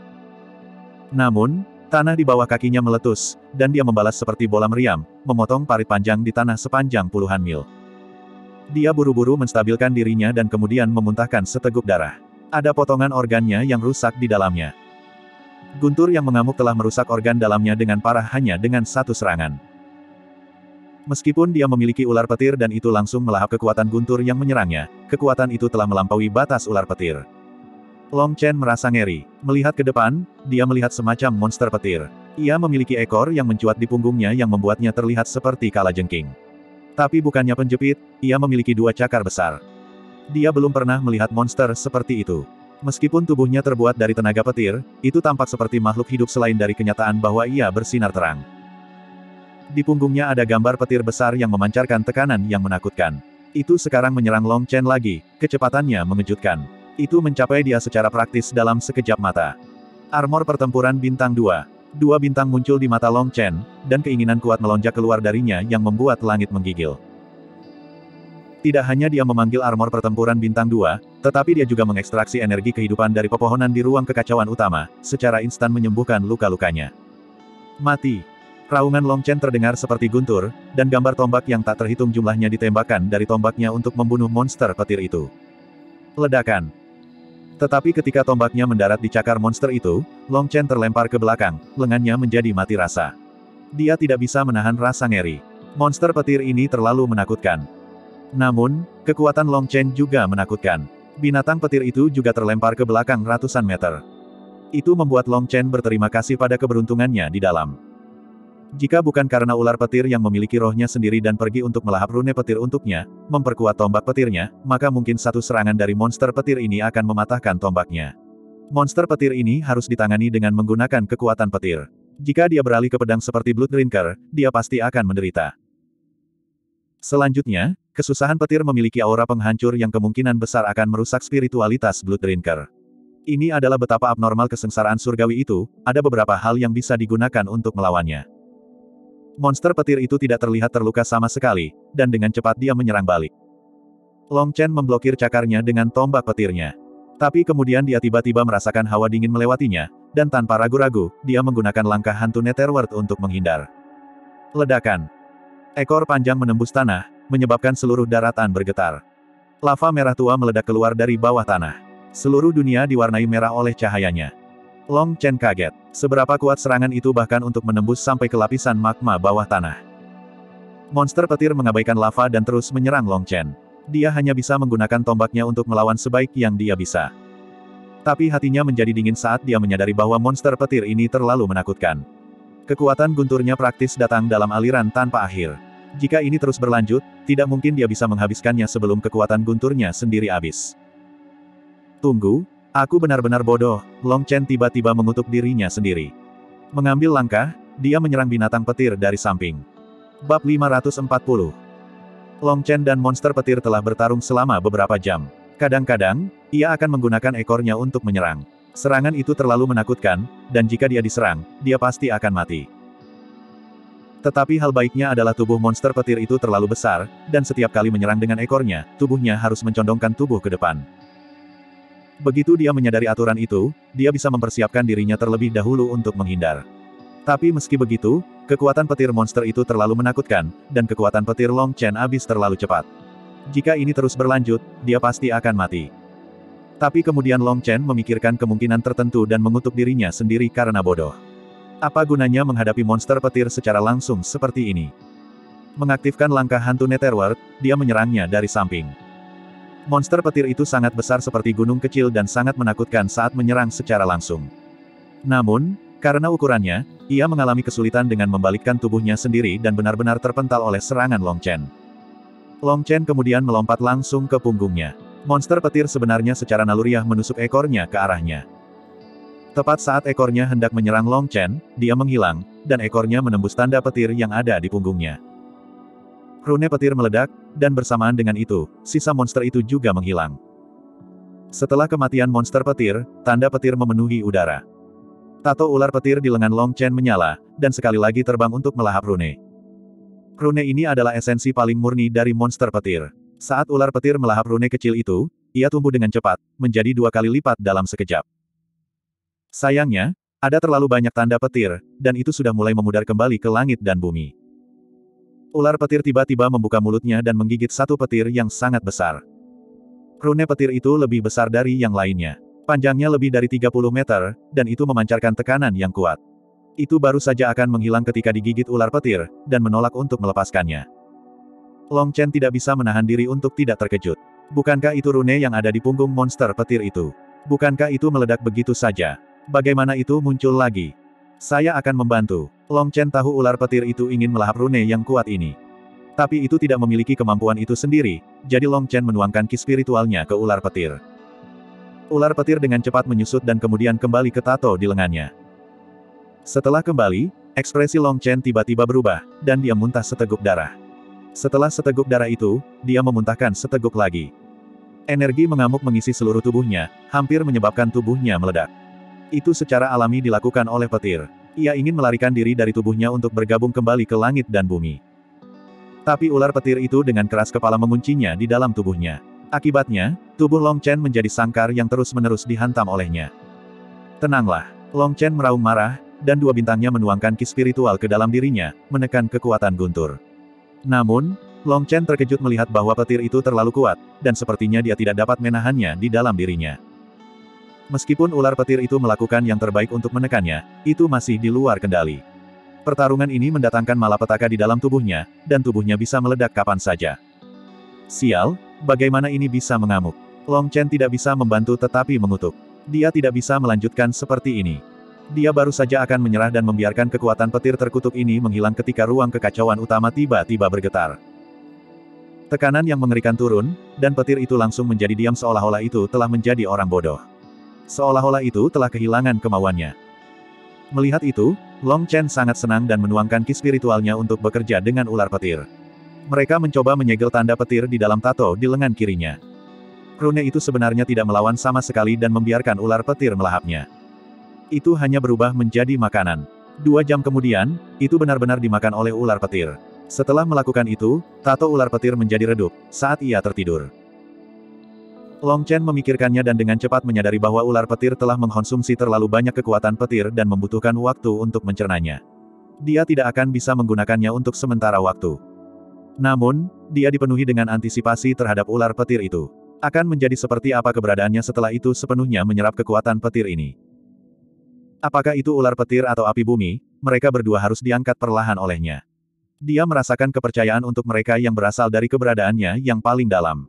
Namun, tanah di bawah kakinya meletus, dan dia membalas seperti bola meriam, memotong parit panjang di tanah sepanjang puluhan mil. Dia buru-buru menstabilkan dirinya dan kemudian memuntahkan seteguk darah. Ada potongan organnya yang rusak di dalamnya. Guntur yang mengamuk telah merusak organ dalamnya dengan parah hanya dengan satu serangan. Meskipun dia memiliki ular petir dan itu langsung melahap kekuatan guntur yang menyerangnya, kekuatan itu telah melampaui batas ular petir. Long Chen merasa ngeri. Melihat ke depan, dia melihat semacam monster petir. Ia memiliki ekor yang mencuat di punggungnya yang membuatnya terlihat seperti kalajengking. Tapi bukannya penjepit, ia memiliki 2 cakar besar. Dia belum pernah melihat monster seperti itu. Meskipun tubuhnya terbuat dari tenaga petir, itu tampak seperti makhluk hidup selain dari kenyataan bahwa ia bersinar terang. Di punggungnya ada gambar petir besar yang memancarkan tekanan yang menakutkan. Itu sekarang menyerang Long Chen lagi, kecepatannya mengejutkan. Itu mencapai dia secara praktis dalam sekejap mata. Armor pertempuran bintang 2. 2 bintang muncul di mata Long Chen, dan keinginan kuat melonjak keluar darinya yang membuat langit menggigil. Tidak hanya dia memanggil armor pertempuran bintang 2, tetapi dia juga mengekstraksi energi kehidupan dari pepohonan di ruang kekacauan utama, secara instan menyembuhkan luka-lukanya. Mati. Raungan Long Chen terdengar seperti guntur, dan gambar tombak yang tak terhitung jumlahnya ditembakkan dari tombaknya untuk membunuh monster petir itu. Ledakan. Tetapi ketika tombaknya mendarat di cakar monster itu, Long Chen terlempar ke belakang, lengannya menjadi mati rasa. Dia tidak bisa menahan rasa ngeri. Monster petir ini terlalu menakutkan. Namun, kekuatan Long Chen juga menakutkan. Binatang petir itu juga terlempar ke belakang ratusan meter. Itu membuat Long Chen berterima kasih pada keberuntungannya di dalam. Jika bukan karena ular petir yang memiliki rohnya sendiri dan pergi untuk melahap rune petir untuknya, memperkuat tombak petirnya, maka mungkin satu serangan dari monster petir ini akan mematahkan tombaknya. Monster petir ini harus ditangani dengan menggunakan kekuatan petir. Jika dia beralih ke pedang seperti Blood Drinker, dia pasti akan menderita. Selanjutnya, kesusahan petir memiliki aura penghancur yang kemungkinan besar akan merusak spiritualitas Blood Drinker. Ini adalah betapa abnormal kesengsaraan surgawi itu, ada beberapa hal yang bisa digunakan untuk melawannya. Monster petir itu tidak terlihat terluka sama sekali, dan dengan cepat dia menyerang balik. Long Chen memblokir cakarnya dengan tombak petirnya. Tapi kemudian dia tiba-tiba merasakan hawa dingin melewatinya, dan tanpa ragu-ragu, dia menggunakan langkah hantu Netherworld untuk menghindar. Ledakan. Ekor panjang menembus tanah, menyebabkan seluruh daratan bergetar. Lava merah tua meledak keluar dari bawah tanah. Seluruh dunia diwarnai merah oleh cahayanya. Long Chen kaget. Seberapa kuat serangan itu bahkan untuk menembus sampai ke lapisan magma bawah tanah. Monster petir mengabaikan lava dan terus menyerang Long Chen. Dia hanya bisa menggunakan tombaknya untuk melawan sebaik yang dia bisa. Tapi hatinya menjadi dingin saat dia menyadari bahwa monster petir ini terlalu menakutkan. Kekuatan gunturnya praktis datang dalam aliran tanpa akhir. Jika ini terus berlanjut, tidak mungkin dia bisa menghabiskannya sebelum kekuatan gunturnya sendiri habis. Tunggu. Aku benar-benar bodoh, Long Chen tiba-tiba mengutuk dirinya sendiri. Mengambil langkah, dia menyerang binatang petir dari samping. Bab 540. Long Chen dan monster petir telah bertarung selama beberapa jam. Kadang-kadang, ia akan menggunakan ekornya untuk menyerang. Serangan itu terlalu menakutkan, dan jika dia diserang, dia pasti akan mati. Tetapi hal baiknya adalah tubuh monster petir itu terlalu besar, dan setiap kali menyerang dengan ekornya, tubuhnya harus mencondongkan tubuh ke depan. Begitu dia menyadari aturan itu, dia bisa mempersiapkan dirinya terlebih dahulu untuk menghindar. Tapi meski begitu, kekuatan petir monster itu terlalu menakutkan, dan kekuatan petir Long Chen habis terlalu cepat. Jika ini terus berlanjut, dia pasti akan mati. Tapi kemudian Long Chen memikirkan kemungkinan tertentu dan mengutuk dirinya sendiri karena bodoh. Apa gunanya menghadapi monster petir secara langsung seperti ini? Mengaktifkan langkah hantu Netherworld, dia menyerangnya dari samping. Monster petir itu sangat besar seperti gunung kecil dan sangat menakutkan saat menyerang secara langsung. Namun, karena ukurannya, ia mengalami kesulitan dengan membalikkan tubuhnya sendiri dan benar-benar terpental oleh serangan Long Chen. Long Chen kemudian melompat langsung ke punggungnya. Monster petir sebenarnya secara naluriah menusuk ekornya ke arahnya. Tepat saat ekornya hendak menyerang Long Chen, dia menghilang, dan ekornya menembus tanda petir yang ada di punggungnya. Rune petir meledak, dan bersamaan dengan itu, sisa monster itu juga menghilang. Setelah kematian monster petir, tanda petir memenuhi udara. Tato ular petir di lengan Long Chen menyala, dan sekali lagi terbang untuk melahap rune. Rune ini adalah esensi paling murni dari monster petir. Saat ular petir melahap rune kecil itu, ia tumbuh dengan cepat, menjadi 2 kali lipat dalam sekejap. Sayangnya, ada terlalu banyak tanda petir, dan itu sudah mulai memudar kembali ke langit dan bumi. Ular petir tiba-tiba membuka mulutnya dan menggigit satu petir yang sangat besar. Rune petir itu lebih besar dari yang lainnya. Panjangnya lebih dari 30 meter, dan itu memancarkan tekanan yang kuat. Itu baru saja akan menghilang ketika digigit ular petir, dan menolak untuk melepaskannya. Long Chen tidak bisa menahan diri untuk tidak terkejut. Bukankah itu rune yang ada di punggung monster petir itu? Bukankah itu meledak begitu saja? Bagaimana itu muncul lagi? Saya akan membantu. Long Chen tahu ular petir itu ingin melahap rune yang kuat ini. Tapi itu tidak memiliki kemampuan itu sendiri, jadi Long Chen menuangkan ki spiritualnya ke ular petir. Ular petir dengan cepat menyusut dan kemudian kembali ke tato di lengannya. Setelah kembali, ekspresi Long Chen tiba-tiba berubah, dan dia muntah seteguk darah. Setelah seteguk darah itu, dia memuntahkan seteguk lagi. Energi mengamuk mengisi seluruh tubuhnya, hampir menyebabkan tubuhnya meledak. Itu secara alami dilakukan oleh petir. Ia ingin melarikan diri dari tubuhnya untuk bergabung kembali ke langit dan bumi. Tapi ular petir itu dengan keras kepala menguncinya di dalam tubuhnya. Akibatnya, tubuh Long Chen menjadi sangkar yang terus-menerus dihantam olehnya. Tenanglah. Long Chen meraung marah, dan dua bintangnya menuangkan ki spiritual ke dalam dirinya, menekan kekuatan guntur. Namun, Long Chen terkejut melihat bahwa petir itu terlalu kuat, dan sepertinya dia tidak dapat menahannya di dalam dirinya. Meskipun ular petir itu melakukan yang terbaik untuk menekannya, itu masih di luar kendali. Pertarungan ini mendatangkan malapetaka di dalam tubuhnya, dan tubuhnya bisa meledak kapan saja. Sial, bagaimana ini bisa mengamuk? Long Chen tidak bisa membantu tetapi mengutuk. Dia tidak bisa melanjutkan seperti ini. Dia baru saja akan menyerah dan membiarkan kekuatan petir terkutuk ini menghilang ketika ruang kekacauan utama tiba-tiba bergetar. Tekanan yang mengerikan turun, dan petir itu langsung menjadi diam seolah-olah itu telah menjadi orang bodoh. Seolah-olah itu telah kehilangan kemauannya. Melihat itu, Long Chen sangat senang dan menuangkan ki spiritualnya untuk bekerja dengan ular petir. Mereka mencoba menyegel tanda petir di dalam tato di lengan kirinya. Rune itu sebenarnya tidak melawan sama sekali dan membiarkan ular petir melahapnya. Itu hanya berubah menjadi makanan. 2 jam kemudian, itu benar-benar dimakan oleh ular petir. Setelah melakukan itu, tato ular petir menjadi redup, saat ia tertidur. Long Chen memikirkannya dan dengan cepat menyadari bahwa ular petir telah mengkonsumsi terlalu banyak kekuatan petir dan membutuhkan waktu untuk mencernanya. Dia tidak akan bisa menggunakannya untuk sementara waktu. Namun, dia dipenuhi dengan antisipasi terhadap ular petir itu. Akan menjadi seperti apa keberadaannya setelah itu sepenuhnya menyerap kekuatan petir ini. Apakah itu ular petir atau api bumi, mereka berdua harus diangkat perlahan olehnya. Dia merasakan kepercayaan untuk mereka yang berasal dari keberadaannya yang paling dalam.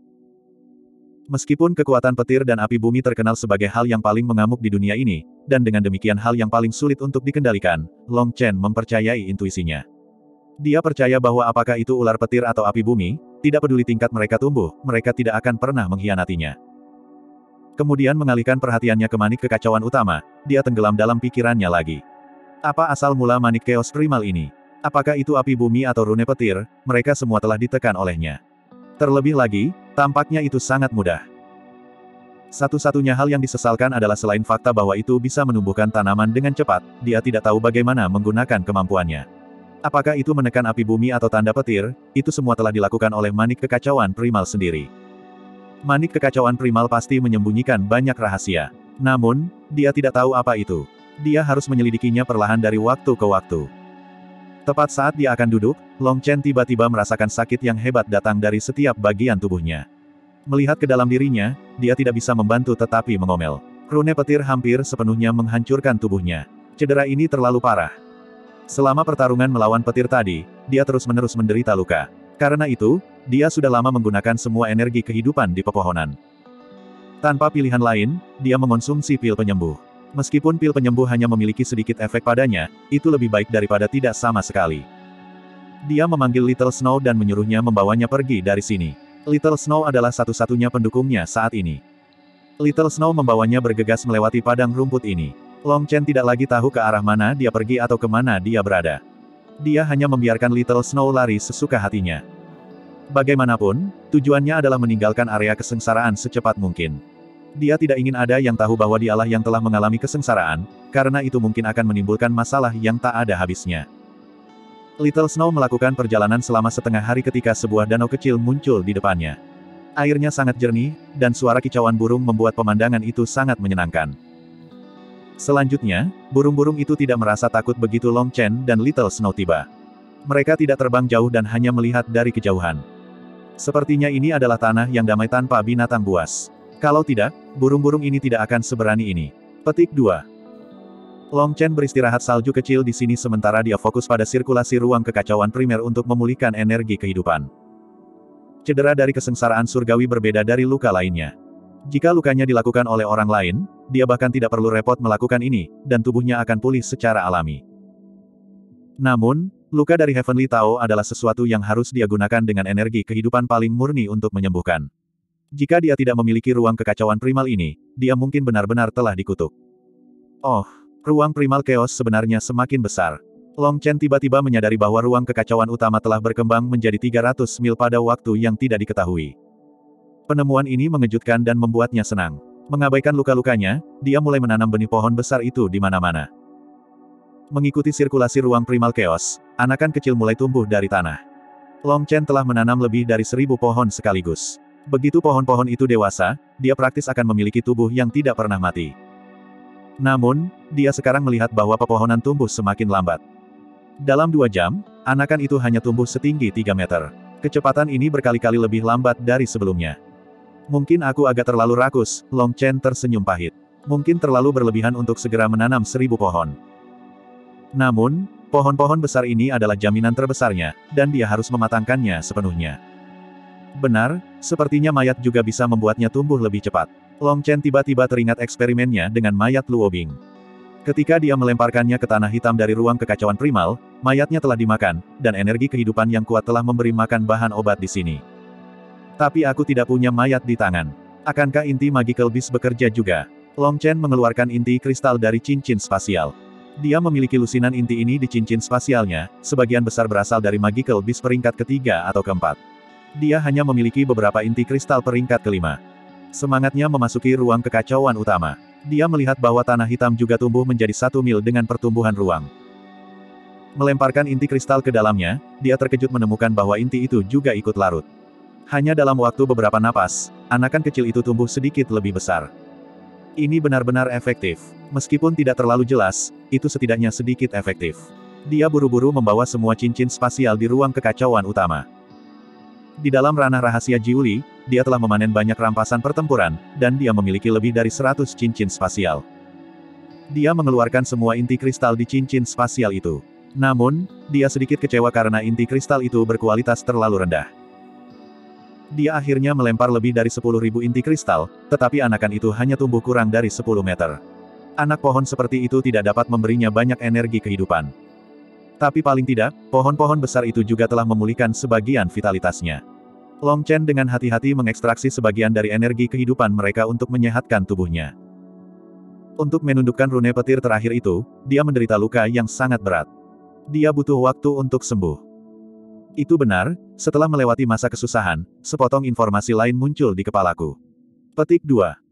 Meskipun kekuatan petir dan api bumi terkenal sebagai hal yang paling mengamuk di dunia ini, dan dengan demikian hal yang paling sulit untuk dikendalikan, Long Chen mempercayai intuisinya. Dia percaya bahwa apakah itu ular petir atau api bumi, tidak peduli tingkat mereka tumbuh, mereka tidak akan pernah mengkhianatinya. Kemudian mengalihkan perhatiannya ke manik kekacauan utama, dia tenggelam dalam pikirannya lagi. Apa asal mula manik Chaos Primal ini? Apakah itu api bumi atau rune petir, mereka semua telah ditekan olehnya. Terlebih lagi, tampaknya itu sangat mudah. Satu-satunya hal yang disesalkan adalah selain fakta bahwa itu bisa menumbuhkan tanaman dengan cepat, dia tidak tahu bagaimana menggunakan kemampuannya. Apakah itu menekan api bumi atau tanda petir, itu semua telah dilakukan oleh manik kekacauan primal sendiri. Manik kekacauan primal pasti menyembunyikan banyak rahasia. Namun, dia tidak tahu apa itu. Dia harus menyelidikinya perlahan dari waktu ke waktu. Tepat saat dia akan duduk, Long Chen tiba-tiba merasakan sakit yang hebat datang dari setiap bagian tubuhnya. Melihat ke dalam dirinya, dia tidak bisa membantu tetapi mengomel. Rune petir hampir sepenuhnya menghancurkan tubuhnya. Cedera ini terlalu parah. Selama pertarungan melawan petir tadi, dia terus-menerus menderita luka. Karena itu, dia sudah lama menggunakan semua energi kehidupan di pepohonan. Tanpa pilihan lain, dia mengonsumsi pil penyembuh. Meskipun pil penyembuh hanya memiliki sedikit efek padanya, itu lebih baik daripada tidak sama sekali. Dia memanggil Little Snow dan menyuruhnya membawanya pergi dari sini. Little Snow adalah satu-satunya pendukungnya saat ini. Little Snow membawanya bergegas melewati padang rumput ini. Long Chen tidak lagi tahu ke arah mana dia pergi atau kemana dia berada. Dia hanya membiarkan Little Snow lari sesuka hatinya. Bagaimanapun, tujuannya adalah meninggalkan area kesengsaraan secepat mungkin. Dia tidak ingin ada yang tahu bahwa dialah yang telah mengalami kesengsaraan, karena itu mungkin akan menimbulkan masalah yang tak ada habisnya. Little Snow melakukan perjalanan selama setengah hari ketika sebuah danau kecil muncul di depannya. Airnya sangat jernih, dan suara kicauan burung membuat pemandangan itu sangat menyenangkan. Selanjutnya, burung-burung itu tidak merasa takut begitu Long Chen dan Little Snow tiba. Mereka tidak terbang jauh dan hanya melihat dari kejauhan. Sepertinya ini adalah tanah yang damai tanpa binatang buas. Kalau tidak, burung-burung ini tidak akan seberani ini. Petik 2. Long Chen beristirahat salju kecil di sini sementara dia fokus pada sirkulasi ruang kekacauan primer untuk memulihkan energi kehidupan. Cedera dari kesengsaraan surgawi berbeda dari luka lainnya. Jika lukanya dilakukan oleh orang lain, dia bahkan tidak perlu repot melakukan ini, dan tubuhnya akan pulih secara alami. Namun, luka dari Heavenly Tao adalah sesuatu yang harus dia gunakan dengan energi kehidupan paling murni untuk menyembuhkan. Jika dia tidak memiliki ruang kekacauan primal ini, dia mungkin benar-benar telah dikutuk. Oh, ruang primal chaos sebenarnya semakin besar. Long Chen tiba-tiba menyadari bahwa ruang kekacauan utama telah berkembang menjadi 300 mil pada waktu yang tidak diketahui. Penemuan ini mengejutkan dan membuatnya senang. Mengabaikan luka-lukanya, dia mulai menanam benih pohon besar itu di mana-mana. Mengikuti sirkulasi ruang primal chaos, anakan kecil mulai tumbuh dari tanah. Long Chen telah menanam lebih dari 1000 pohon sekaligus. Begitu pohon-pohon itu dewasa, dia praktis akan memiliki tubuh yang tidak pernah mati. Namun, dia sekarang melihat bahwa pepohonan tumbuh semakin lambat. Dalam 2 jam, anakan itu hanya tumbuh setinggi 3 meter. Kecepatan ini berkali-kali lebih lambat dari sebelumnya. Mungkin aku agak terlalu rakus, Long Chen tersenyum pahit. Mungkin terlalu berlebihan untuk segera menanam 1000 pohon. Namun, pohon-pohon besar ini adalah jaminan terbesarnya, dan dia harus mematangkannya sepenuhnya. Benar, sepertinya mayat juga bisa membuatnya tumbuh lebih cepat. Long Chen tiba-tiba teringat eksperimennya dengan mayat Luo Bing. Ketika dia melemparkannya ke tanah hitam dari ruang kekacauan primal, mayatnya telah dimakan, dan energi kehidupan yang kuat telah memberi makan bahan obat di sini. Tapi aku tidak punya mayat di tangan. Akankah inti Magical Beast bekerja juga? Long Chen mengeluarkan inti kristal dari cincin spasial. Dia memiliki lusinan inti ini di cincin spasialnya, sebagian besar berasal dari Magical Beast peringkat ketiga atau keempat. Dia hanya memiliki beberapa inti kristal peringkat kelima. Semangatnya memasuki ruang kekacauan utama. Dia melihat bahwa tanah hitam juga tumbuh menjadi 1 mil dengan pertumbuhan ruang. Melemparkan inti kristal ke dalamnya, dia terkejut menemukan bahwa inti itu juga ikut larut. Hanya dalam waktu beberapa napas, anakan kecil itu tumbuh sedikit lebih besar. Ini benar-benar efektif. Meskipun tidak terlalu jelas, itu setidaknya sedikit efektif. Dia buru-buru membawa semua cincin spasial di ruang kekacauan utama. Di dalam ranah rahasia Jiuli, dia telah memanen banyak rampasan pertempuran, dan dia memiliki lebih dari 100 cincin spasial. Dia mengeluarkan semua inti kristal di cincin spasial itu. Namun, dia sedikit kecewa karena inti kristal itu berkualitas terlalu rendah. Dia akhirnya melempar lebih dari 10.000 inti kristal, tetapi anakan itu hanya tumbuh kurang dari 10 meter. Anak pohon seperti itu tidak dapat memberinya banyak energi kehidupan. Tapi paling tidak, pohon-pohon besar itu juga telah memulihkan sebagian vitalitasnya. Long Chen dengan hati-hati mengekstraksi sebagian dari energi kehidupan mereka untuk menyehatkan tubuhnya. Untuk menundukkan rune petir terakhir itu, dia menderita luka yang sangat berat. Dia butuh waktu untuk sembuh. Itu benar, setelah melewati masa kesusahan, sepotong informasi lain muncul di kepalaku. Petik 2.